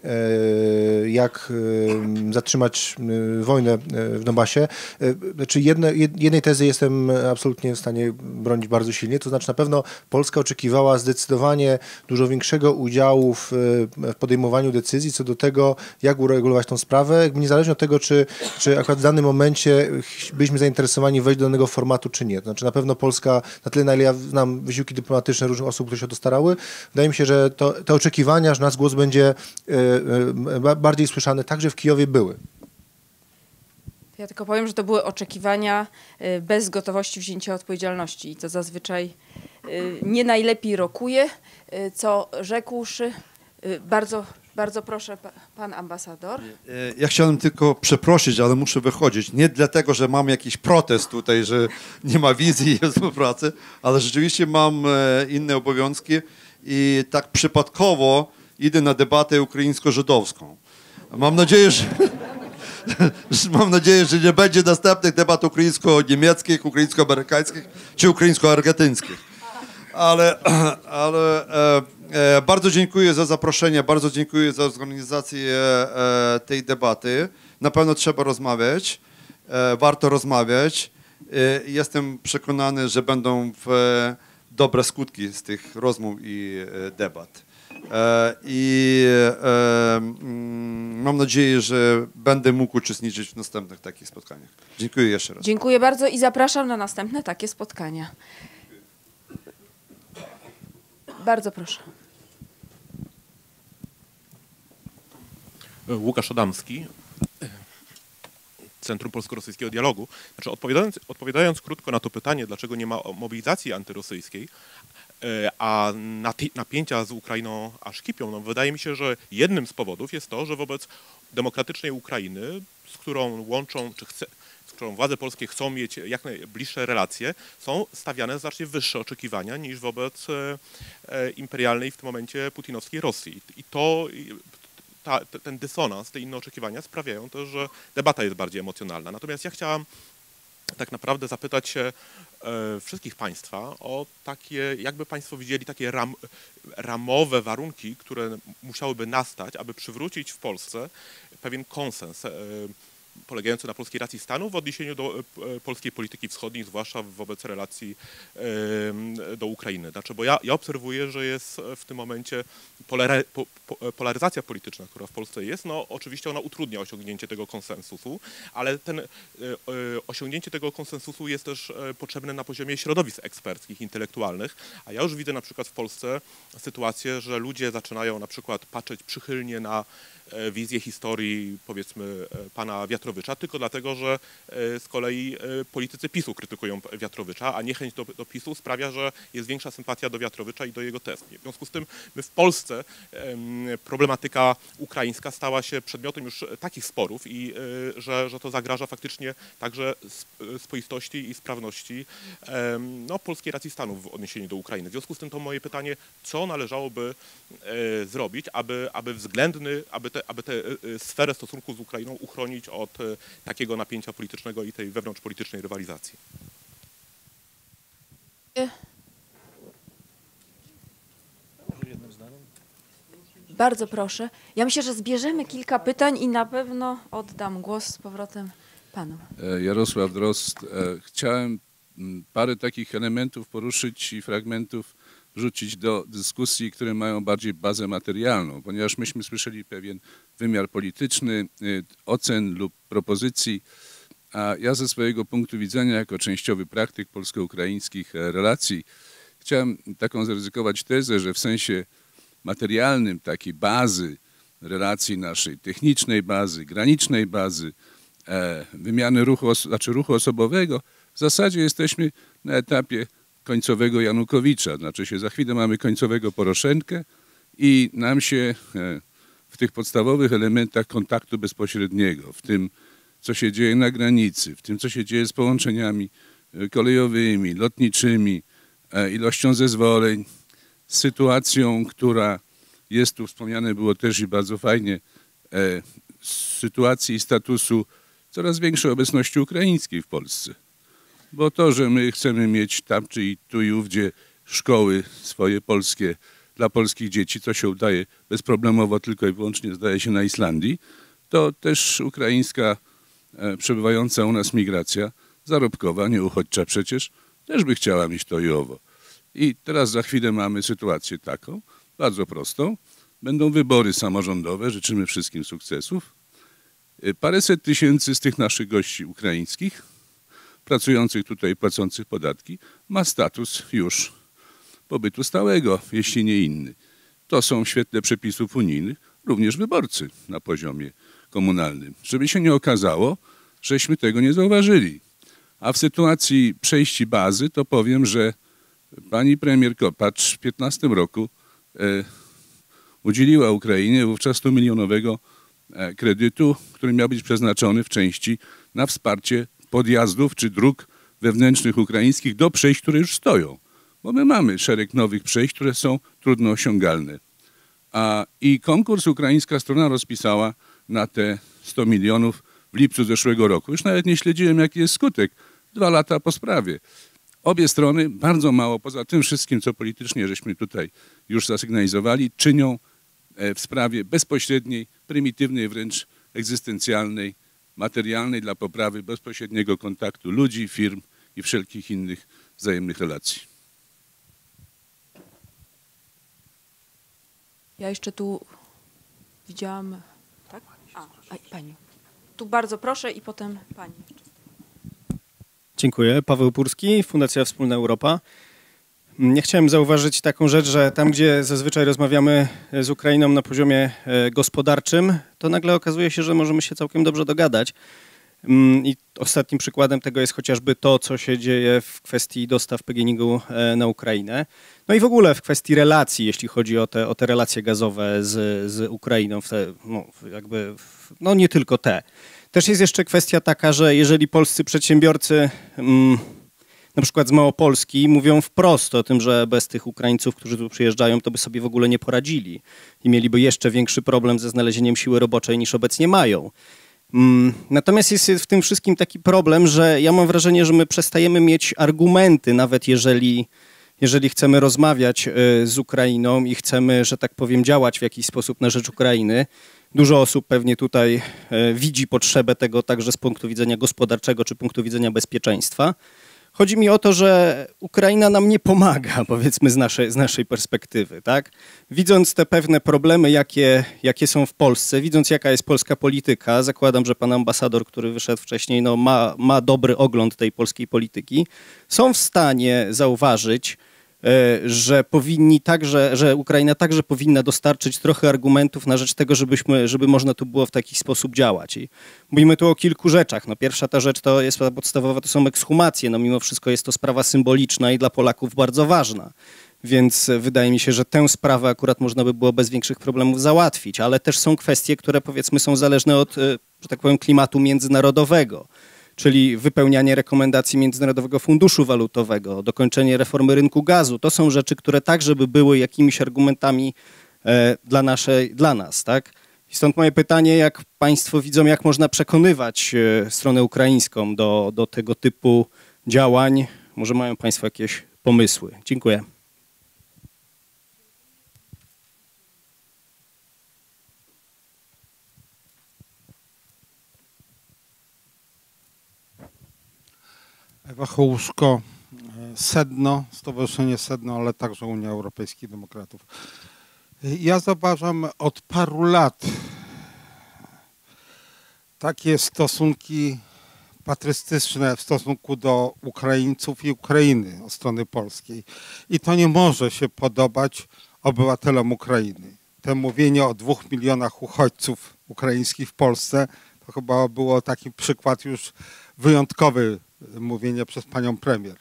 jak zatrzymać wojnę w Donbasie. Znaczy jedne, jednej tezy jestem absolutnie w stanie bronić bardzo silnie, to znaczy na pewno Polska oczekiwała zdecydowanie dużo większego udziału w, w podejmowaniu decyzji co do tego, jak uregulować tą sprawę, jakby niezależnie od tego, czy, czy akurat w danym momencie byliśmy zainteresowani wejść do danego formatu, czy nie. To znaczy na pewno Polska, na tyle na ile ja znam wysiłki dyplomatyczne różnych osób, które się o to starały, wydaje mi się, że to, te oczekiwania, że nasz głos będzie y, y, bardziej słyszany, także w Kijowie były. Ja tylko powiem, że to były oczekiwania y, bez gotowości wzięcia odpowiedzialności i to zazwyczaj y, nie najlepiej rokuje, y, co rzekłszy. Y, bardzo Bardzo proszę, pan ambasador. Ja chciałem tylko przeprosić, ale muszę wychodzić. Nie dlatego, że mam jakiś protest tutaj, że nie ma wizji i współpracy, ale rzeczywiście mam inne obowiązki i tak przypadkowo idę na debatę ukraińsko-żydowską. Mam nadzieję, że... Mam nadzieję, że nie będzie następnych debat ukraińsko-niemieckich, ukraińsko-amerykańskich czy ukraińsko-argentyńskich. Ale, ale e, e, bardzo dziękuję za zaproszenie, bardzo dziękuję za organizację e, tej debaty. Na pewno trzeba rozmawiać, e, warto rozmawiać. E, jestem przekonany, że będą w, e, dobre skutki z tych rozmów i e, debat. E, I e, mm, mam nadzieję, że będę mógł uczestniczyć w następnych takich spotkaniach. Dziękuję jeszcze raz. Dziękuję bardzo i zapraszam na następne takie spotkania. Bardzo proszę. Łukasz Adamski, Centrum Polsko-Rosyjskiego Dialogu. Znaczy, odpowiadając, odpowiadając krótko na to pytanie, dlaczego nie ma mobilizacji antyrosyjskiej, a napięcia z Ukrainą aż kipią, no wydaje mi się, że jednym z powodów jest to, że wobec demokratycznej Ukrainy, z którą łączą, czy chce, z którą władze polskie chcą mieć jak najbliższe relacje, są stawiane znacznie wyższe oczekiwania niż wobec imperialnej w tym momencie putinowskiej Rosji. I to, ta, ten dysonans, te inne oczekiwania sprawiają też, że debata jest bardziej emocjonalna. Natomiast ja chciałam tak naprawdę zapytać się e, wszystkich Państwa o takie, jakby Państwo widzieli takie ram, ramowe warunki, które musiałyby nastać, aby przywrócić w Polsce pewien konsens e, polegający na polskiej racji stanu w odniesieniu do e, polskiej polityki wschodniej, zwłaszcza wobec relacji e, do Ukrainy. Znaczy, bo ja, ja obserwuję, że jest w tym momencie polary, po, po, polaryzacja polityczna, która w Polsce jest, no oczywiście ona utrudnia osiągnięcie tego konsensusu, ale ten, e, osiągnięcie tego konsensusu jest też e, potrzebne na poziomie środowisk eksperckich, intelektualnych, a ja już widzę na przykład w Polsce sytuację, że ludzie zaczynają na przykład patrzeć przychylnie na wizję historii, powiedzmy, pana Wiatrowicza, tylko dlatego, że z kolei politycy PiSu krytykują Wiatrowicza, a niechęć do, do PiSu sprawia, że jest większa sympatia do Wiatrowicza i do jego tez. W związku z tym my w Polsce problematyka ukraińska stała się przedmiotem już takich sporów, i że, że to zagraża faktycznie także spoistości i sprawności no, polskiej racji stanu w odniesieniu do Ukrainy. W związku z tym to moje pytanie, co należałoby zrobić, aby, aby względny, aby tę aby te sferę stosunków z Ukrainą uchronić od takiego napięcia politycznego i tej wewnątrzpolitycznej rywalizacji? Bardzo proszę. Ja myślę, że zbierzemy kilka pytań i na pewno oddam głos z powrotem panu. Jarosław Drozd. Chciałem parę takich elementów poruszyć i fragmentów wrzucić do dyskusji, które mają bardziej bazę materialną, ponieważ myśmy słyszeli pewien wymiar polityczny, ocen lub propozycji, a ja ze swojego punktu widzenia jako częściowy praktyk polsko-ukraińskich relacji chciałem taką zaryzykować tezę, że w sensie materialnym takiej bazy relacji naszej, technicznej bazy, granicznej bazy, e, wymiany ruchu, znaczy ruchu osobowego, w zasadzie jesteśmy na etapie końcowego Janukowicza, znaczy się za chwilę mamy końcowego Poroszenkę i nam się e, w tych podstawowych elementach kontaktu bezpośredniego, w tym co się dzieje na granicy, w tym co się dzieje z połączeniami kolejowymi, lotniczymi, e, ilością zezwoleń, z sytuacją, która jest tu wspomniane było też i bardzo fajnie, e, sytuacji i statusu coraz większej obecności ukraińskiej w Polsce. Bo to, że my chcemy mieć tam czy i tu i ówdzie szkoły swoje polskie dla polskich dzieci, co się udaje bezproblemowo tylko i wyłącznie zdaje się na Islandii, to też ukraińska e, przebywająca u nas migracja zarobkowa, nie uchodźcza przecież, też by chciała mieć to i owo. I teraz za chwilę mamy sytuację taką, bardzo prostą. Będą wybory samorządowe, życzymy wszystkim sukcesów. Paręset tysięcy z tych naszych gości ukraińskich, pracujących tutaj, płacących podatki, ma status już pobytu stałego, jeśli nie inny. To są w świetle przepisów unijnych również wyborcy na poziomie komunalnym. Żeby się nie okazało, żeśmy tego nie zauważyli. A w sytuacji przejści bazy to powiem, że pani premier Kopacz w piętnastym roku e, udzieliła Ukrainie wówczas stu milionowego e, kredytu, który miał być przeznaczony w części na wsparcie podjazdów czy dróg wewnętrznych ukraińskich do przejść, które już stoją. Bo my mamy szereg nowych przejść, które są trudno osiągalne. A i konkurs ukraińska strona rozpisała na te sto milionów w lipcu zeszłego roku. Już nawet nie śledziłem, jaki jest skutek. Dwa lata po sprawie. Obie strony bardzo mało, poza tym wszystkim, co politycznie żeśmy tutaj już zasygnalizowali, czynią w sprawie bezpośredniej, prymitywnej wręcz, egzystencjalnej, materialnej dla poprawy bezpośredniego kontaktu ludzi, firm i wszelkich innych wzajemnych relacji. Ja jeszcze tu widziałam... Tak? A, a pani. Tu bardzo proszę i potem pani. Dziękuję. Paweł Purski, Fundacja Wspólna Europa. Ja chciałem zauważyć taką rzecz, że tam, gdzie zazwyczaj rozmawiamy z Ukrainą na poziomie gospodarczym, to nagle okazuje się, że możemy się całkiem dobrze dogadać. I ostatnim przykładem tego jest chociażby to, co się dzieje w kwestii dostaw P G N iG-u na Ukrainę. No i w ogóle w kwestii relacji, jeśli chodzi o te, o te relacje gazowe z, z Ukrainą, w te, no, jakby, no nie tylko te. Też jest jeszcze kwestia taka, że jeżeli polscy przedsiębiorcy, mm, na przykład z Małopolski, mówią wprost o tym, że bez tych Ukraińców, którzy tu przyjeżdżają, to by sobie w ogóle nie poradzili i mieliby jeszcze większy problem ze znalezieniem siły roboczej niż obecnie mają. Mm, natomiast jest w tym wszystkim taki problem, że ja mam wrażenie, że my przestajemy mieć argumenty, nawet jeżeli, jeżeli chcemy rozmawiać y, z Ukrainą i chcemy, że tak powiem, działać w jakiś sposób na rzecz Ukrainy. Dużo osób pewnie tutaj y, widzi potrzebę tego także z punktu widzenia gospodarczego czy punktu widzenia bezpieczeństwa. Chodzi mi o to, że Ukraina nam nie pomaga, powiedzmy z naszej, z naszej perspektywy, tak? Widząc te pewne problemy, jakie, jakie są w Polsce, widząc jaka jest polska polityka, zakładam, że pan ambasador, który wyszedł wcześniej, no ma, ma dobry ogląd tej polskiej polityki, są w stanie zauważyć że powinni także, że Ukraina także powinna dostarczyć trochę argumentów na rzecz tego, żebyśmy, żeby można tu było w taki sposób działać. I mówimy tu o kilku rzeczach. No, pierwsza ta rzecz to jest podstawowa, to są ekshumacje. No, mimo wszystko jest to sprawa symboliczna i dla Polaków bardzo ważna. Więc wydaje mi się, że tę sprawę akurat można by było bez większych problemów załatwić, ale też są kwestie, które powiedzmy są zależne od, że tak powiem, klimatu międzynarodowego, czyli wypełnianie rekomendacji Międzynarodowego Funduszu Walutowego, dokończenie reformy rynku gazu. To są rzeczy, które także by były jakimiś argumentami e, dla, naszej, dla nas, tak? I stąd moje pytanie, jak państwo widzą, jak można przekonywać e, stronę ukraińską do, do tego typu działań? Może mają państwo jakieś pomysły? Dziękuję. Ewa Hołuszko, Sedno, Stowarzyszenie Sedno, ale także Unia Europejskich Demokratów. Ja zauważam od paru lat takie stosunki patriotyczne w stosunku do Ukraińców i Ukrainy od strony polskiej. I to nie może się podobać obywatelom Ukrainy. Te mówienie o dwóch milionach uchodźców ukraińskich w Polsce to chyba było taki przykład już wyjątkowy, mówienie przez panią premier.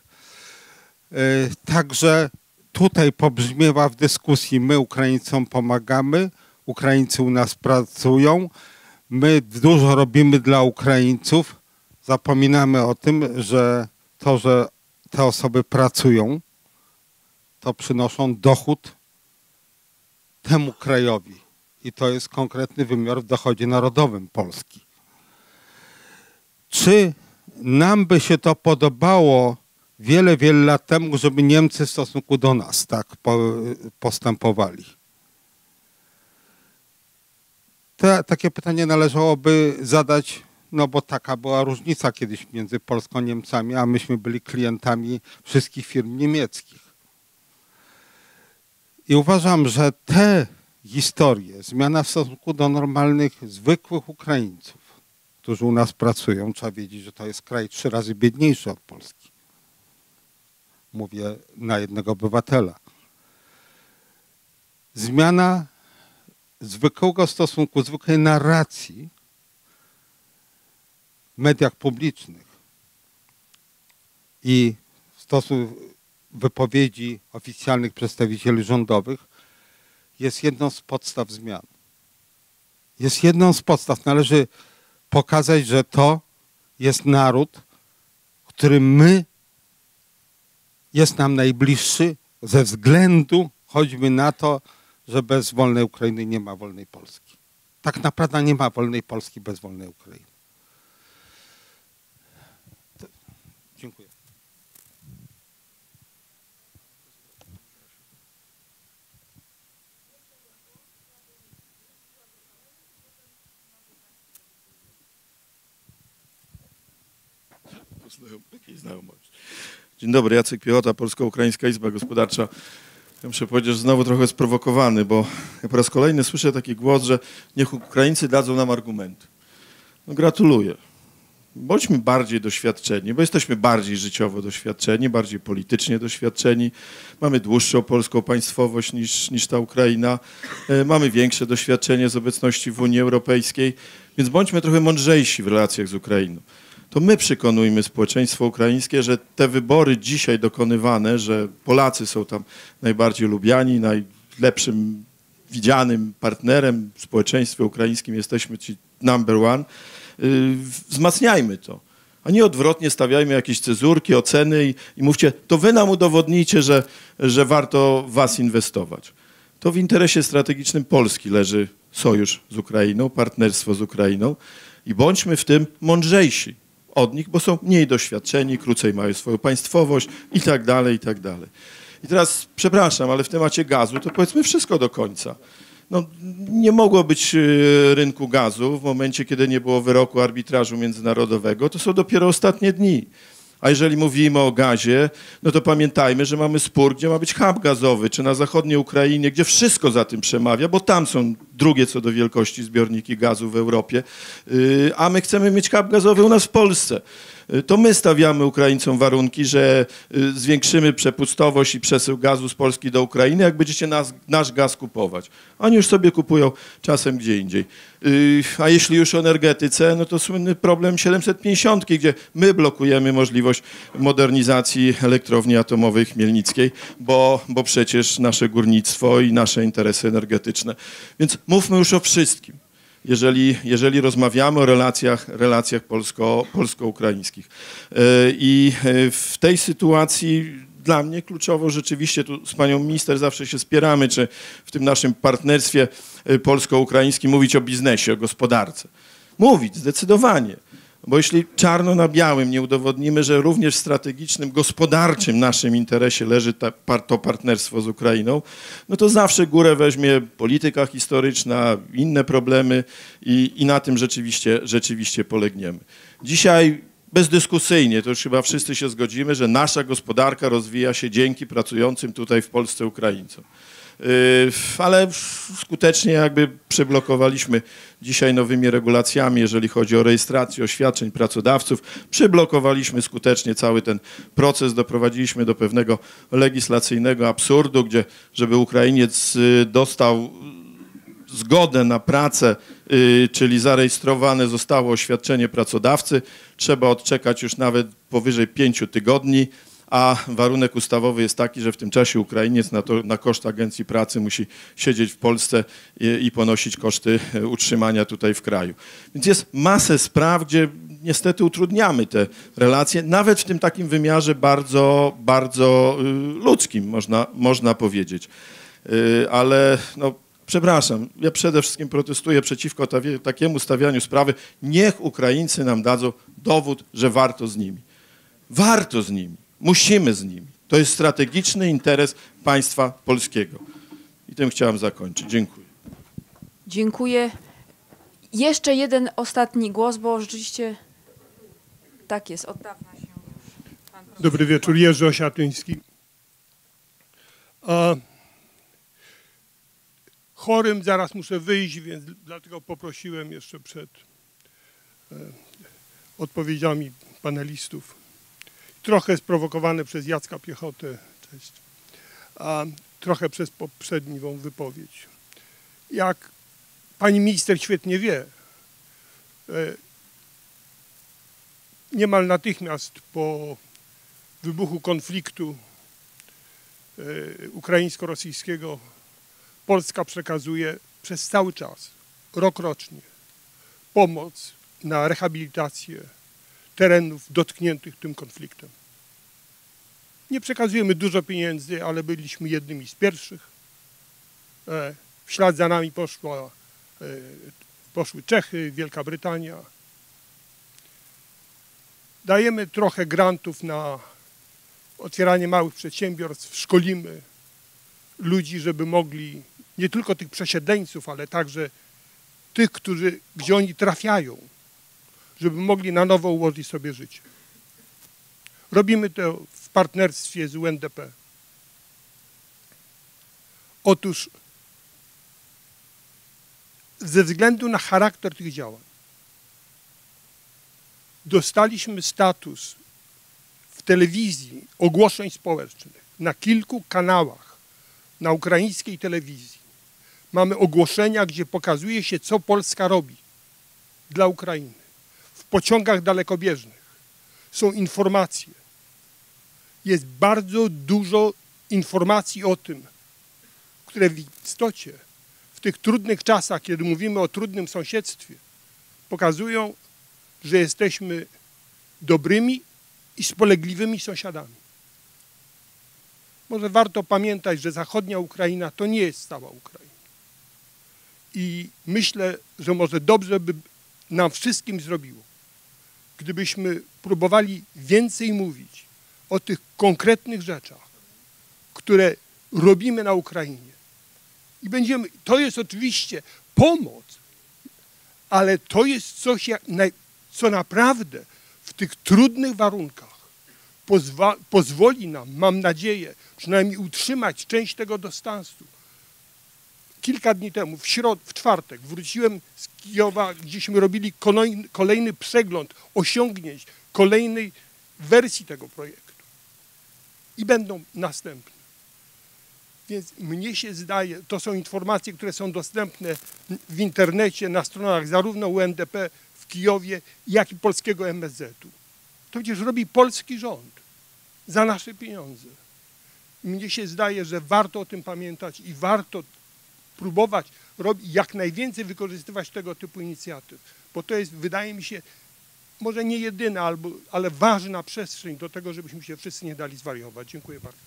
Także tutaj pobrzmiewa w dyskusji, my Ukraińcom pomagamy, Ukraińcy u nas pracują, my dużo robimy dla Ukraińców, zapominamy o tym, że to, że te osoby pracują, to przynoszą dochód temu krajowi i to jest konkretny wymiar w dochodzie narodowym Polski. Czy nam by się to podobało wiele, wiele lat temu, żeby Niemcy w stosunku do nas tak postępowali? Te, takie pytanie należałoby zadać, no bo taka była różnica kiedyś między Polską a Niemcami, a myśmy byli klientami wszystkich firm niemieckich. I uważam, że te historie, zmiana w stosunku do normalnych, zwykłych Ukraińców, którzy u nas pracują, trzeba wiedzieć, że to jest kraj trzy razy biedniejszy od Polski. Mówię na jednego obywatela. Zmiana zwykłego stosunku, zwykłej narracji w mediach publicznych i w stosunku wypowiedzi oficjalnych przedstawicieli rządowych jest jedną z podstaw zmian. Jest jedną z podstaw. Należy pokazać, że to jest naród, który my jest nam najbliższy ze względu choćby na to, że bez wolnej Ukrainy nie ma wolnej Polski. Tak naprawdę nie ma wolnej Polski bez wolnej Ukrainy. To, dziękuję. Dzień dobry, Jacek Piechota, Polsko-Ukraińska Izba Gospodarcza. Ja muszę powiedzieć, że znowu trochę sprowokowany, bo ja po raz kolejny słyszę taki głos, że niech Ukraińcy dadzą nam argumenty. No gratuluję. Bądźmy bardziej doświadczeni, bo jesteśmy bardziej życiowo doświadczeni, bardziej politycznie doświadczeni. Mamy dłuższą polską państwowość niż, niż ta Ukraina. Mamy większe doświadczenie z obecności w Unii Europejskiej, więc bądźmy trochę mądrzejsi w relacjach z Ukrainą. To my przekonujmy społeczeństwo ukraińskie, że te wybory dzisiaj dokonywane, że Polacy są tam najbardziej lubiani, najlepszym widzianym partnerem w społeczeństwie ukraińskim, jesteśmy ci number one, yy, wzmacniajmy to. A nie odwrotnie stawiajmy jakieś cezurki, oceny i, i mówcie, to wy nam udowodnicie, że, że warto w was inwestować. To w interesie strategicznym Polski leży sojusz z Ukrainą, partnerstwo z Ukrainą i bądźmy w tym mądrzejsi od nich, bo są mniej doświadczeni, krócej mają swoją państwowość i tak dalej, i tak dalej. I teraz, przepraszam, ale w temacie gazu to powiedzmy wszystko do końca. No, nie mogło być rynku gazu w momencie, kiedy nie było wyroku arbitrażu międzynarodowego. To są dopiero ostatnie dni. A jeżeli mówimy o gazie, no to pamiętajmy, że mamy spór, gdzie ma być hub gazowy, czy na zachodniej Ukrainie, gdzie wszystko za tym przemawia, bo tam są drugie co do wielkości zbiorniki gazu w Europie, a my chcemy mieć hub gazowy u nas w Polsce. To my stawiamy Ukraińcom warunki, że zwiększymy przepustowość i przesył gazu z Polski do Ukrainy, jak będziecie nas, nasz gaz kupować. Oni już sobie kupują czasem gdzie indziej. A jeśli już o energetyce, no to słynny problem siedemset pięćdziesiąt, gdzie my blokujemy możliwość modernizacji elektrowni atomowej Chmielnickiej, bo, bo przecież nasze górnictwo i nasze interesy energetyczne. Więc mówmy już o wszystkim, jeżeli, jeżeli rozmawiamy o relacjach, relacjach polsko, polsko-ukraińskich. I w tej sytuacji dla mnie kluczowo rzeczywiście, tu z panią minister zawsze się spieramy, czy w tym naszym partnerstwie polsko-ukraińskim mówić o biznesie, o gospodarce. Mówić, zdecydowanie. Bo jeśli czarno na białym nie udowodnimy, że również w strategicznym, gospodarczym naszym interesie leży ta, to partnerstwo z Ukrainą, no to zawsze górę weźmie polityka historyczna, inne problemy i, i na tym rzeczywiście, rzeczywiście polegniemy. Dzisiaj bezdyskusyjnie, to już chyba wszyscy się zgodzimy, że nasza gospodarka rozwija się dzięki pracującym tutaj w Polsce Ukraińcom. Ale skutecznie jakby przyblokowaliśmy dzisiaj nowymi regulacjami, jeżeli chodzi o rejestrację oświadczeń pracodawców, przyblokowaliśmy skutecznie cały ten proces, doprowadziliśmy do pewnego legislacyjnego absurdu, gdzie żeby Ukrainiec dostał zgodę na pracę, czyli zarejestrowane zostało oświadczenie pracodawcy, trzeba odczekać już nawet powyżej pięciu tygodni, a warunek ustawowy jest taki, że w tym czasie Ukrainiec na, to, na koszt agencji pracy musi siedzieć w Polsce i, i ponosić koszty utrzymania tutaj w kraju. Więc jest masę spraw, gdzie niestety utrudniamy te relacje, nawet w tym takim wymiarze bardzo, bardzo ludzkim, można, można powiedzieć. Ale no, przepraszam, ja przede wszystkim protestuję przeciwko takiemu stawianiu sprawy. Niech Ukraińcy nam dadzą dowód, że warto z nimi. Warto z nimi. Musimy z nimi. To jest strategiczny interes państwa polskiego. I tym chciałem zakończyć. Dziękuję. Dziękuję. Jeszcze jeden ostatni głos, bo rzeczywiście tak jest. Od dawna się już pan profesor... Dobry wieczór. Jerzy Osiatyński. A chorym zaraz muszę wyjść, więc dlatego poprosiłem jeszcze przed e, odpowiedziami panelistów. Trochę sprowokowane przez Jacka Piechotę, cześć, a trochę przez poprzednią wypowiedź. Jak pani minister świetnie wie, niemal natychmiast po wybuchu konfliktu ukraińsko-rosyjskiego Polska przekazuje przez cały czas, rokrocznie, pomoc na rehabilitację terenów dotkniętych tym konfliktem. Nie przekazujemy dużo pieniędzy, ale byliśmy jednymi z pierwszych. W ślad za nami poszła, poszły Czechy, Wielka Brytania. Dajemy trochę grantów na otwieranie małych przedsiębiorstw, szkolimy ludzi, żeby mogli, nie tylko tych przesiedleńców, ale także tych, którzy, gdzie oni trafiają, żeby mogli na nowo ułożyć sobie życie. Robimy to w partnerstwie z U N D P. Otóż ze względu na charakter tych działań dostaliśmy status w telewizji ogłoszeń społecznych na kilku kanałach na ukraińskiej telewizji. Mamy ogłoszenia, gdzie pokazuje się, co Polska robi dla Ukrainy. W pociągach dalekobieżnych są informacje. Jest bardzo dużo informacji o tym, które w istocie w tych trudnych czasach, kiedy mówimy o trudnym sąsiedztwie, pokazują, że jesteśmy dobrymi i spolegliwymi sąsiadami. Może warto pamiętać, że zachodnia Ukraina to nie jest cała Ukraina. I myślę, że może dobrze by nam wszystkim zrobiło, gdybyśmy próbowali więcej mówić o tych konkretnych rzeczach, które robimy na Ukrainie. I będziemy, to jest oczywiście pomoc, ale to jest coś, jak, co naprawdę w tych trudnych warunkach pozwa, pozwoli nam, mam nadzieję, przynajmniej utrzymać część tego dystansu. Kilka dni temu, w, środ, w czwartek, wróciłem z Kijowa, gdzieśmy robili kolejny, kolejny przegląd osiągnięć kolejnej wersji tego projektu. I będą następne. Więc mnie się zdaje, to są informacje, które są dostępne w internecie, na stronach zarówno U N D P w Kijowie, jak i polskiego M S Z-u. To przecież robi polski rząd za nasze pieniądze. Mnie się zdaje, że warto o tym pamiętać i warto próbować robić, jak najwięcej wykorzystywać tego typu inicjatyw, bo to jest, wydaje mi się, może nie jedyna, albo, ale ważna przestrzeń do tego, żebyśmy się wszyscy nie dali zwariować. Dziękuję bardzo.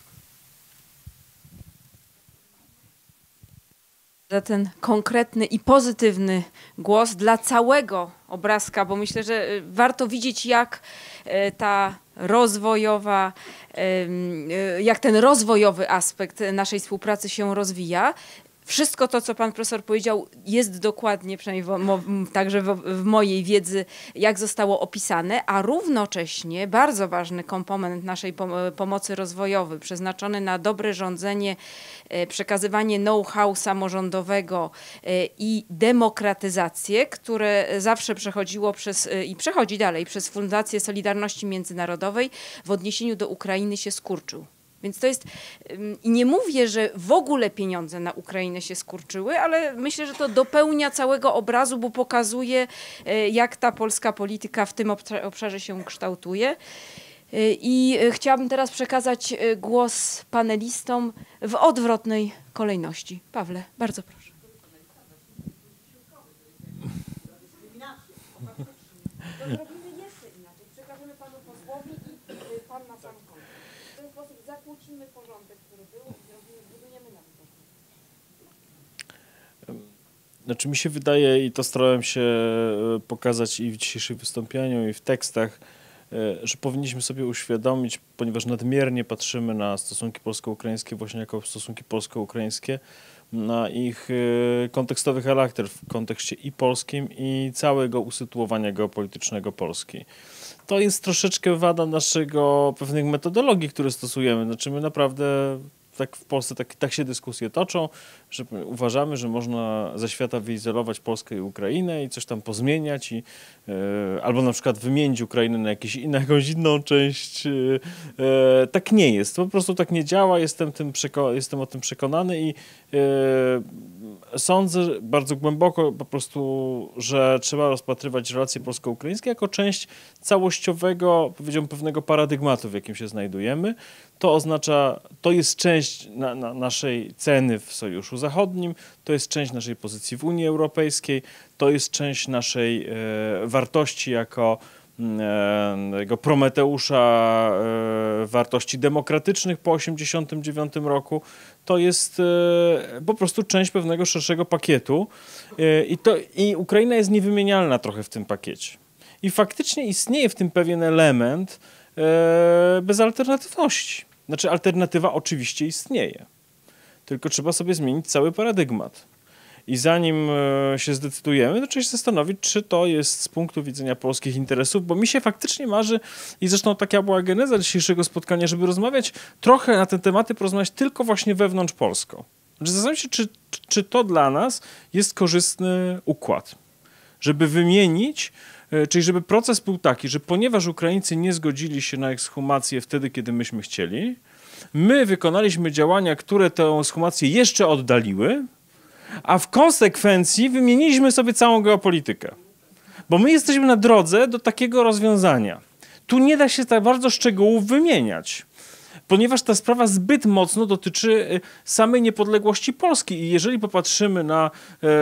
Za ten konkretny i pozytywny głos dla całego obrazka, bo myślę, że warto widzieć, jak ta rozwojowa, jak ten rozwojowy aspekt naszej współpracy się rozwija. Wszystko to, co pan profesor powiedział, jest dokładnie, przynajmniej w, także w, w mojej wiedzy, jak zostało opisane, a równocześnie bardzo ważny komponent naszej pomocy rozwojowej, przeznaczony na dobre rządzenie, przekazywanie know-how samorządowego i demokratyzację, które zawsze przechodziło przez i przechodzi dalej przez Fundację Solidarności Międzynarodowej, w odniesieniu do Ukrainy się skurczył. Więc to jest, i nie mówię, że w ogóle pieniądze na Ukrainę się skurczyły, ale myślę, że to dopełnia całego obrazu, bo pokazuje, jak ta polska polityka w tym obszarze się kształtuje. I chciałabym teraz przekazać głos panelistom w odwrotnej kolejności. Pawle, bardzo proszę. Zrobimy jeszcze inaczej. Przekażemy panu posłowi i pan na sam koniec. W ten sposób zakłócimy porządek, który był i zrobimy, budujemy nowy porządek. Znaczy mi się wydaje, i to starałem się pokazać i w dzisiejszym wystąpieniu, i w tekstach, że powinniśmy sobie uświadomić, ponieważ nadmiernie patrzymy na stosunki polsko-ukraińskie właśnie jako stosunki polsko-ukraińskie, na ich kontekstowy charakter w kontekście i polskim, i całego usytuowania geopolitycznego Polski. To jest troszeczkę wada naszego pewnych metodologii, które stosujemy. Znaczy my naprawdę tak w Polsce tak, tak się dyskusje toczą, że uważamy, że można ze świata wyizolować Polskę i Ukrainę i coś tam pozmieniać, i, yy, albo na przykład wymienić Ukrainę na, jakieś, na jakąś inną część. Yy, yy, tak nie jest. To po prostu tak nie działa. Jestem, tym jestem o tym przekonany i yy, sądzę bardzo głęboko po prostu, że trzeba rozpatrywać relacje polsko-ukraińskie jako część całościowego, powiedziałbym, pewnego paradygmatu, w jakim się znajdujemy. To oznacza, to jest część na, na naszej ceny w Sojuszu Zachodnim, to jest część naszej pozycji w Unii Europejskiej, to jest część naszej e, wartości jako e, Prometeusza e, wartości demokratycznych po osiemdziesiątym dziewiątym roku. To jest e, po prostu część pewnego szerszego pakietu e, i, to, i Ukraina jest niewymienialna trochę w tym pakiecie. I faktycznie istnieje w tym pewien element e, bezalternatywności. Znaczy alternatywa oczywiście istnieje, tylko trzeba sobie zmienić cały paradygmat. I zanim się zdecydujemy, to trzeba się zastanowić, czy to jest z punktu widzenia polskich interesów, bo mi się faktycznie marzy, i zresztą taka była geneza dzisiejszego spotkania, żeby rozmawiać trochę na te tematy, porozmawiać tylko właśnie wewnątrz Polsko. Zastanawiam się, czy, czy to dla nas jest korzystny układ, żeby wymienić, czyli żeby proces był taki, że ponieważ Ukraińcy nie zgodzili się na ekshumację wtedy, kiedy myśmy chcieli, my wykonaliśmy działania, które tę ekshumację jeszcze oddaliły, a w konsekwencji wymieniliśmy sobie całą geopolitykę. Bo my jesteśmy na drodze do takiego rozwiązania. Tu nie da się tak bardzo szczegółów wymieniać, ponieważ ta sprawa zbyt mocno dotyczy samej niepodległości Polski. I jeżeli popatrzymy na,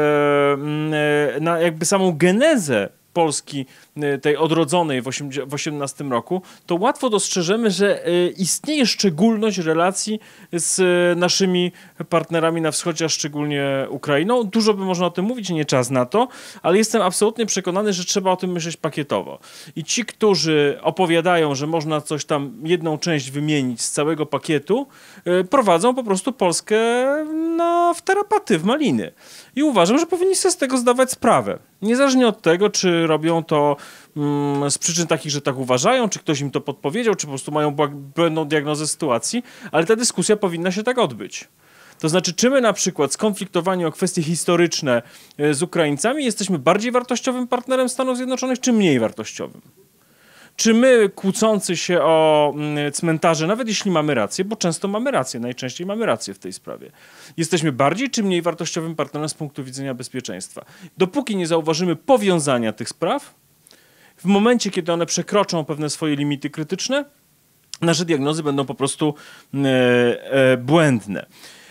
na jakby samą genezę Polski, tej odrodzonej w osiemnastym roku, to łatwo dostrzeżemy, że istnieje szczególność relacji z naszymi partnerami na wschodzie, a szczególnie Ukrainą. Dużo by można o tym mówić, nie czas na to, ale jestem absolutnie przekonany, że trzeba o tym myśleć pakietowo. I ci, którzy opowiadają, że można coś tam, jedną część wymienić z całego pakietu, prowadzą po prostu Polskę na, w tarapaty, w maliny. I uważam, że powinni sobie z tego zdawać sprawę. Niezależnie od tego, czy robią to mm, z przyczyn takich, że tak uważają, czy ktoś im to podpowiedział, czy po prostu mają błędną diagnozę sytuacji, ale ta dyskusja powinna się tak odbyć. To znaczy, czy my na przykład skonfliktowani o kwestie historyczne z Ukraińcami jesteśmy bardziej wartościowym partnerem Stanów Zjednoczonych, czy mniej wartościowym? Czy my, kłócący się o cmentarze, nawet jeśli mamy rację, bo często mamy rację, najczęściej mamy rację w tej sprawie, jesteśmy bardziej czy mniej wartościowym partnerem z punktu widzenia bezpieczeństwa? Dopóki nie zauważymy powiązania tych spraw, w momencie, kiedy one przekroczą pewne swoje limity krytyczne, nasze diagnozy będą po prostu e, e, błędne.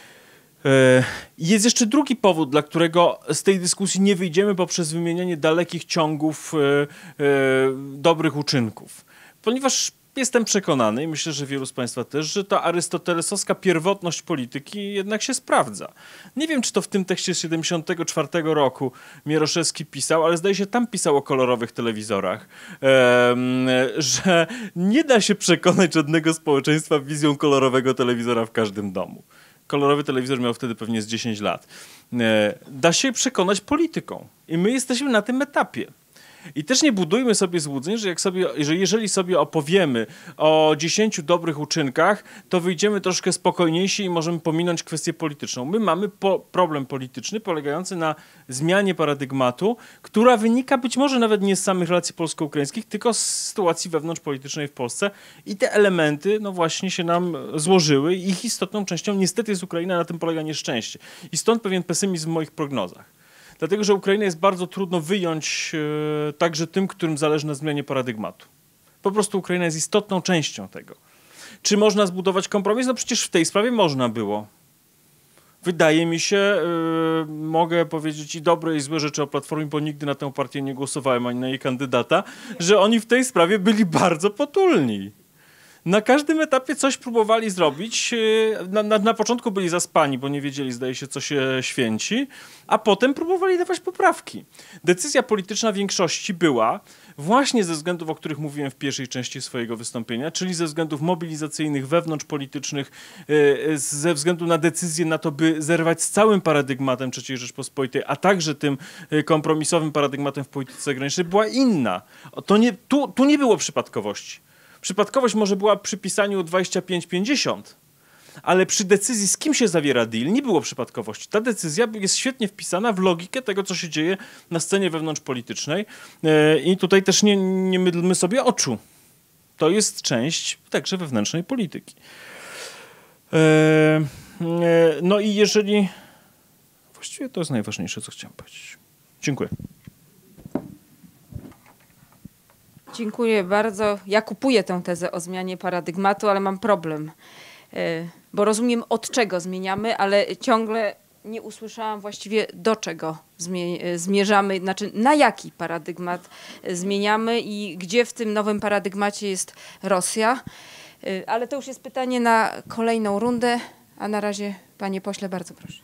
E, jest jeszcze drugi powód, dla którego z tej dyskusji nie wyjdziemy poprzez wymienianie dalekich ciągów e, e, dobrych uczynków. Ponieważ jestem przekonany, i myślę, że wielu z Państwa też, że ta arystotelesowska pierwotność polityki jednak się sprawdza. Nie wiem, czy to w tym tekście z siedemdziesiątego czwartego roku Mieroszewski pisał, ale zdaje się, tam pisał o kolorowych telewizorach, um, że nie da się przekonać żadnego społeczeństwa wizją kolorowego telewizora w każdym domu. Kolorowy telewizor miał wtedy pewnie z dziesięć lat. Da się przekonać polityką. I my jesteśmy na tym etapie. I też nie budujmy sobie złudzeń, że, jak sobie, że jeżeli sobie opowiemy o dziesięciu dobrych uczynkach, to wyjdziemy troszkę spokojniejsi i możemy pominąć kwestię polityczną. My mamy po problem polityczny polegający na zmianie paradygmatu, która wynika być może nawet nie z samych relacji polsko-ukraińskich, tylko z sytuacji wewnątrzpolitycznej w Polsce. I te elementy no właśnie się nam złożyły i ich istotną częścią niestety jest Ukraina, na tym polega nieszczęście. I stąd pewien pesymizm w moich prognozach. Dlatego, że Ukrainę jest bardzo trudno wyjąć e, także tym, którym zależy na zmianie paradygmatu. Po prostu Ukraina jest istotną częścią tego. Czy można zbudować kompromis? No przecież w tej sprawie można było. Wydaje mi się, e, mogę powiedzieć i dobre i złe rzeczy o Platformie, bo nigdy na tę partię nie głosowałem ani na jej kandydata, że oni w tej sprawie byli bardzo potulni. Na każdym etapie coś próbowali zrobić. Na, na, na początku byli zaspani, bo nie wiedzieli, zdaje się, co się święci, a potem próbowali dawać poprawki. Decyzja polityczna większości była właśnie ze względów, o których mówiłem w pierwszej części swojego wystąpienia, czyli ze względów mobilizacyjnych, wewnątrzpolitycznych, ze względu na decyzję na to, by zerwać z całym paradygmatem trzeciej Rzeczpospolitej, a także tym kompromisowym paradygmatem w polityce zagranicznej, była inna. To nie, tu, tu nie było przypadkowości. Przypadkowość może była przy pisaniu dwadzieścia pięć pięćdziesiąt, ale przy decyzji, z kim się zawiera deal, nie było przypadkowości. Ta decyzja jest świetnie wpisana w logikę tego, co się dzieje na scenie wewnątrzpolitycznej i tutaj też nie, nie mydlmy sobie oczu. To jest część także wewnętrznej polityki. No i jeżeli... Właściwie to jest najważniejsze, co chciałem powiedzieć. Dziękuję. Dziękuję bardzo. Ja kupuję tę tezę o zmianie paradygmatu, ale mam problem, bo rozumiem, od czego zmieniamy, ale ciągle nie usłyszałam właściwie, do czego zmierzamy, znaczy na jaki paradygmat zmieniamy i gdzie w tym nowym paradygmacie jest Rosja. Ale to już jest pytanie na kolejną rundę, a na razie, panie pośle, bardzo proszę.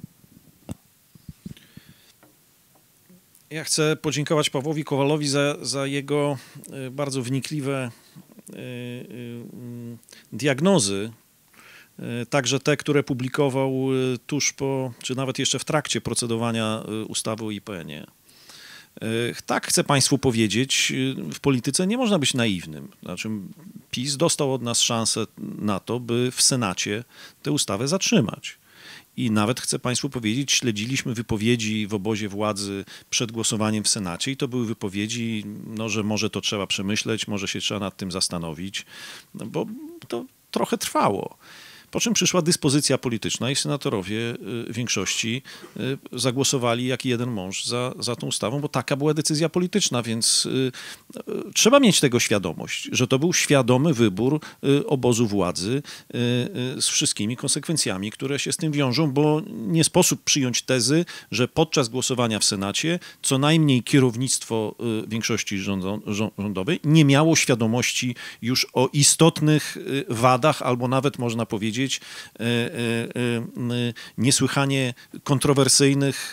Ja chcę podziękować Pawłowi Kowalowi za, za jego bardzo wnikliwe diagnozy, także te, które publikował tuż po, czy nawet jeszcze w trakcie procedowania ustawy o I P N ie. Tak chcę Państwu powiedzieć, w polityce nie można być naiwnym. Znaczy, PiS dostał od nas szansę na to, by w Senacie tę ustawę zatrzymać. I nawet chcę Państwu powiedzieć, śledziliśmy wypowiedzi w obozie władzy przed głosowaniem w Senacie i to były wypowiedzi, no, że może to trzeba przemyśleć, może się trzeba nad tym zastanowić, no, bo to trochę trwało. Po czym przyszła dyspozycja polityczna i senatorowie w większości zagłosowali jak jeden mąż za, za tą ustawą, bo taka była decyzja polityczna, więc trzeba mieć tego świadomość, że to był świadomy wybór obozu władzy z wszystkimi konsekwencjami, które się z tym wiążą, bo nie sposób przyjąć tezy, że podczas głosowania w Senacie co najmniej kierownictwo większości rządowej nie miało świadomości już o istotnych wadach, albo nawet można powiedzieć, niesłychanie kontrowersyjnych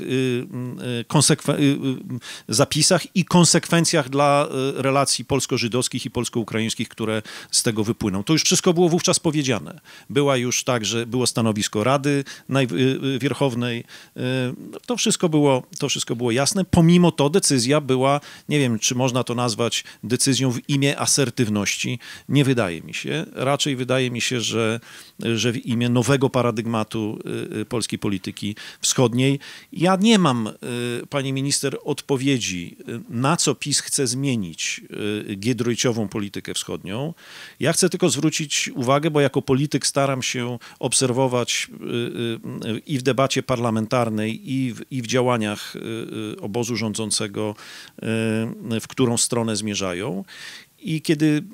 zapisach i konsekwencjach dla relacji polsko-żydowskich i polsko-ukraińskich, które z tego wypłyną. To już wszystko było wówczas powiedziane. Była już tak, że było stanowisko Rady Wierchownej. To wszystko było, to wszystko było jasne. Pomimo to decyzja była, nie wiem, czy można to nazwać decyzją w imię asertywności. Nie wydaje mi się. Raczej wydaje mi się, że że w imię nowego paradygmatu polskiej polityki wschodniej. Ja nie mam, pani minister, odpowiedzi, na co PiS chce zmienić giedroyciową politykę wschodnią. Ja chcę tylko zwrócić uwagę, bo jako polityk staram się obserwować i w debacie parlamentarnej, i w, i w działaniach obozu rządzącego, w którą stronę zmierzają. I kiedy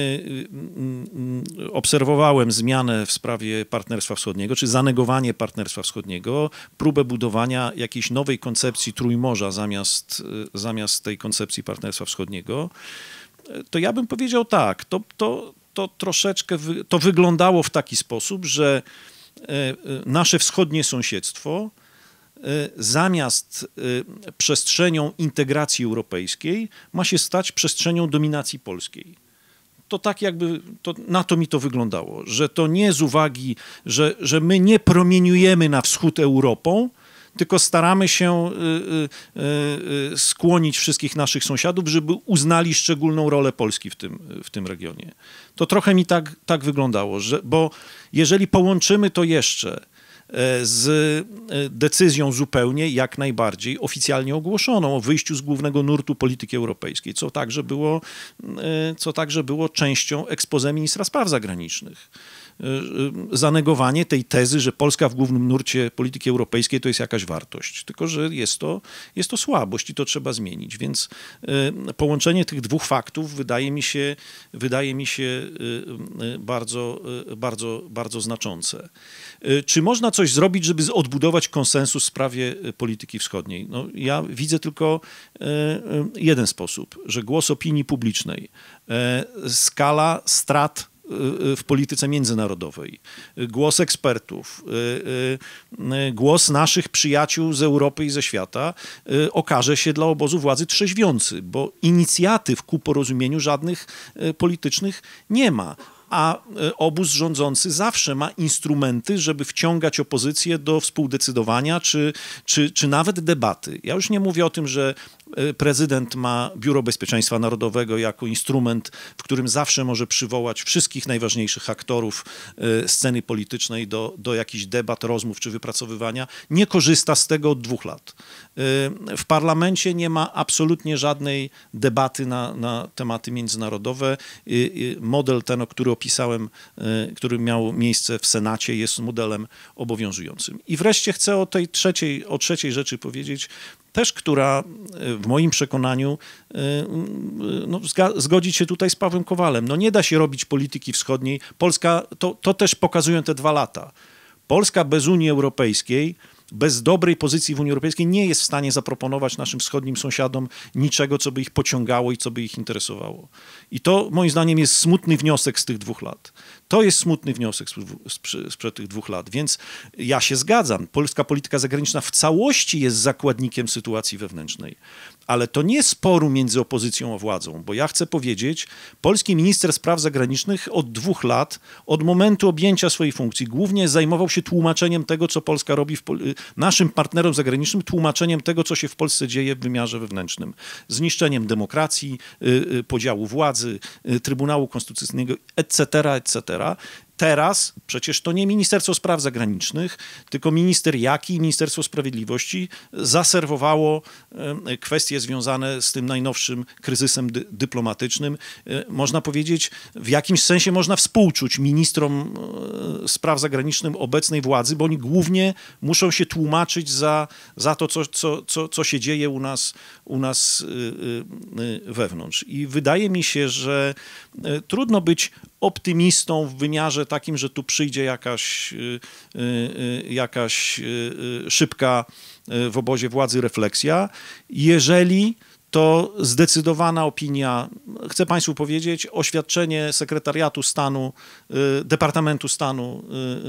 obserwowałem zmianę w sprawie Partnerstwa Wschodniego, czy zanegowanie Partnerstwa Wschodniego, próbę budowania jakiejś nowej koncepcji Trójmorza zamiast, zamiast tej koncepcji Partnerstwa Wschodniego, to ja bym powiedział tak, to, to, to troszeczkę wy, to wyglądało w taki sposób, że nasze wschodnie sąsiedztwo zamiast przestrzenią integracji europejskiej ma się stać przestrzenią dominacji polskiej. To tak jakby, to, na to mi to wyglądało, że to nie z uwagi, że, że my nie promieniujemy na wschód Europą, tylko staramy się y, y, y, skłonić wszystkich naszych sąsiadów, żeby uznali szczególną rolę Polski w tym, w tym regionie. To trochę mi tak, tak wyglądało, że, bo jeżeli połączymy to jeszcze z decyzją zupełnie, jak najbardziej oficjalnie ogłoszoną o wyjściu z głównego nurtu polityki europejskiej, co także było, co także było częścią exposé ministra spraw zagranicznych. Zanegowanie tej tezy, że Polska w głównym nurcie polityki europejskiej to jest jakaś wartość, tylko że jest to, jest to słabość i to trzeba zmienić, więc połączenie tych dwóch faktów wydaje mi się, wydaje mi się bardzo, bardzo, bardzo znaczące. Czy można coś zrobić, żeby odbudować konsensus w sprawie polityki wschodniej? No, ja widzę tylko jeden sposób, że głos opinii publicznej, skala strat w polityce międzynarodowej, głos ekspertów, głos naszych przyjaciół z Europy i ze świata okaże się dla obozu władzy trzeźwiący, bo inicjatyw ku porozumieniu żadnych politycznych nie ma. A obóz rządzący zawsze ma instrumenty, żeby wciągać opozycję do współdecydowania, czy, czy, czy nawet debaty. Ja już nie mówię o tym, że prezydent ma Biuro Bezpieczeństwa Narodowego jako instrument, w którym zawsze może przywołać wszystkich najważniejszych aktorów sceny politycznej do, do jakichś debat, rozmów czy wypracowywania. Nie korzysta z tego od dwóch lat. W parlamencie nie ma absolutnie żadnej debaty na, na tematy międzynarodowe. Model ten, o który opisałem, który miał miejsce w Senacie, jest modelem obowiązującym. I wreszcie chcę o tej trzeciej, o trzeciej rzeczy powiedzieć, też która w moim przekonaniu no, zgodzić się tutaj z Pawłem Kowalem. No nie da się robić polityki wschodniej. Polska, to, to też pokazują te dwa lata. Polska bez Unii Europejskiej, bez dobrej pozycji w Unii Europejskiej nie jest w stanie zaproponować naszym wschodnim sąsiadom niczego, co by ich pociągało i co by ich interesowało. I to moim zdaniem jest smutny wniosek z tych dwóch lat. To jest smutny wniosek sprzed tych dwóch lat, więc ja się zgadzam. Polska polityka zagraniczna w całości jest zakładnikiem sytuacji wewnętrznej, ale to nie sporu między opozycją a władzą, bo ja chcę powiedzieć, polski minister spraw zagranicznych od dwóch lat, od momentu objęcia swojej funkcji, głównie zajmował się tłumaczeniem tego, co Polska robi w Pol- naszym partnerom zagranicznym, tłumaczeniem tego, co się w Polsce dzieje w wymiarze wewnętrznym. Zniszczeniem demokracji, podziału władzy, Trybunału Konstytucyjnego, et cetera, et cetera. Teraz przecież to nie Ministerstwo Spraw Zagranicznych, tylko minister Jaki i Ministerstwo Sprawiedliwości zaserwowało kwestie związane z tym najnowszym kryzysem dy- dyplomatycznym. Można powiedzieć, w jakimś sensie można współczuć ministrom spraw zagranicznych obecnej władzy, bo oni głównie muszą się tłumaczyć za, za to, co, co, co, co się dzieje u nas, u nas wewnątrz. I wydaje mi się, że trudno być optymistą w wymiarze takim, że tu przyjdzie jakaś, jakaś szybka w obozie władzy refleksja, jeżeli to zdecydowana opinia, chcę Państwu powiedzieć, oświadczenie Sekretariatu Stanu, Departamentu Stanu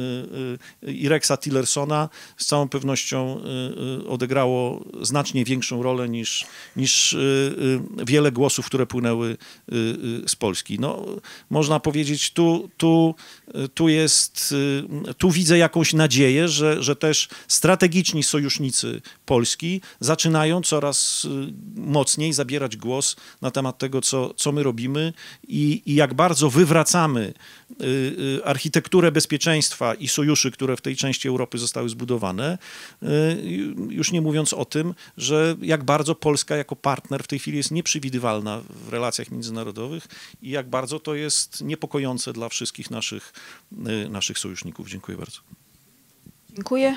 i Rexa Tillersona z całą pewnością odegrało znacznie większą rolę niż, niż wiele głosów, które płynęły z Polski. No, można powiedzieć, tu, tu, tu jest, tu widzę jakąś nadzieję, że, że też strategiczni sojusznicy Polski zaczynają coraz mocniej mocniej zabierać głos na temat tego, co, co my robimy i, i jak bardzo wywracamy y, y, architekturę bezpieczeństwa i sojuszy, które w tej części Europy zostały zbudowane, y, już nie mówiąc o tym, że jak bardzo Polska jako partner w tej chwili jest nieprzewidywalna w relacjach międzynarodowych i jak bardzo to jest niepokojące dla wszystkich naszych, y, naszych sojuszników. Dziękuję bardzo. Dziękuję.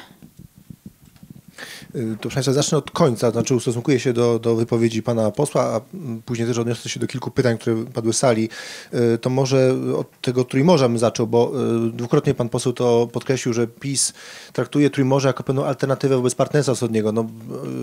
To proszę Państwa, zacznę od końca, znaczy ustosunkuję się do, do wypowiedzi pana posła, a później też odniosę się do kilku pytań, które padły z sali. To może od tego Trójmorza bym zaczął, bo dwukrotnie pan poseł to podkreślił, że PiS traktuje Trójmorze jako pewną alternatywę wobec partnerstwa wschodniego. No,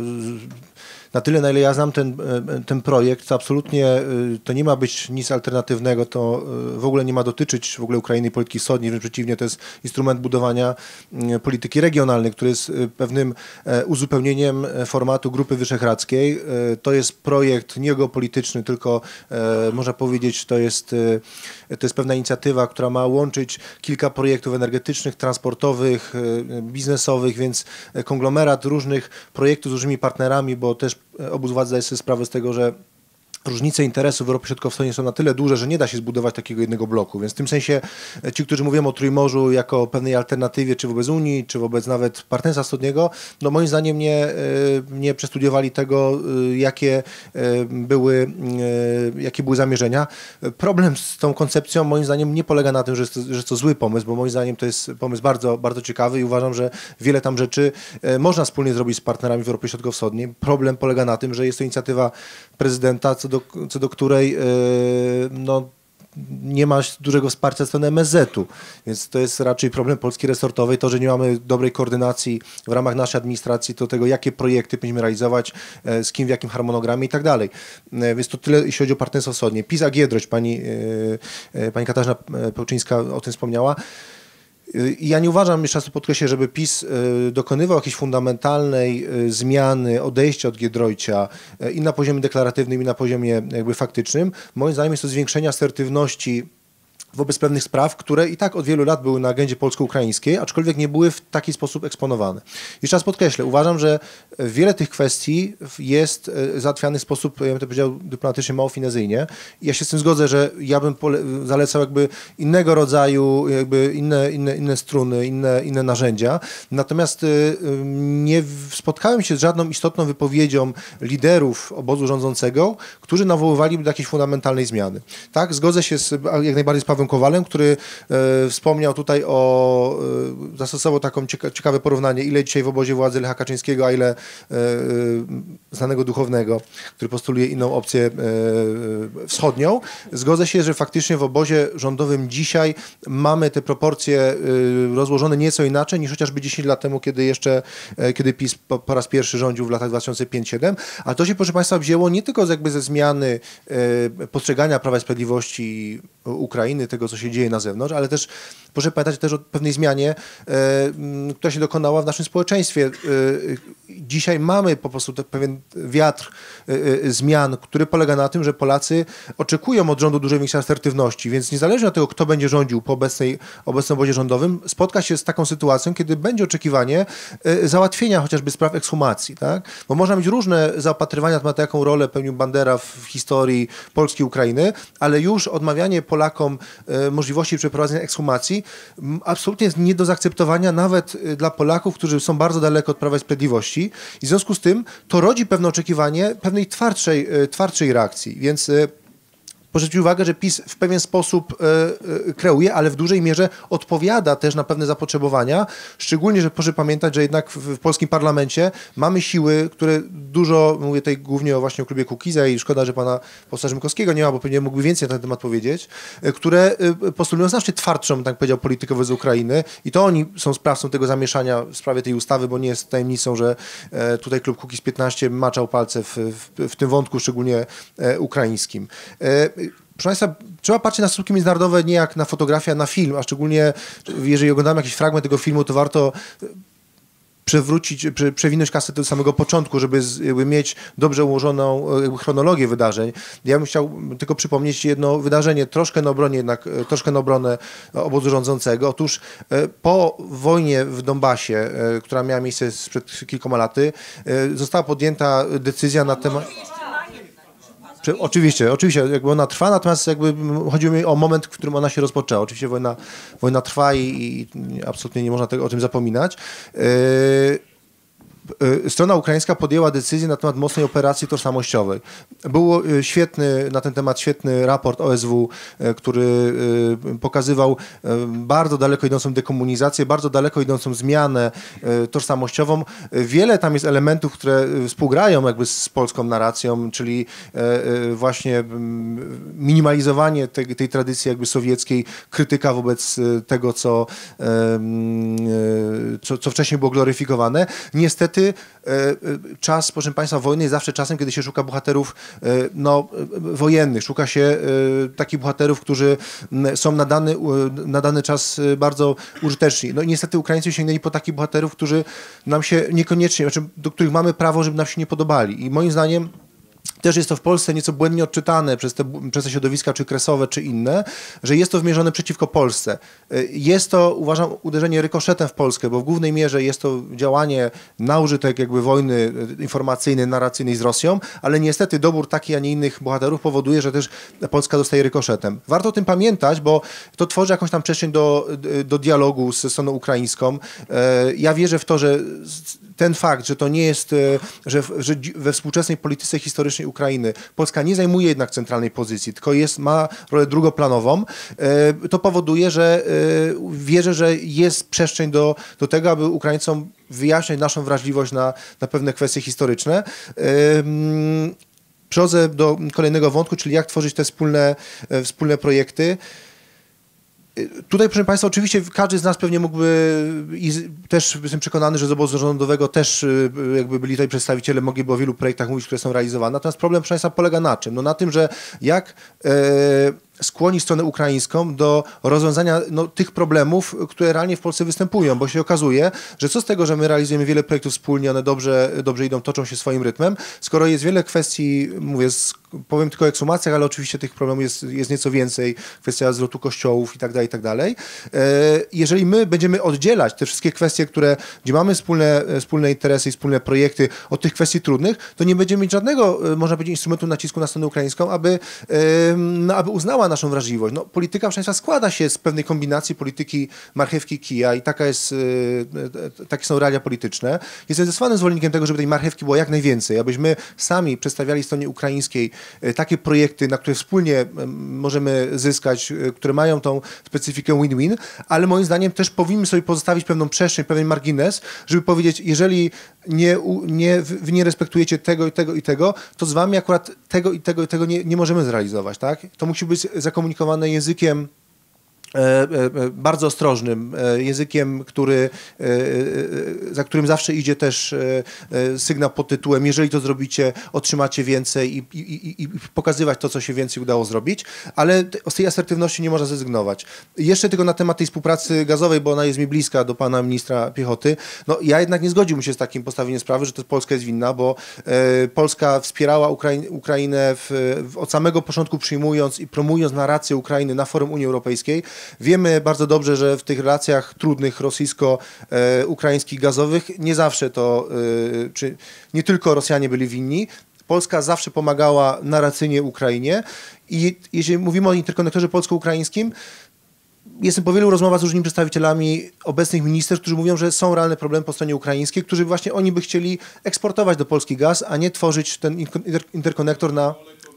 na tyle, na ile ja znam ten, ten projekt, to absolutnie to nie ma być nic alternatywnego, to w ogóle nie ma dotyczyć w ogóle Ukrainy i polityki wschodniej, wręcz przeciwnie, to jest instrument budowania polityki regionalnej, który jest pewnym uzupełnieniem formatu Grupy Wyszehradzkiej. To jest projekt nie geopolityczny, tylko można powiedzieć, to jest, to jest pewna inicjatywa, która ma łączyć kilka projektów energetycznych, transportowych, biznesowych, więc konglomerat różnych projektów z różnymi partnerami, bo też obóz władzy zdaje sobie sprawę z tego, że różnice interesów w Europie Środkowo-Wschodniej są na tyle duże, że nie da się zbudować takiego jednego bloku. Więc w tym sensie ci, którzy mówią o Trójmorzu jako pewnej alternatywie, czy wobec Unii, czy wobec nawet partnerstwa wschodniego, no moim zdaniem nie, nie przestudiowali tego, jakie były, jakie były zamierzenia. Problem z tą koncepcją moim zdaniem nie polega na tym, że jest to, że jest to zły pomysł, bo moim zdaniem to jest pomysł bardzo, bardzo ciekawy i uważam, że wiele tam rzeczy można wspólnie zrobić z partnerami w Europie Środkowo-Wschodniej. Problem polega na tym, że jest to inicjatywa prezydenta, co do, co do której no, nie ma dużego wsparcia ze strony M S Z-u, więc to jest raczej problem Polski resortowej, to, że nie mamy dobrej koordynacji w ramach naszej administracji do tego, jakie projekty powinniśmy realizować, z kim, w jakim harmonogramie i tak dalej. Więc to tyle, jeśli chodzi o partnerstwo wschodnie. PiS a Giedroć, pani, pani Katarzyna Pełczyńska o tym wspomniała. Ja nie uważam, jeszcze raz to podkreślę, żeby PiS dokonywał jakiejś fundamentalnej zmiany, odejścia od Giedroycia i na poziomie deklaratywnym, i na poziomie jakby faktycznym. Moim zdaniem jest to zwiększenie asertywności wobec pewnych spraw, które i tak od wielu lat były na agendzie polsko-ukraińskiej, aczkolwiek nie były w taki sposób eksponowane. Jeszcze raz podkreślę, uważam, że wiele tych kwestii jest załatwianych w sposób, ja bym to powiedział dyplomatycznie, mało finezyjnie. Ja się z tym zgodzę, że ja bym zalecał jakby innego rodzaju, jakby inne, inne, inne struny, inne, inne narzędzia. Natomiast nie spotkałem się z żadną istotną wypowiedzią liderów obozu rządzącego, którzy nawoływaliby do jakiejś fundamentalnej zmiany. Tak, zgodzę się z, jak najbardziej z Pawłem Kowalem, który e, wspomniał tutaj o, e, zastosował taką cieka ciekawe porównanie, ile dzisiaj w obozie władzy Lecha Kaczyńskiego, a ile e, znanego duchownego, który postuluje inną opcję e, wschodnią. Zgodzę się, że faktycznie w obozie rządowym dzisiaj mamy te proporcje e, rozłożone nieco inaczej niż chociażby dziesięć lat temu, kiedy jeszcze, e, kiedy PiS po, po raz pierwszy rządził w latach dwa tysiące piąty do dwa tysiące siódmego, ale to się, proszę Państwa, wzięło nie tylko jakby ze zmiany e, postrzegania Prawa i Sprawiedliwości Ukrainy, tego, co się dzieje na zewnątrz, ale też proszę pamiętać też o pewnej zmianie, e, która się dokonała w naszym społeczeństwie. E, dzisiaj mamy po prostu pewien wiatr e, e, zmian, który polega na tym, że Polacy oczekują od rządu dużej większej asertywności, więc niezależnie od tego, kto będzie rządził po obecnej, obecnym obozie rządowym, spotka się z taką sytuacją, kiedy będzie oczekiwanie e, załatwienia chociażby spraw ekshumacji, tak? Bo można mieć różne zaopatrywania na temat, jaką rolę pełnił Bandera w historii Polski i Ukrainy, ale już odmawianie Polakom e, możliwości przeprowadzenia ekshumacji absolutnie jest nie do zaakceptowania nawet dla Polaków, którzy są bardzo daleko od Prawa i Sprawiedliwości i w związku z tym to rodzi pewne oczekiwanie pewnej twardszej, twardszej reakcji, więc proszę zwrócić uwagę, że PiS w pewien sposób e, e, kreuje, ale w dużej mierze odpowiada też na pewne zapotrzebowania, szczególnie, że proszę pamiętać, że jednak w, w polskim parlamencie mamy siły, które dużo, mówię tutaj głównie o właśnie o klubie Kukiza i szkoda, że pana posła Rzymkowskiego nie ma, bo pewnie mógłby więcej na ten temat powiedzieć, e, które e, postulują znacznie twardszą, tak powiedział, politykę wobec Ukrainy i to oni są sprawcą tego zamieszania w sprawie tej ustawy, bo nie jest tajemnicą, że e, tutaj klub Kukiz piętnaście maczał palce w, w, w tym wątku, szczególnie e, ukraińskim. E, Proszę Państwa, trzeba patrzeć na stosunki międzynarodowe nie jak na fotografię, a na film, a szczególnie jeżeli oglądamy jakiś fragment tego filmu, to warto przewrócić, prze, przewinąć kasę do samego początku, żeby z, jakby mieć dobrze ułożoną jakby chronologię wydarzeń. Ja bym chciał tylko przypomnieć jedno wydarzenie, troszkę na obronie jednak, troszkę na obronę obozu rządzącego. Otóż po wojnie w Donbasie, która miała miejsce sprzed kilkoma laty, została podjęta decyzja na temat... Prze- oczywiście, oczywiście, jakby ona trwa, natomiast jakby chodzi mi o moment, w którym ona się rozpoczęła. Oczywiście wojna, wojna trwa i, i absolutnie nie można tego, o tym zapominać. Yy, Strona ukraińska podjęła decyzję na temat mocnej operacji tożsamościowej. Był świetny, na ten temat świetny raport O S W, który pokazywał bardzo daleko idącą dekomunizację, bardzo daleko idącą zmianę tożsamościową. Wiele tam jest elementów, które współgrają jakby z polską narracją, czyli właśnie minimalizowanie tej, tej tradycji jakby sowieckiej, krytyka wobec tego, co, co, co wcześniej było gloryfikowane. Niestety czas, proszę Państwa, wojny jest zawsze czasem, kiedy się szuka bohaterów no, wojennych. Szuka się takich bohaterów, którzy są na dany, na dany czas bardzo użyteczni. No i niestety Ukraińcy sięgnęli po takich bohaterów, którzy nam się niekoniecznie, znaczy, do których mamy prawo, żeby nam się nie podobali. I moim zdaniem też jest to w Polsce nieco błędnie odczytane przez te, przez te środowiska, czy kresowe, czy inne, że jest to wymierzone przeciwko Polsce. Jest to, uważam, uderzenie rykoszetem w Polskę, bo w głównej mierze jest to działanie na użytek jakby wojny informacyjnej, narracyjnej z Rosją, ale niestety dobór takich, a nie innych bohaterów powoduje, że też Polska dostaje rykoszetem. Warto o tym pamiętać, bo to tworzy jakąś tam przestrzeń do, do dialogu ze stroną ukraińską. Ja wierzę w to, że ten fakt, że to nie jest, że, że we współczesnej polityce historycznej Ukrainy Polska nie zajmuje jednak centralnej pozycji, tylko jest, ma rolę drugoplanową, to powoduje, że wierzę, że jest przestrzeń do, do tego, aby Ukraińcom wyjaśniać naszą wrażliwość na, na pewne kwestie historyczne. Przechodzę do kolejnego wątku, czyli jak tworzyć te wspólne, wspólne projekty. Tutaj, proszę Państwa, oczywiście każdy z nas pewnie mógłby, i też jestem przekonany, że z obozu rządowego też jakby byli tutaj przedstawiciele, mogliby o wielu projektach mówić, które są realizowane. Natomiast problem, proszę Państwa, polega na czym? No na tym, że jak e, skłoni stronę ukraińską do rozwiązania no, tych problemów, które realnie w Polsce występują, bo się okazuje, że co z tego, że my realizujemy wiele projektów wspólnie, one dobrze, dobrze idą, toczą się swoim rytmem, skoro jest wiele kwestii, mówię, powiem tylko o ekshumacjach, ale oczywiście tych problemów jest, jest nieco więcej, kwestia zwrotu kościołów i tak dalej, i tak dalej. Jeżeli my będziemy oddzielać te wszystkie kwestie, które, gdzie mamy wspólne, wspólne interesy i wspólne projekty od tych kwestii trudnych, to nie będziemy mieć żadnego, można powiedzieć, instrumentu nacisku na stronę ukraińską, aby, no, aby uznała naszą wrażliwość. No, polityka, proszę Państwa, składa się z pewnej kombinacji polityki marchewki kija i taka jest, takie są realia polityczne. Jestem zdecydowanym zwolennikiem tego, żeby tej marchewki było jak najwięcej, abyśmy sami przedstawiali stronie ukraińskiej takie projekty, na które wspólnie możemy zyskać, które mają tą specyfikę win-win, ale moim zdaniem też powinniśmy sobie pozostawić pewną przestrzeń, pewien margines, żeby powiedzieć, jeżeli nie, nie, wy nie respektujecie tego i tego i tego, to z wami akurat tego i tego i tego nie, nie możemy zrealizować, tak? To musi być zakomunikowane językiem bardzo ostrożnym, językiem, który, za którym zawsze idzie też sygnał pod tytułem, jeżeli to zrobicie, otrzymacie więcej i, i, i pokazywać to, co się więcej udało zrobić, ale z tej asertywności nie można zrezygnować. Jeszcze tylko na temat tej współpracy gazowej, bo ona jest mi bliska do pana ministra piechoty, no ja jednak nie zgodziłbym się z takim postawieniem sprawy, że to Polska jest winna, bo Polska wspierała Ukrain Ukrainę w, w, od samego początku, przyjmując i promując narrację Ukrainy na forum Unii Europejskiej. Wiemy bardzo dobrze, że w tych relacjach trudnych rosyjsko-ukraińskich gazowych nie zawsze to, czy nie tylko Rosjanie byli winni. Polska zawsze pomagała narracyjnie Ukrainie i jeśli mówimy o interkonektorze polsko-ukraińskim, jestem po wielu rozmowach z różnymi przedstawicielami obecnych ministerstw, którzy mówią, że są realne problemy po stronie ukraińskiej, którzy właśnie oni by chcieli eksportować do Polski gaz, a nie tworzyć ten interkonektor na...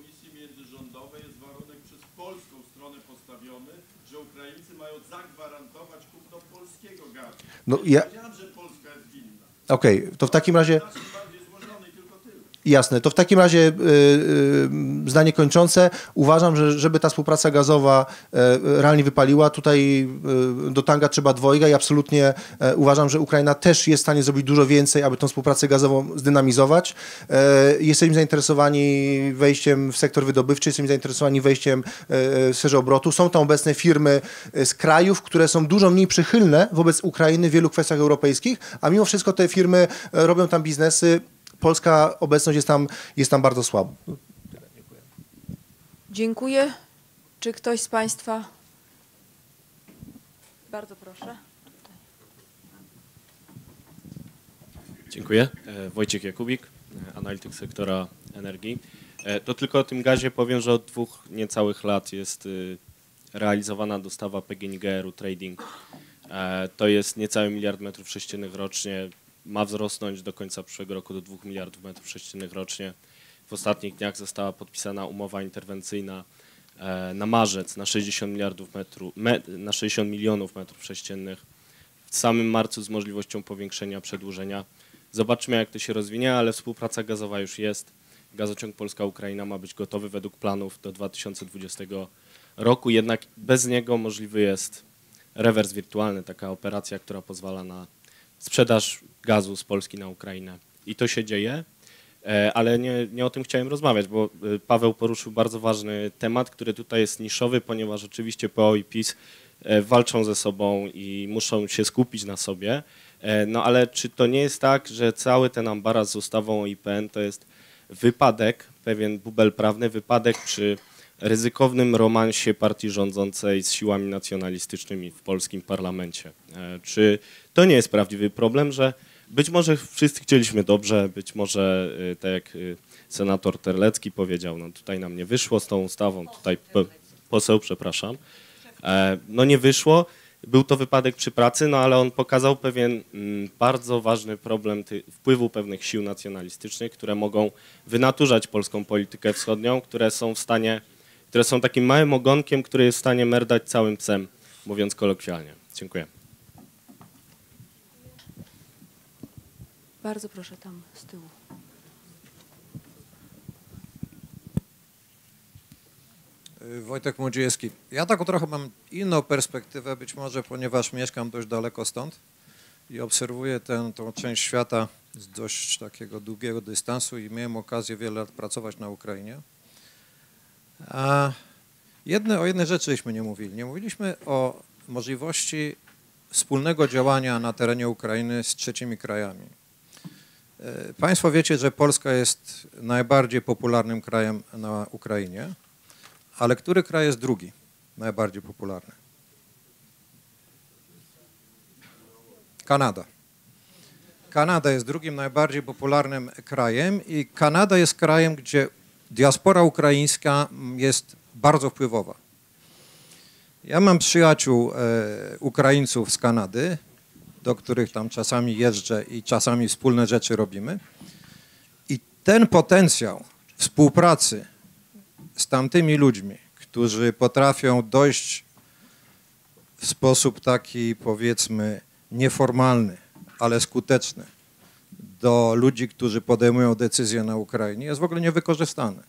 No ja... Okej, okay, to w takim razie... Jasne, to w takim razie yy, yy, zdanie kończące. Uważam, że żeby ta współpraca gazowa yy, realnie wypaliła, tutaj yy, do tanga trzeba dwojga i absolutnie yy, uważam, że Ukraina też jest w stanie zrobić dużo więcej, aby tą współpracę gazową zdynamizować. Yy, jesteśmy zainteresowani wejściem w sektor wydobywczy, jesteśmy zainteresowani wejściem yy, w sferze obrotu. Są tam obecne firmy z krajów, które są dużo mniej przychylne wobec Ukrainy w wielu kwestiach europejskich, a mimo wszystko te firmy robią tam biznesy. Polska obecność jest tam, jest tam bardzo słaba. Dziękuję. Czy ktoś z Państwa? Bardzo proszę. Dziękuję. Wojciech Jakubik, analityk sektora energii. To tylko o tym gazie powiem, że od dwóch niecałych lat jest realizowana dostawa P G N G R-u Trading. To jest niecały miliard metrów sześciennych rocznie. Ma wzrosnąć do końca przyszłego roku do dwóch miliardów metrów sześciennych rocznie. W ostatnich dniach została podpisana umowa interwencyjna na marzec na sześćdziesiąt miliardów metrów, me, na sześćdziesiąt milionów metrów sześciennych. W samym marcu z możliwością powiększenia, przedłużenia. Zobaczymy, jak to się rozwinie, ale współpraca gazowa już jest. Gazociąg Polska-Ukraina ma być gotowy według planów do dwa tysiące dwudziestego roku, jednak bez niego możliwy jest rewers wirtualny, taka operacja, która pozwala na sprzedaż gazu z Polski na Ukrainę. I to się dzieje, ale nie, nie o tym chciałem rozmawiać, bo Paweł poruszył bardzo ważny temat, który tutaj jest niszowy, ponieważ oczywiście P O i PiS walczą ze sobą i muszą się skupić na sobie. No ale czy to nie jest tak, że cały ten ambaras z ustawą o I P N to jest wypadek, pewien bubel prawny, wypadek przy ryzykownym romansie partii rządzącej z siłami nacjonalistycznymi w polskim parlamencie? Czy to nie jest prawdziwy problem, że być może wszyscy chcieliśmy dobrze, być może tak jak senator Terlecki powiedział, no tutaj nam nie wyszło z tą ustawą, tutaj poseł, przepraszam, no nie wyszło, był to wypadek przy pracy, no ale on pokazał pewien mm, bardzo ważny problem ty, wpływu pewnych sił nacjonalistycznych, które mogą wynaturzać polską politykę wschodnią, które są w stanie, które są takim małym ogonkiem, który jest w stanie merdać całym psem, mówiąc kolokwialnie. Dziękuję. Bardzo proszę tam z tyłu. Wojtek Młodziejewski. Ja taką trochę mam inną perspektywę, być może ponieważ mieszkam dość daleko stąd i obserwuję tę, tą część świata z dość takiego długiego dystansu i miałem okazję wiele lat pracować na Ukrainie. A jedne, o jednej rzeczy żeśmy nie mówili. Nie mówiliśmy o możliwości wspólnego działania na terenie Ukrainy z trzecimi krajami. Państwo wiecie, że Polska jest najbardziej popularnym krajem na Ukrainie. Ale który kraj jest drugi, najbardziej popularny? Kanada. Kanada jest drugim najbardziej popularnym krajem i Kanada jest krajem, gdzie diaspora ukraińska jest bardzo wpływowa. Ja mam przyjaciół e, Ukraińców z Kanady, do których tam czasami jeżdżę i czasami wspólne rzeczy robimy. I ten potencjał współpracy z tamtymi ludźmi, którzy potrafią dojść w sposób taki, powiedzmy, nieformalny, ale skuteczny do ludzi, którzy podejmują decyzje na Ukrainie, jest w ogóle niewykorzystany.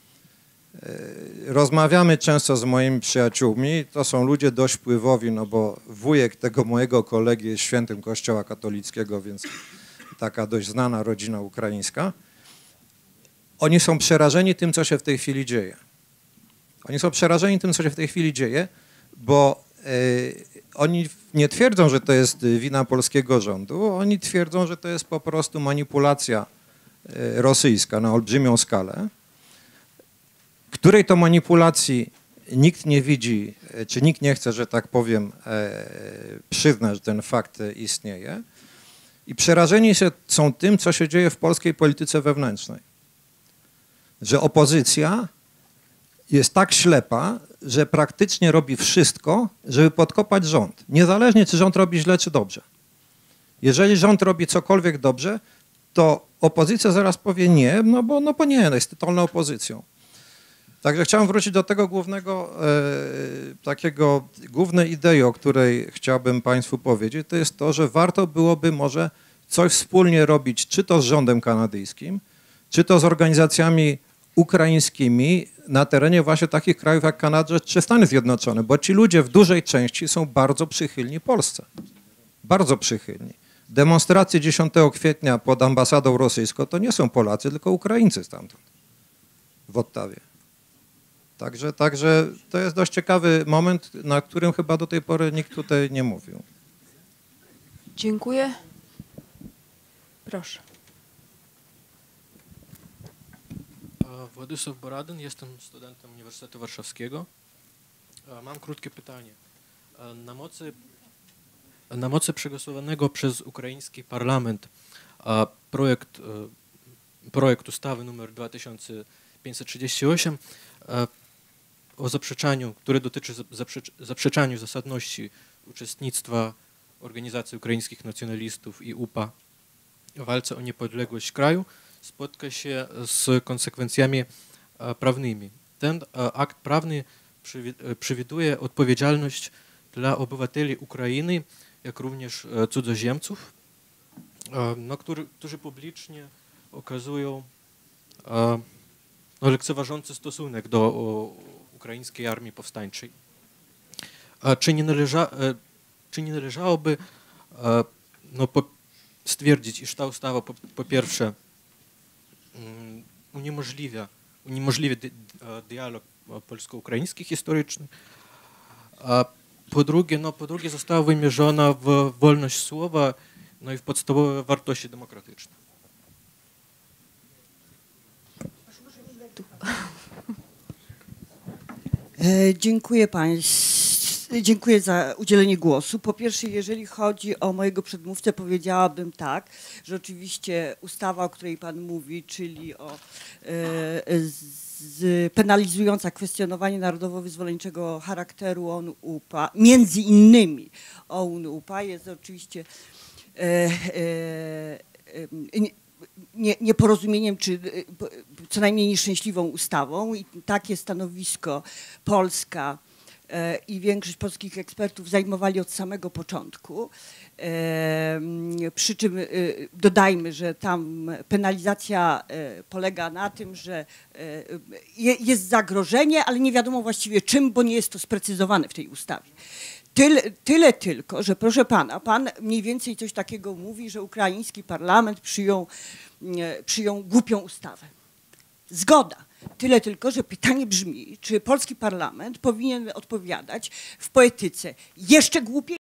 Rozmawiamy często z moimi przyjaciółmi, to są ludzie dość wpływowi, no bo wujek tego mojego kolegi jest świętym Kościoła katolickiego, więc taka dość znana rodzina ukraińska. Oni są przerażeni tym, co się w tej chwili dzieje. Oni są przerażeni tym, co się w tej chwili dzieje, bo y, oni nie twierdzą, że to jest wina polskiego rządu, oni twierdzą, że to jest po prostu manipulacja y, rosyjska na olbrzymią skalę, której to manipulacji nikt nie widzi, czy nikt nie chce, że tak powiem, y, przyznać, że ten fakt istnieje. I przerażeni są tym, co się dzieje w polskiej polityce wewnętrznej. Że opozycja jest tak ślepa, że praktycznie robi wszystko, żeby podkopać rząd. Niezależnie, czy rząd robi źle, czy dobrze. Jeżeli rząd robi cokolwiek dobrze, to opozycja zaraz powie nie, no bo, no bo nie, no jest totalną opozycją. Także chciałem wrócić do tego głównego, e, takiego głównej idei, o której chciałbym Państwu powiedzieć, to jest to, że warto byłoby może coś wspólnie robić, czy to z rządem kanadyjskim, czy to z organizacjami ukraińskimi na terenie właśnie takich krajów jak Kanada czy Stany Zjednoczone, bo ci ludzie w dużej części są bardzo przychylni Polsce. Bardzo przychylni. Demonstracje dziesiątego kwietnia pod ambasadą rosyjską to nie są Polacy, tylko Ukraińcy stamtąd w Ottawie. Także, także to jest dość ciekawy moment, na którym chyba do tej pory nikt tutaj nie mówił. Dziękuję. Proszę. Władysław Boradyn, jestem studentem Uniwersytetu Warszawskiego. Mam krótkie pytanie. Na mocy, na mocy przegłosowanego przez ukraiński parlament projekt projekt ustawy numer dwa tysiące pięćset trzydzieści osiem o zaprzeczaniu, który dotyczy zaprzecz, zaprzeczaniu zasadności uczestnictwa Organizacji Ukraińskich Nacjonalistów i U P A w walce o niepodległość kraju, spotka się z konsekwencjami prawnymi. Ten akt prawny przewiduje odpowiedzialność dla obywateli Ukrainy, jak również cudzoziemców, no, który, którzy publicznie okazują no, lekceważący stosunek do o, ukraińskiej armii powstańczej. Czy nie, należa, czy nie należałoby no, po, stwierdzić, iż ta ustawa po, po pierwsze um, uniemożliwia, uniemożliwia di, dialog polsko-ukraiński historyczny, a po drugie, no, po drugie została wymierzona w wolność słowa, no i w podstawowe wartości demokratyczne. E, dziękuję Państwu, dziękuję za udzielenie głosu. Po pierwsze, jeżeli chodzi o mojego przedmówcę, powiedziałabym tak, że oczywiście ustawa, o której Pan mówi, czyli o e, z, penalizująca kwestionowanie narodowo-wyzwoleńczego charakteru O N U P A, między innymi O N U P A, jest oczywiście e, e, e, Nie, nieporozumieniem, czy co najmniej nieszczęśliwą ustawą i takie stanowisko Polska e, i większość polskich ekspertów zajmowali od samego początku. E, przy czym e, dodajmy, że tam penalizacja e, polega na tym, że e, je, jest zagrożenie, ale nie wiadomo właściwie czym, bo nie jest to sprecyzowane w tej ustawie. Tyle, tyle tylko, że proszę pana, pan mniej więcej coś takiego mówi, że ukraiński parlament przyjął, przyjął głupią ustawę. Zgoda. Tyle tylko, że pytanie brzmi, czy polski parlament powinien odpowiadać w poetyce jeszcze głupiej,